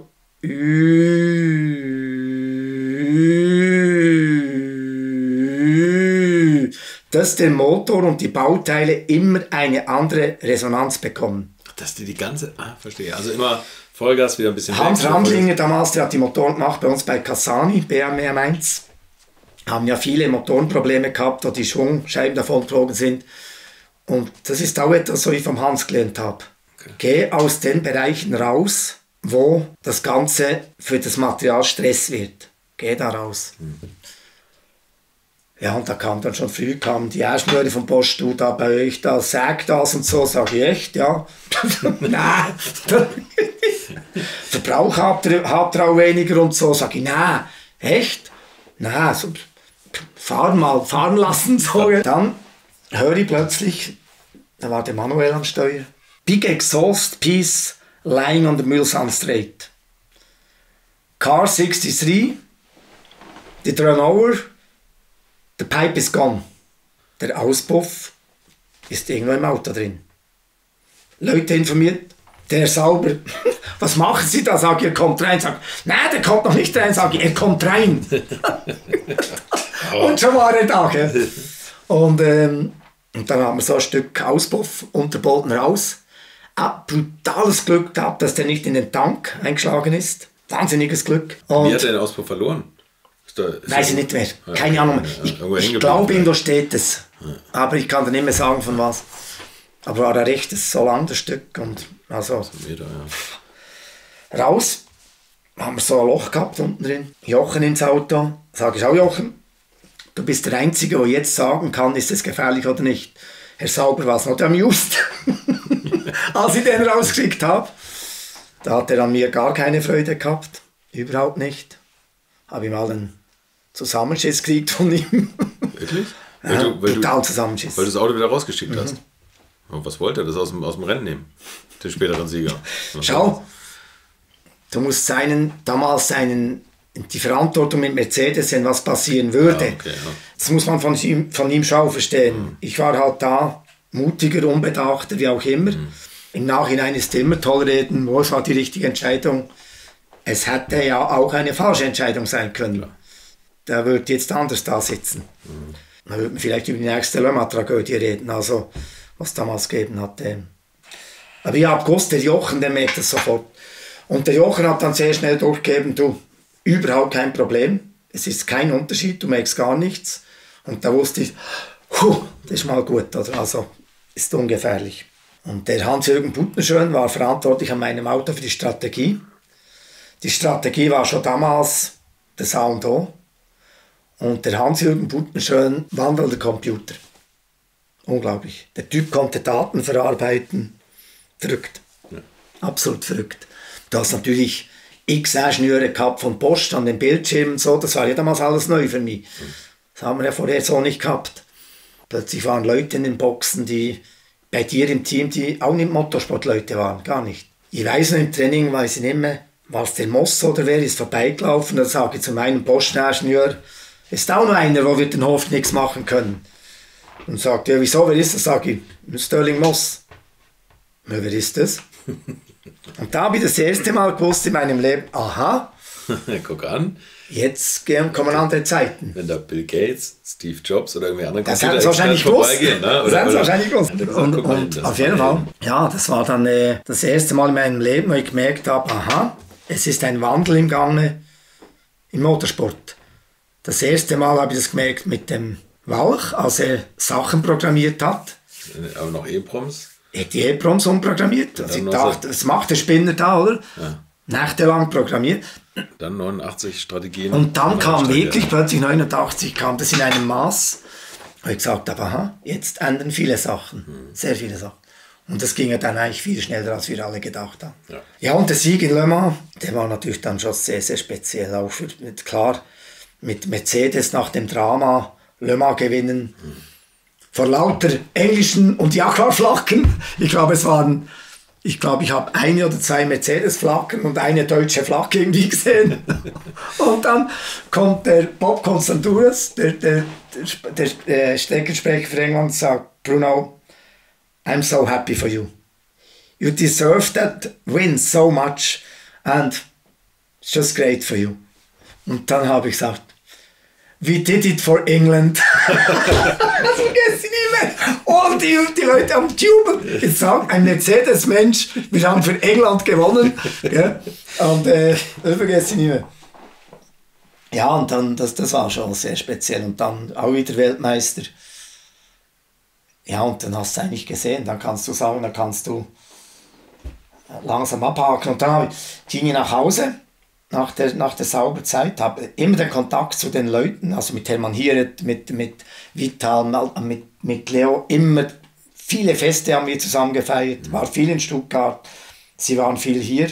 dass der Motor und die Bauteile immer eine andere Resonanz bekommen. Dass die die ganze, ah, verstehe. Also immer Vollgas, wieder ein bisschen Hans Randlinger damals, der hat die Motoren gemacht bei uns bei Cassani, B M W Mainz. Haben ja viele Motorenprobleme gehabt, wo die Schwungscheiben davon geflogen sind. Und das ist auch etwas, was ich vom Hans gelernt habe. Okay. Geh aus den Bereichen raus, wo das Ganze für das Material Stress wird. Geh da raus. Mhm. Ja, und da kam dann schon früh, kamen die ersten Leute vom Bosch, du da bei euch, da sag das und so, sag ich echt, ja. Nein, Verbrauch habt ihr, habt ihr auch weniger und so, sag ich, nein, echt? Nein, so, fahren mal, fahren lassen, so. Dann höre ich plötzlich, da war der Manuel am Steuer, Big Exhaust Piece lying on the Mulsanne Straight. Car sixty-three, die run over, the pipe is gone. Der Auspuff ist irgendwo im Auto drin. Leute informiert, der sauber. Was machen Sie da? Sag ich, er kommt rein. Sag, nein, der kommt noch nicht rein. Sag ich, er kommt rein. Und schon war er da. Gell? Und, ähm, und dann haben wir so ein Stück Auspuff unter Bolton raus. Ah, brutales Glück gehabt, dass der nicht in den Tank eingeschlagen ist. Wahnsinniges Glück. Und wie hat er den Auspuff verloren? Ist da, ist weiß ich nicht mehr. Keine ja, Ahnung. Ja, ich, ich glaube, irgendwo steht es. Ja. Aber ich kann dir nicht mehr sagen, von was. Aber war ein rechtes, so lang das Stück. Und also Meter, ja. Raus. Haben wir so ein Loch gehabt unten drin. Jochen ins Auto. Sag ich auch, Jochen, du bist der Einzige, der jetzt sagen kann, ist es gefährlich oder nicht. Herr Sauber war es not amused. Als ich den rausgeschickt habe. Da hat er an mir gar keine Freude gehabt. Überhaupt nicht. Habe ihm mal einen Zusammenschiss gekriegt von ihm. Wirklich? Ja, weil du, weil total du, Zusammenschiss. Weil du das Auto wieder rausgeschickt mhm. hast. Und was wollte er? Das aus dem, aus dem Rennen nehmen? Den späteren Sieger. Was Schau, du musst seinen, damals seinen, die Verantwortung mit Mercedes sehen, was passieren würde. Ja, okay, ja. Das muss man von ihm, von ihm schon verstehen. Mhm. Ich war halt da, mutiger, unbedachter, wie auch immer. Mhm. Im Nachhinein ist immer toll reden, wo es war die richtige Entscheidung. Es hätte ja auch eine falsche Entscheidung sein können. Klar. Der würde jetzt anders da sitzen. Mhm. Dann würde man vielleicht über die nächste Le Mans-Tragödie reden, also was damals gegeben hat. Aber ich habe gewusst, der Jochen, der merkt das sofort. Und der Jochen hat dann sehr schnell durchgegeben, du, überhaupt kein Problem, es ist kein Unterschied, du merkst gar nichts. Und da wusste ich, huh, das ist mal gut, oder? Also ist ungefährlich. Und der Hans-Jürgen Buttenschön war verantwortlich an meinem Auto für die Strategie. Die Strategie war schon damals das A und O. Und der Hans-Jürgen Buttenschön wandelnder Computer. Unglaublich. Der Typ konnte Daten verarbeiten. Verrückt. Ja. Absolut verrückt. Du hast natürlich x Ingenieure gehabt von Bosch an den Bildschirmen. So. Das war ja damals alles neu für mich. Das haben wir ja vorher so nicht gehabt. Plötzlich waren Leute in den Boxen, die bei dir im Team, die auch nicht Motorsportleute waren. Gar nicht. Ich weiß noch im Training, weiß ich nicht mehr, war es der Moss oder wer ist vorbeigelaufen. Da sage ich zu meinem Bosch-Ingenieur, ist auch noch einer, wo wir den Hof nichts machen können. Und sagt, ja, wieso, wer ist das? Sage ich, Sterling Moss. Ja, wer ist das? Und da habe ich das erste Mal gewusst in meinem Leben, aha, guck an. Jetzt kommen andere Zeiten. Wenn da Bill Gates, Steve Jobs oder irgendwie andere das haben sie wahrscheinlich gewusst. Ne? Das haben sie wahrscheinlich gewusst. Und, und auf jeden Fall, ja, das war dann äh, das erste Mal in meinem Leben, wo ich gemerkt habe, aha, es ist ein Wandel im Gange im Motorsport. Das erste Mal habe ich das gemerkt mit dem Walch, als er Sachen programmiert hat. Aber noch E-Proms? Er hat die E-Proms umprogrammiert. Also ich dachte, das macht der Spinner da, oder? Ja. Nächtelang programmiert. Dann neunundachtzig Strategien. Und dann kam wirklich, plötzlich neunundachtzig, kam das in einem Maß, wo ich gesagt habe, aha, jetzt ändern viele Sachen, hm. sehr viele Sachen. Und das ging ja dann eigentlich viel schneller, als wir alle gedacht haben. Ja, ja, und der Sieg in Le Mans, der war natürlich dann schon sehr, sehr speziell. Auch für, klar, mit Mercedes nach dem Drama Le Mans gewinnen, hm. vor lauter englischen und ja klar Flaggen. Ich glaube, es waren... Ich glaube, ich habe eine oder zwei Mercedes-Flaggen und eine deutsche Flagge irgendwie gesehen. Und dann kommt der Bob Constanturas, der, der, der, der Streckensprecher für England, und sagt, Bruno, I'm so happy for you. You deserve that win so much and it's just great for you. Und dann habe ich gesagt, we did it for England. Das vergesse ich nie mehr. Und die, die Leute am Jubeln. Jetzt sagen, ein Mercedes-Mensch, wir haben für England gewonnen. Ja? Und äh, das vergesse ich nie mehr. Ja, und dann, das, das war schon sehr speziell. Und dann auch wieder Weltmeister. Ja, und dann hast du eigentlich gesehen, dann kannst du sagen, dann kannst du langsam abhaken. Und dann ging ich nach Hause, nach der, nach der Sauberzeit, habe immer den Kontakt zu den Leuten, also mit Hermann Hieret, mit, mit Vital, mit, mit Leo, immer viele Feste haben wir zusammen gefeiert, war viel in Stuttgart, sie waren viel hier.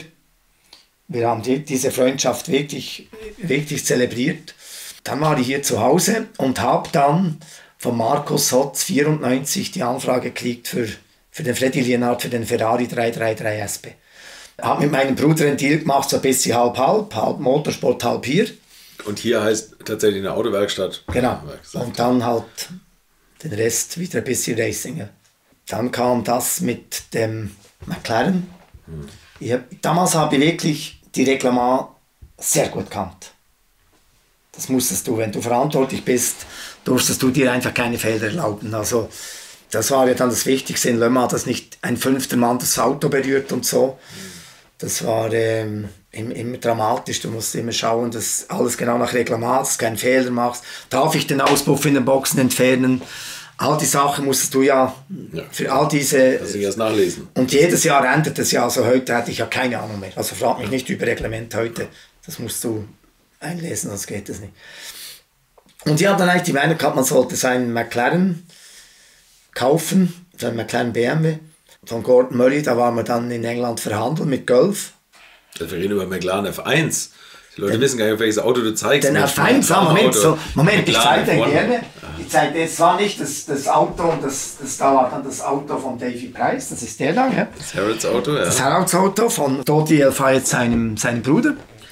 Wir haben die, diese Freundschaft wirklich, wirklich zelebriert. Dann war ich hier zu Hause und habe dann von Markus Hotz vierundneunzig die Anfrage gekriegt für, für den Freddy Lienhard, für den Ferrari drei drei drei S P. Habe mit meinem Bruder einen Deal gemacht, so ein bisschen halb-halb, halb Motorsport, halb hier. Und hier heißt tatsächlich eine Autowerkstatt. Genau. Und dann halt den Rest wieder ein bisschen Racing. Ja. Dann kam das mit dem McLaren. Hm. Ich hab, damals habe ich wirklich die Reglement sehr gut gekannt. Das musstest du, wenn du verantwortlich bist, durftest du dir einfach keine Fehler erlauben. Also das war ja dann das Wichtigste in Le Mans, dass nicht ein fünfter Mann das Auto berührt und so. Das war ähm, immer dramatisch. Du musst immer schauen, dass alles genau nach Reglement, dass du keinen Fehler machst. Darf ich den Auspuff in den Boxen entfernen? All die Sachen musstest du ja, ja. für all diese... Das ich erst nachlesen. Und jedes Jahr ändert es ja. Also heute hätte ich ja keine Ahnung mehr. Also frag mich nicht über Reglement heute. Das musst du einlesen, sonst geht das nicht. Und ich habe dann eigentlich die Meinung gehabt, man sollte seinen McLaren kaufen, seinen McLaren B M W von Gordon Murray. Da waren wir dann in England verhandeln mit Golf. Wir reden über McLaren F eins. Die Leute den, wissen gar nicht, welches Auto du zeigst. Den F eins, ah, Moment, so, Moment, ich zeige den gerne. Ich zeige das war nicht das, das Auto, das, das da war dann das Auto von Davy Price, das ist der da. Ja. Das Harrods Auto, ja. Das Harrods Auto von Dodi Elfayet, seinem, seinem Bruder.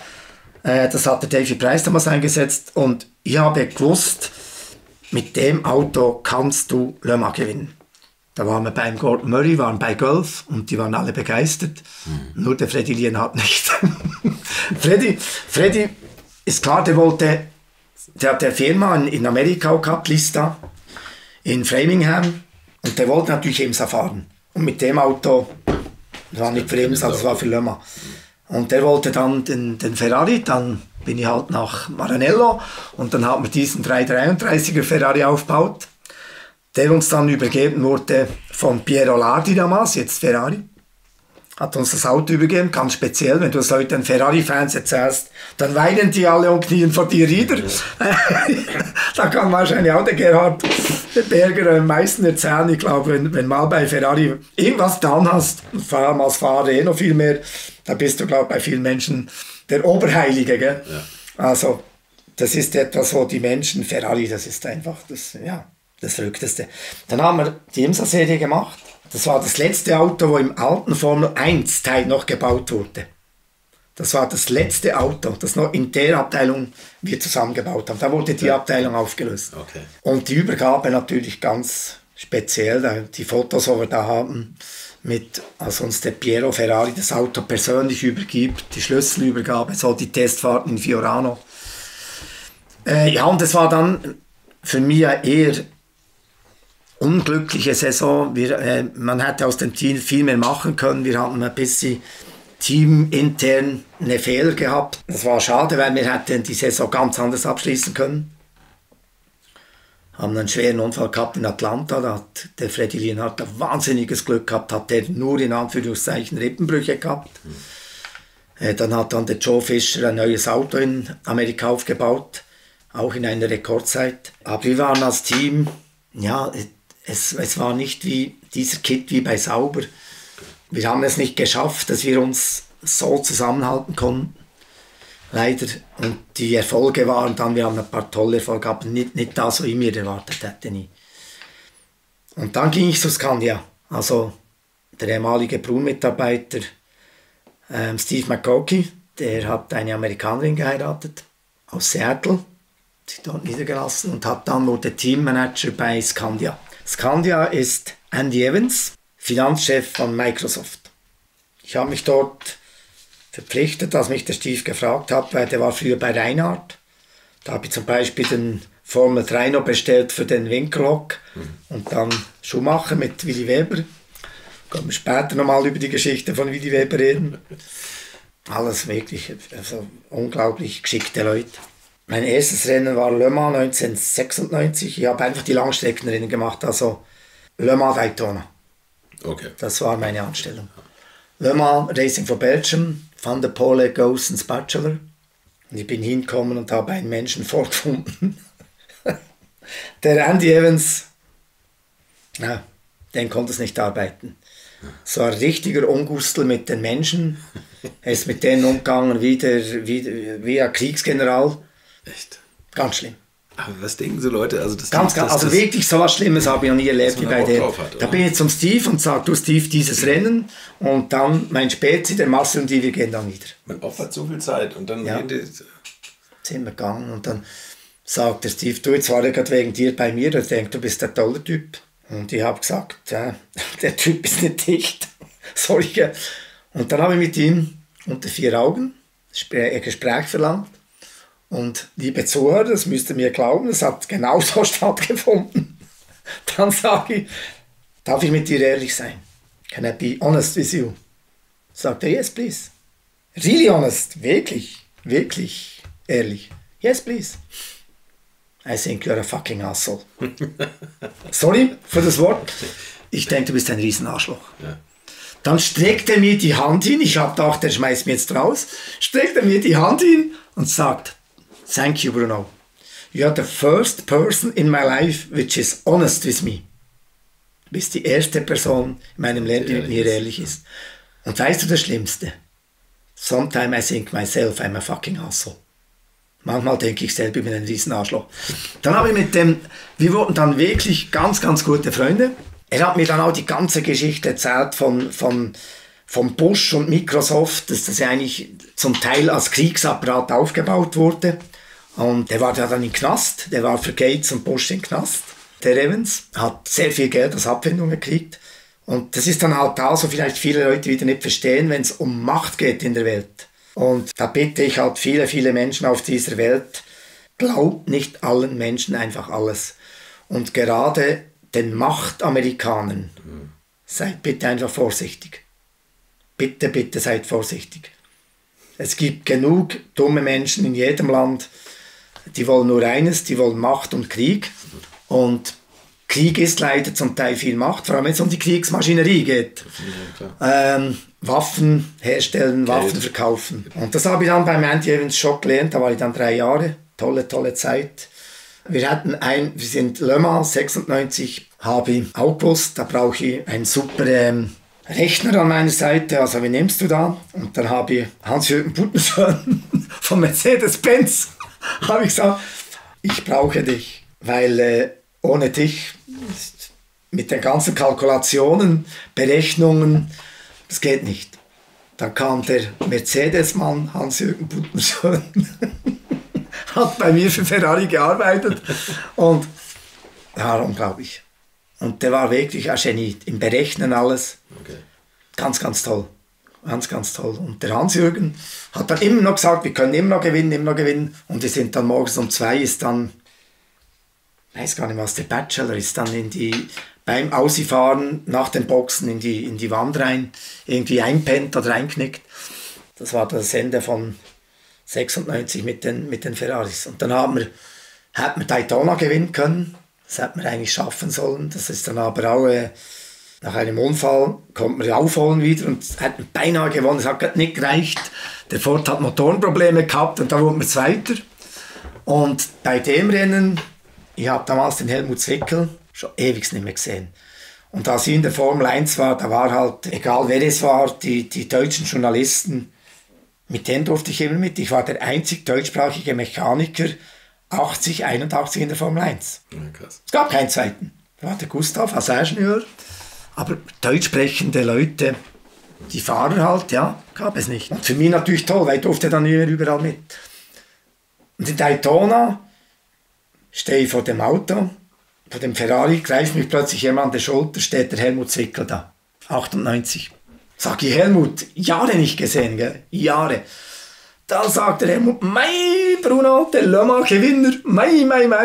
Äh, das hat der Davy Price damals eingesetzt und ich habe gewusst, mit dem Auto kannst du Le Mans gewinnen. Da waren wir beim Gordon Murray, waren bei Golf und die waren alle begeistert. Mhm. Nur der Freddy Lienhard nicht. Freddy, Freddy ist klar, der wollte, der hat der Firma in, in Amerika auch gehabt, Lista, in Framingham, und der wollte natürlich IMSA fahren. Und mit dem Auto, das war nicht für IMSA, das war für Le Mans. Und der wollte dann den, den Ferrari, dann bin ich halt nach Maranello und dann haben wir diesen drei dreiunddreißiger Ferrari aufgebaut, der uns dann übergeben wurde von Piero Lardi damals, jetzt Ferrari. Hat uns das Auto übergeben, ganz speziell, wenn du das Leuten Ferrari-Fans erzählst, dann weinen die alle und knien vor dir nieder. Da kann wahrscheinlich auch der Gerhard Berger am meisten erzählen. Ich glaube, wenn, wenn mal bei Ferrari irgendwas getan hast, vor allem als Fahrer eh noch viel mehr, da bist du, glaube ich, bei vielen Menschen der Oberheilige. Gell? Ja. Also, das ist etwas, wo die Menschen, Ferrari, das ist einfach das, ja, das Verrückteste. Dann haben wir die IMSA-Serie gemacht. Das war das letzte Auto, wo im alten Formel eins Teil noch gebaut wurde. Das war das letzte Auto, das noch in der Abteilung wir zusammengebaut haben. Da wurde die Abteilung aufgelöst. Okay. Und die Übergabe natürlich ganz speziell. Die Fotos, die wir da haben, mit, als uns der Piero Ferrari das Auto persönlich übergibt, die Schlüsselübergabe, so die Testfahrten in Fiorano. Äh, ja, und das war dann für mich eher unglückliche Saison. Wir, äh, man hätte aus dem Team viel mehr machen können. Wir hatten ein bisschen teamintern einen Fehler gehabt. Das war schade, weil wir hätten die Saison ganz anders abschließen können. Haben einen schweren Unfall gehabt in Atlanta. Da hat der Freddy Lienhard ein wahnsinniges Glück gehabt, hat er nur in Anführungszeichen Rippenbrüche gehabt. Mhm. Äh, dann hat dann der Joe Fischer ein neues Auto in Amerika aufgebaut, auch in einer Rekordzeit. Aber wir waren als Team, ja, Es, es war nicht wie dieser Kit wie bei Sauber. Wir haben es nicht geschafft, dass wir uns so zusammenhalten konnten. Leider. Und die Erfolge waren dann, wir haben ein paar tolle Erfolge, aber nicht, nicht das, was ich mir erwartet hätte. Nie. Und dann ging ich zu Scania. Also der ehemalige Brun-Mitarbeiter ähm, Steve McConkey, der hat eine Amerikanerin geheiratet aus Seattle, sich dort niedergelassen und hat dann wurde Teammanager bei Scania. Scania ist Andy Evans, Finanzchef von Microsoft. Ich habe mich dort verpflichtet, als mich der Steve gefragt hat, weil der war früher bei Reinhardt. Da habe ich zum Beispiel den Formel drei noch bestellt für den Winkelhock mhm. und dann Schumacher mit Willy Weber. Können wir später nochmal über die Geschichte von Willy Weber reden. Alles wirklich, also unglaublich geschickte Leute. Mein erstes Rennen war Le Mans neunzehnhundertsechsundneunzig. Ich habe einfach die Langstreckenrennen gemacht, also Le Mans Daytona. Okay. Das war meine Anstellung. Le Mans Racing for Belgium, Van der Pole, Goossens Bachelor. Und ich bin hingekommen und habe einen Menschen vorgefunden. Der Andy Evans, ja, den konnte es nicht arbeiten. So ein richtiger Ungustel mit den Menschen. Er ist mit denen umgegangen wie, der, wie, wie ein Kriegsgeneral. Echt? Ganz schlimm. Aber was denken so Leute? Also, das ganz, ganz, also wirklich so was Schlimmes habe ich noch nie erlebt wie bei dem. Hat, da bin ich zum Steve und sage, du Steve, dieses Rennen und dann mein Spezi, der Marcel und die, wir gehen dann wieder. Man opfert so viel Zeit und dann ja. die... sind wir gegangen und dann sagt der Steve, du, jetzt war er gerade wegen dir bei mir, ich denke, du bist ein toller Typ. Und ich habe gesagt, ja, der Typ ist nicht dicht. Solche. Und dann habe ich mit ihm unter vier Augen ein Gespräch verlangt. Und liebe Zuhörer, das müsst ihr mir glauben, das hat genau so stattgefunden. Dann sage ich, darf ich mit dir ehrlich sein? Can I be honest with you? Sagt er, yes, please. Really honest, wirklich, wirklich ehrlich. Yes, please. I think you're a fucking asshole. Sorry für das Wort. Ich denke, du bist ein Riesenarschloch. Ja. Dann streckt er mir die Hand hin. Ich habe gedacht, der schmeißt mir jetzt raus. Streckt er mir die Hand hin und sagt, thank you, Bruno. You are the first person in my life which is honest with me. Du bist die erste Person in meinem Leben, die mit mir ehrlich ist. Und weißt du das Schlimmste? Sometimes I think myself I'm a fucking asshole. Manchmal denke ich selber, ich bin ein Riesenarschloch. Dann habe ich mit dem, wir wurden dann wirklich ganz, ganz gute Freunde. Er hat mir dann auch die ganze Geschichte erzählt von, von, von Bush und Microsoft, dass das eigentlich zum Teil als Kriegsapparat aufgebaut wurde. Und der war dann im Knast, der war für Gates und Bush im Knast. Der Evans hat sehr viel Geld als Abfindung gekriegt. Und das ist dann halt da, so vielleicht viele Leute wieder nicht verstehen, wenn es um Macht geht in der Welt. Und da bitte ich halt viele, viele Menschen auf dieser Welt, glaubt nicht allen Menschen einfach alles. Und gerade den Machtamerikanern, mhm. seid bitte einfach vorsichtig. Bitte, bitte seid vorsichtig. Es gibt genug dumme Menschen in jedem Land, die wollen nur eines, die wollen Macht und Krieg. Und Krieg ist leider zum Teil viel Macht, vor allem wenn es um die Kriegsmaschinerie geht. Ja, ähm, Waffen herstellen, Geld. Waffen verkaufen. Und das habe ich dann beim Andy Evans schon gelernt, da war ich dann drei Jahre. Tolle, tolle Zeit. Wir hatten ein, wir sind Le Mans sechsundneunzig, habe ich auch gewusst, da brauche ich einen super ähm, Rechner an meiner Seite, also wie nimmst du da? Und dann habe ich Hans-Jürgen Buttenschön von Mercedes-Benz, habe ich gesagt, ich brauche dich, weil äh, ohne dich, mit den ganzen Kalkulationen, Berechnungen, das geht nicht. Dann kam der Mercedes-Mann Hans-Jürgen Buttenschön, hat bei mir für Ferrari gearbeitet und ja, unglaublich. Und der war wirklich ein Genie, im Berechnen alles. Okay. Ganz, ganz toll. Ganz, ganz toll. Und der Hans-Jürgen hat dann immer noch gesagt, wir können immer noch gewinnen, immer noch gewinnen. Und wir sind dann morgens um zwei, ist dann, ich weiß gar nicht was, der Bachelor ist dann in die, beim Aussifahren nach den Boxen in die, in die Wand rein, irgendwie einpennt oder einknickt. Das war das Ende von sechsundneunzig mit den, mit den Ferraris. Und dann haben wir, hat man Daytona gewinnen können. Das hätte man eigentlich schaffen sollen. Das ist dann aber auch äh, nach einem Unfall, konnte man aufholen wieder und hat beinahe gewonnen. Es hat nicht gereicht. Der Ford hat Motorenprobleme gehabt und da wurde man Zweiter. Und bei dem Rennen, ich habe damals den Helmut Zwickel schon ewig nicht mehr gesehen. Und als ich in der Formel eins war, da war halt, egal wer es war, die, die deutschen Journalisten, mit denen durfte ich immer mit. Ich war der einzig deutschsprachige Mechaniker, achtzig, einundachtzig in der Formel eins. Ja, krass. Es gab keinen zweiten. Da war der Gustav als Ingenieur, aber deutsch sprechende Leute, die Fahrer halt, ja, gab es nicht. Und für mich natürlich toll, weil ich durfte dann überall mit. Und in Daytona stehe ich vor dem Auto, vor dem Ferrari, greift mich plötzlich jemand an der Schulter, steht der Helmut Zwickel da, achtundneunzig. Sag ich, Helmut, Jahre nicht gesehen, gell? Jahre. Dann sagt der Helmut, mei, Bruno, der Le Mans-Gewinner, mei, mei, mei.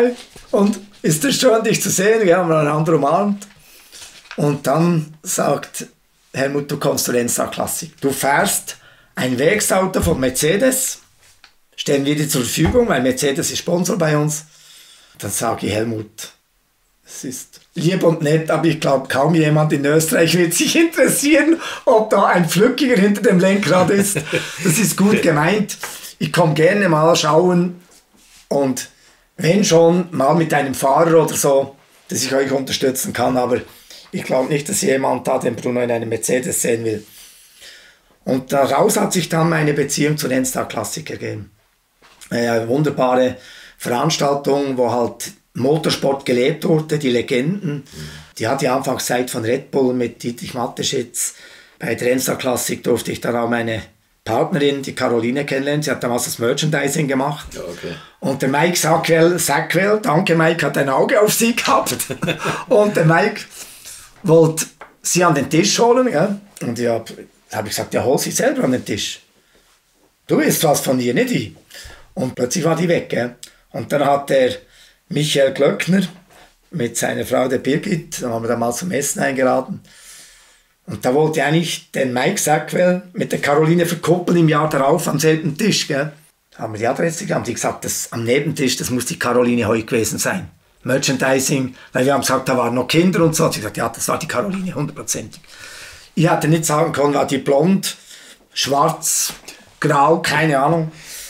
Und ist es schön, dich zu sehen? Wir haben einander umarmt. Und dann sagt Helmut, du kommst zur Rennstag Classic. Du fährst ein Werksauto von Mercedes, stellen wir dir zur Verfügung, weil Mercedes ist Sponsor bei uns. Dann sage ich, Helmut, es ist lieb und nett, aber ich glaube, kaum jemand in Österreich wird sich interessieren, ob da ein Flückiger hinter dem Lenkrad ist. Das ist gut gemeint. Ich komme gerne mal schauen und wenn schon, mal mit einem Fahrer oder so, dass ich euch unterstützen kann, aber ich glaube nicht, dass jemand da den Bruno in einem Mercedes sehen will. Und daraus hat sich dann meine Beziehung zur Rennstag Classic ergeben. Eine wunderbare Veranstaltung, wo halt Motorsport gelebt wurde, die Legenden. Mhm. Die hat die Anfangszeit von Red Bull mit Dietrich Mateschitz. Bei der Rennstag Classic durfte ich dann auch meine Partnerin, die Caroline, kennenlernen. Sie hat damals das Merchandising gemacht. Ja, okay. Und der Mike Sackwell, Sackwell, danke Mike, hat ein Auge auf sie gehabt. Und der Mike wollte sie an den Tisch holen. Ja? Und ich habe hab gesagt, ja, hol sie selber an den Tisch. Du willst was von ihr, nicht ich. Und plötzlich war die weg. Ja? Und dann hat der Michael Glöckner mit seiner Frau, der Birgit, da haben wir dann mal zum Essen eingeladen. Und da wollte eigentlich den Mike Sackwell mit der Caroline verkuppeln im Jahr darauf am selben Tisch. Gell? Da haben wir die Adresse gehabt, die gesagt, das, am Nebentisch, das muss die Caroline Heu gewesen sein. Merchandising, weil wir haben gesagt, da waren noch Kinder und so. Sie hat gesagt, ja, das war die Caroline, hundertprozentig. Ich hatte nicht sagen können, war die blond, schwarz, grau, keine Ahnung.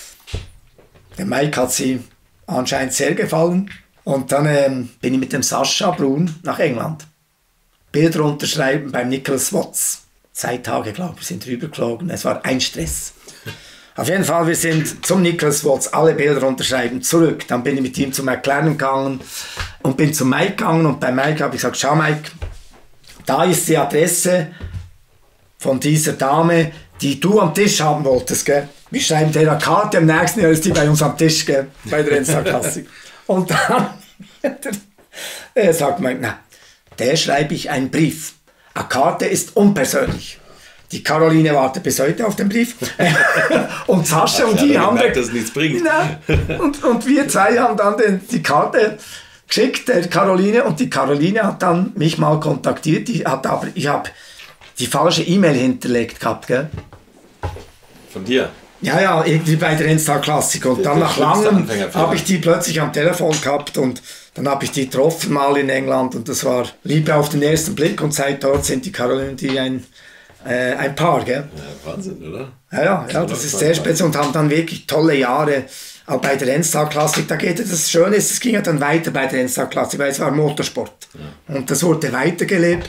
Der Mike hat sie anscheinend sehr gefallen. Und dann ähm, bin ich mit dem Sascha Brun nach England. Bilder unterschreiben beim Nicholas Watts. Zwei Tage, glaube ich, sind rübergeflogen. Es war ein Stress. Auf jeden Fall, wir sind zum Nicholas Watts, alle Bilder unterschreiben, zurück. Dann bin ich mit ihm zum Erklären gegangen und bin zum Mike gegangen. Und bei Mike habe ich gesagt, schau Mike, da ist die Adresse von dieser Dame, die du am Tisch haben wolltest. Gell? Wir schreiben dir eine Karte, im nächsten Jahr ist die bei uns am Tisch, gell? Bei der Rennstag Classic. Und dann er sagt Mike, nein, der schreibe ich einen Brief. Eine Karte ist unpersönlich. Die Caroline wartet bis heute auf den Brief. Und Sascha und die haben... Merkt, dass es nichts bringt. und, und wir zwei haben dann den, die Karte geschickt, der Caroline. Und die Caroline hat dann mich mal kontaktiert. Die hat aber, ich habe die falsche E-Mail hinterlegt gehabt. Gell? Von dir? Ja, ja, irgendwie bei der Rennstag Classic. Und dann nach langem habe ich die plötzlich am Telefon gehabt und dann habe ich die getroffen mal in England und das war Liebe auf den ersten Blick und seit dort sind die Caroline und die ein, äh, ein Paar, gell? Ja, Wahnsinn, oder? Ja, ja, ja, das ist sehr speziell und haben dann wirklich tolle Jahre, auch bei der Rennstag Classic, da geht es, das Schöne ist, es ging ja dann weiter bei der Rennstag Classic, weil es war Motorsport ja. Und das wurde weitergelebt.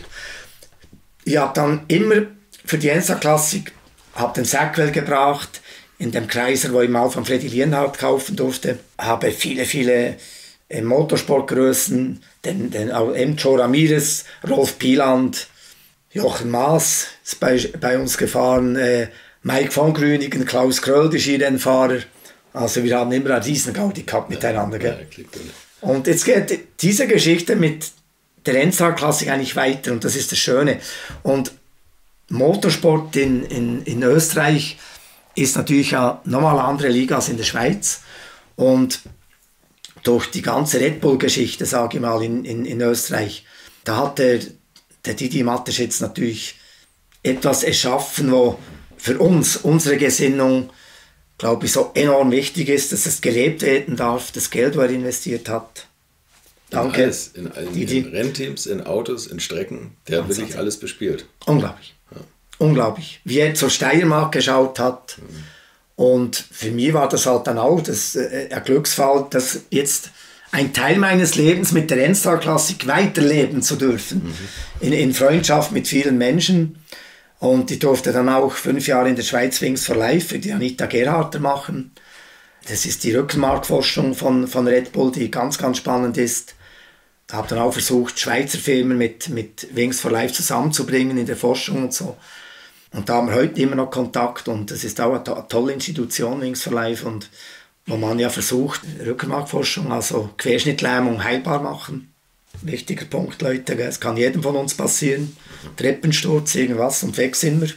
Ich habe dann immer für die Rennstag Classic, habe den Sackwell gebracht, in dem Kreiser, wo ich mal von Freddy Lienhardt kaufen durfte, habe viele, viele äh, Motorsportgrößen, den, den, auch Joe Ramirez, Rolf Pieland, Jochen Maas ist bei, bei uns gefahren, äh, Mike von Grünigen, Klaus Kröll, der Skirennfahrer. Also wir haben immer eine Riesengaudi gehabt miteinander. Gell? Ja, und jetzt geht diese Geschichte mit der Rennstag Classic eigentlich weiter und das ist das Schöne. Und Motorsport in, in, in Österreich ist natürlich eine nochmal andere Liga als in der Schweiz. Und durch die ganze Red Bull-Geschichte, sage ich mal, in, in, in Österreich, da hat der, der Didi Mateschitz natürlich etwas erschaffen, wo für uns, unsere Gesinnung, glaube ich, so enorm wichtig ist, dass es gelebt werden darf, das Geld, was er investiert hat. Danke. In alles, in, in, in Rennteams, in Autos, in Strecken, der hat wirklich alles bespielt. Unglaublich. Ja. Unglaublich, wie er zur Steiermark geschaut hat. Mhm. Und für mich war das halt dann auch das, äh, ein Glücksfall, dass jetzt ein Teil meines Lebens mit der Rennstag Classic weiterleben zu dürfen. Mhm. In, in Freundschaft mit vielen Menschen. Und ich durfte dann auch fünf Jahre in der Schweiz Wings for Life für die Anita Gerharter machen. Das ist die Rückenmarkforschung von, von Red Bull, die ganz, ganz spannend ist. Ich habe dann auch versucht, Schweizer Firmen mit, mit Wings for Life zusammenzubringen in der Forschung und so. Und da haben wir heute immer noch Kontakt und das ist auch eine, to- eine tolle Institution, Wings for Life, und wo man ja versucht, Rückenmarkforschung, also Querschnittlähmung heilbar machen. Wichtiger Punkt, Leute, es kann jedem von uns passieren. Treppensturz, irgendwas und weg sind wir.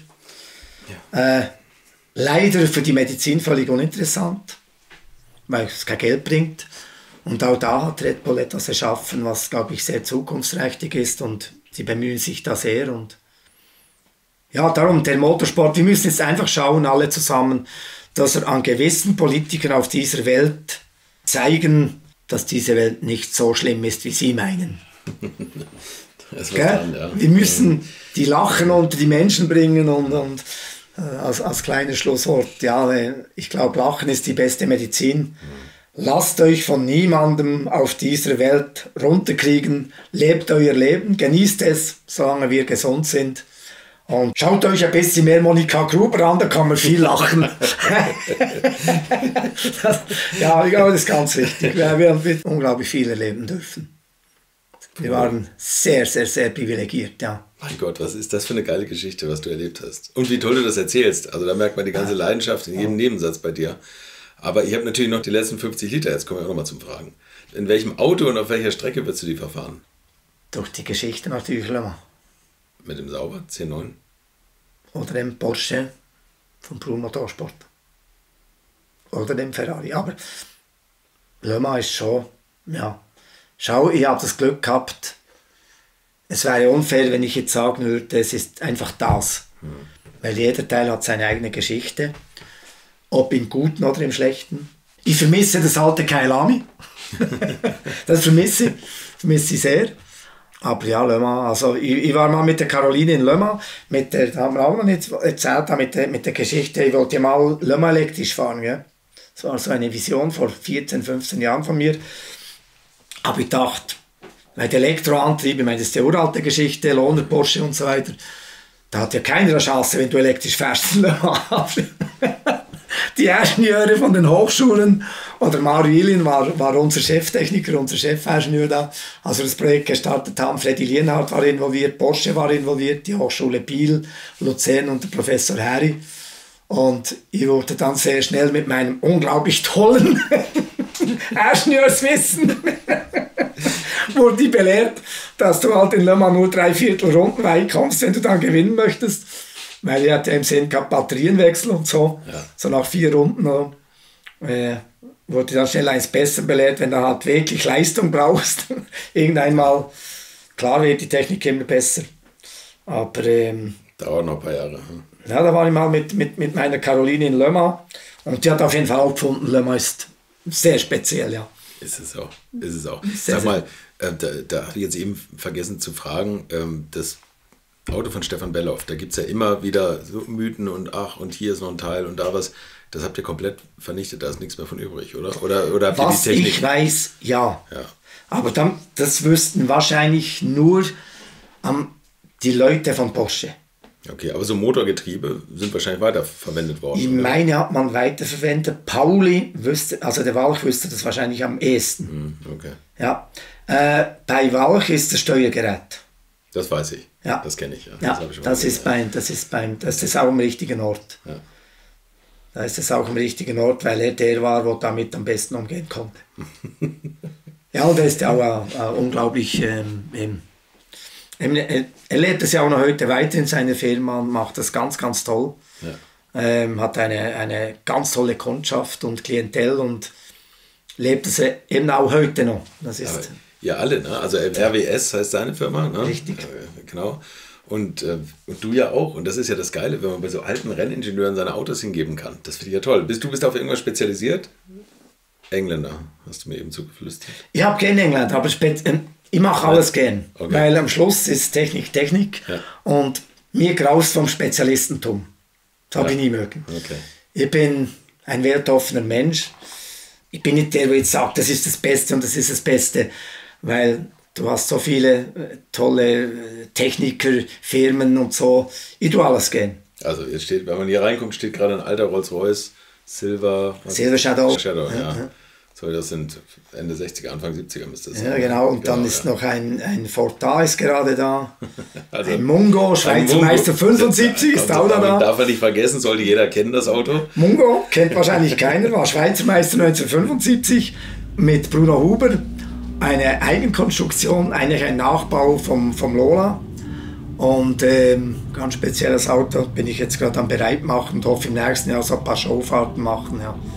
Ja. Äh, leider für die Medizin völlig uninteressant, weil es kein Geld bringt. Und auch da hat Red Bull etwas erschaffen, was, glaube ich, sehr zukunftsträchtig ist und sie bemühen sich da sehr. Und ja, darum der Motorsport, wir müssen jetzt einfach schauen, alle zusammen, dass wir an gewissen Politikern auf dieser Welt zeigen, dass diese Welt nicht so schlimm ist, wie sie meinen. Das dran, ja. Wir müssen die Lachen unter die Menschen bringen und, und äh, als, als kleines Schlusswort, ja, ich glaube, Lachen ist die beste Medizin. Mhm. Lasst euch von niemandem auf dieser Welt runterkriegen, lebt euer Leben, genießt es, solange wir gesund sind. Und schaut euch ein bisschen mehr Monika Gruber an, da kann man viel lachen. das, ja, ich glaube, das ist ganz wichtig. Wir haben unglaublich viel erleben dürfen. Wir waren sehr, sehr, sehr privilegiert, ja. Mein Gott, was ist das für eine geile Geschichte, was du erlebt hast. Und wie toll du das erzählst. Also da merkt man die ganze Leidenschaft in jedem Nebensatz bei dir. Aber ich habe natürlich noch die letzten fünfzig Liter, jetzt kommen wir auch nochmal zum Fragen. In welchem Auto und auf welcher Strecke wirst du die verfahren? Durch die Geschichte natürlich Le Mans. Mit dem Sauber, zehn neun? Oder dem Porsche von Prun Motorsport. Oder dem Ferrari. Aber Le Mans ist schon, ja. Schau, ich habe das Glück gehabt. Es wäre unfair, wenn ich jetzt sagen würde, es ist einfach das. Hm. Weil jeder Teil hat seine eigene Geschichte. Ob im Guten oder im Schlechten. Ich vermisse das alte Kyalami. Das vermisse ich. vermisse ich sehr. Aber ja, Le Mans, also ich, ich war mal mit der Caroline in Le Mans, mit der, da haben wir auch noch nicht erzählt, mit der, mit der Geschichte, ich wollte ja mal Le Mans elektrisch fahren. Gell? Das war so eine Vision vor vierzehn, fünfzehn Jahren von mir. Aber ich dachte, weil der Elektroantrieb, ich meine, das ist die uralte Geschichte, Lohner, Porsche und so weiter, da hat ja keiner eine Chance, wenn du elektrisch fährst in Le Mans. Die Ingenieure von den Hochschulen, oder Mario Ilin war, war unser Cheftechniker, unser Chefingenieur da, als wir das Projekt gestartet haben. Freddy Lienhardt war involviert, Porsche war involviert, die Hochschule Biel, Luzern und der Professor Harry. Und ich wurde dann sehr schnell mit meinem unglaublich tollen Ingenieurswissen wurde ich belehrt, dass du halt in Le Mans nur drei Viertel Runden weit kommst, wenn du dann gewinnen möchtest. Weil ich hatte im Sinn gehabt, Batterienwechsel und so. Ja. So nach vier Runden äh, wurde dann schnell eins besser belehrt, wenn du halt wirklich Leistung brauchst. Irgendwann mal, klar wird die Technik immer besser. Aber ähm, dauert noch ein paar Jahre. Hm. Ja, da war ich mal mit, mit, mit meiner Caroline in Le Mans und die hat auf jeden Fall auch gefunden, Le Mans ist sehr speziell, ja. Ist es auch. Ist es auch. Sehr, Sag mal, äh, da, da habe ich jetzt eben vergessen zu fragen, ähm, das Auto von Stefan Belloff, da gibt es ja immer wieder so Mythen und ach, und hier ist noch ein Teil und da was. Das habt ihr komplett vernichtet, da ist nichts mehr von übrig, oder? Oder, oder habt was ihr die Technik? Ich weiß, ja. ja. Aber dann, das wüssten wahrscheinlich nur ähm, die Leute von Porsche. Okay, aber so Motorgetriebe sind wahrscheinlich weiterverwendet worden. Ich oder? meine, hat man weiterverwendet. Pauli wüsste, also der Walch wüsste das wahrscheinlich am ehesten. Hm, okay. Ja. Äh, bei Walch ist das Steuergerät. Das weiß ich. Ja. Das kenne ich. Ja, ja das, ich das, ist beim, das ist beim, das ist auch am richtigen Ort. Ja. Da ist es auch am richtigen Ort, weil er der war, der damit am besten umgehen konnte. Ja, und er ist ja auch äh, unglaublich, ähm, ähm, er, er lebt es ja auch noch heute weiter in seiner Firma und macht das ganz, ganz toll. Ja. Ähm, hat eine, eine ganz tolle Kundschaft und Klientel und lebt es eben auch heute noch. Das ist... Aber ja, alle, ne? Also R W S heißt seine Firma, ne? Richtig. Äh, genau. Und, äh, und du ja auch. Und das ist ja das Geile, wenn man bei so alten Renningenieuren seine Autos hingeben kann. Das finde ich ja toll. Bist du bist auf irgendwas spezialisiert? Engländer, hast du mir eben zugeflüstert. Ich habe gerne Engländer, aber ich mache alles gern. Okay. Weil am Schluss ist Technik Technik. Ja. Und mir graust vom Spezialistentum. Das habe ja. ich nie mögen. Okay. Ich bin ein weltoffener Mensch. Ich bin nicht der, der jetzt sagt, das ist das Beste und das ist das Beste. Weil du hast so viele äh, tolle äh, Techniker, Firmen und so. Ich tue alles gern. Also jetzt steht, wenn man hier reinkommt, steht gerade ein alter Rolls-Royce Silver... Silver Shadow. Shadow, ja. ja. So, das sind Ende sechziger, Anfang siebziger müsste das ja, sein. Ja, genau. Und genau, dann ist ja. noch ein, ein Forta ist gerade da. Also, ein Mungo, Schweizer Mungo. Meister fünfundsiebzig ist auch da. da. Darf man nicht vergessen, sollte jeder kennen, das Auto. Mungo kennt wahrscheinlich keiner, war Schweizer Meister neunzehnhundertfünfundsiebzig mit Bruno Huber. Eine Eigenkonstruktion, eigentlich ein Nachbau vom, vom Lola. Und ähm, ganz spezielles Auto bin ich jetzt gerade am Bereitmachen und hoffe im nächsten Jahr so ein paar Showfahrten machen. Ja. Ja.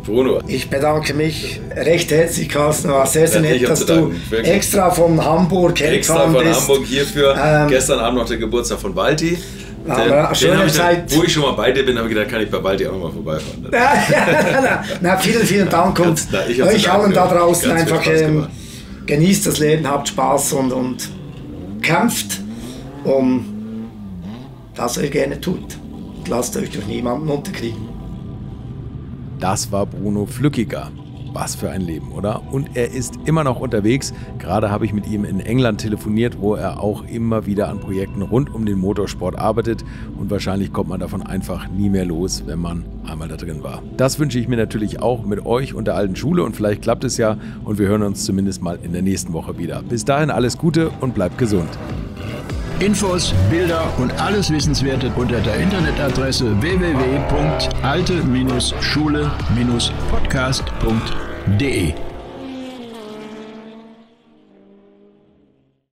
Bruno. Ich bedanke mich recht herzlich, Carsten. War sehr, sehr Ja, ich nett, hab dass zu du danken, wirklich. extra von Hamburg Extra hergefahren von bist. Hamburg hierfür. Ähm, Gestern Abend noch der Geburtstag von Balti. Aber Den, eine den schöne hab ich dann, Zeit. wo ich schon mal bei dir bin, habe ich gedacht, kann ich bei Balti auch noch mal vorbeifahren. na, na, vielen, vielen Dank und Ganz- na, ich hab's euch zu allen da danken. draußen Ganz viel einfach Spaß ähm, gemacht. genießt das Leben, habt Spaß und, und kämpft um das, was ihr gerne tut. Und lasst euch durch niemanden unterkriegen. Das war Bruno Flückiger. Was für ein Leben, oder? Und er ist immer noch unterwegs. Gerade habe ich mit ihm in England telefoniert, wo er auch immer wieder an Projekten rund um den Motorsport arbeitet. Und wahrscheinlich kommt man davon einfach nie mehr los, wenn man einmal da drin war. Das wünsche ich mir natürlich auch mit euch und der alten Schule. Und vielleicht klappt es ja. Und wir hören uns zumindest mal in der nächsten Woche wieder. Bis dahin alles Gute und bleibt gesund. Infos, Bilder und alles Wissenswerte unter der Internetadresse w w w punkt alte Schule Podcast punkt de.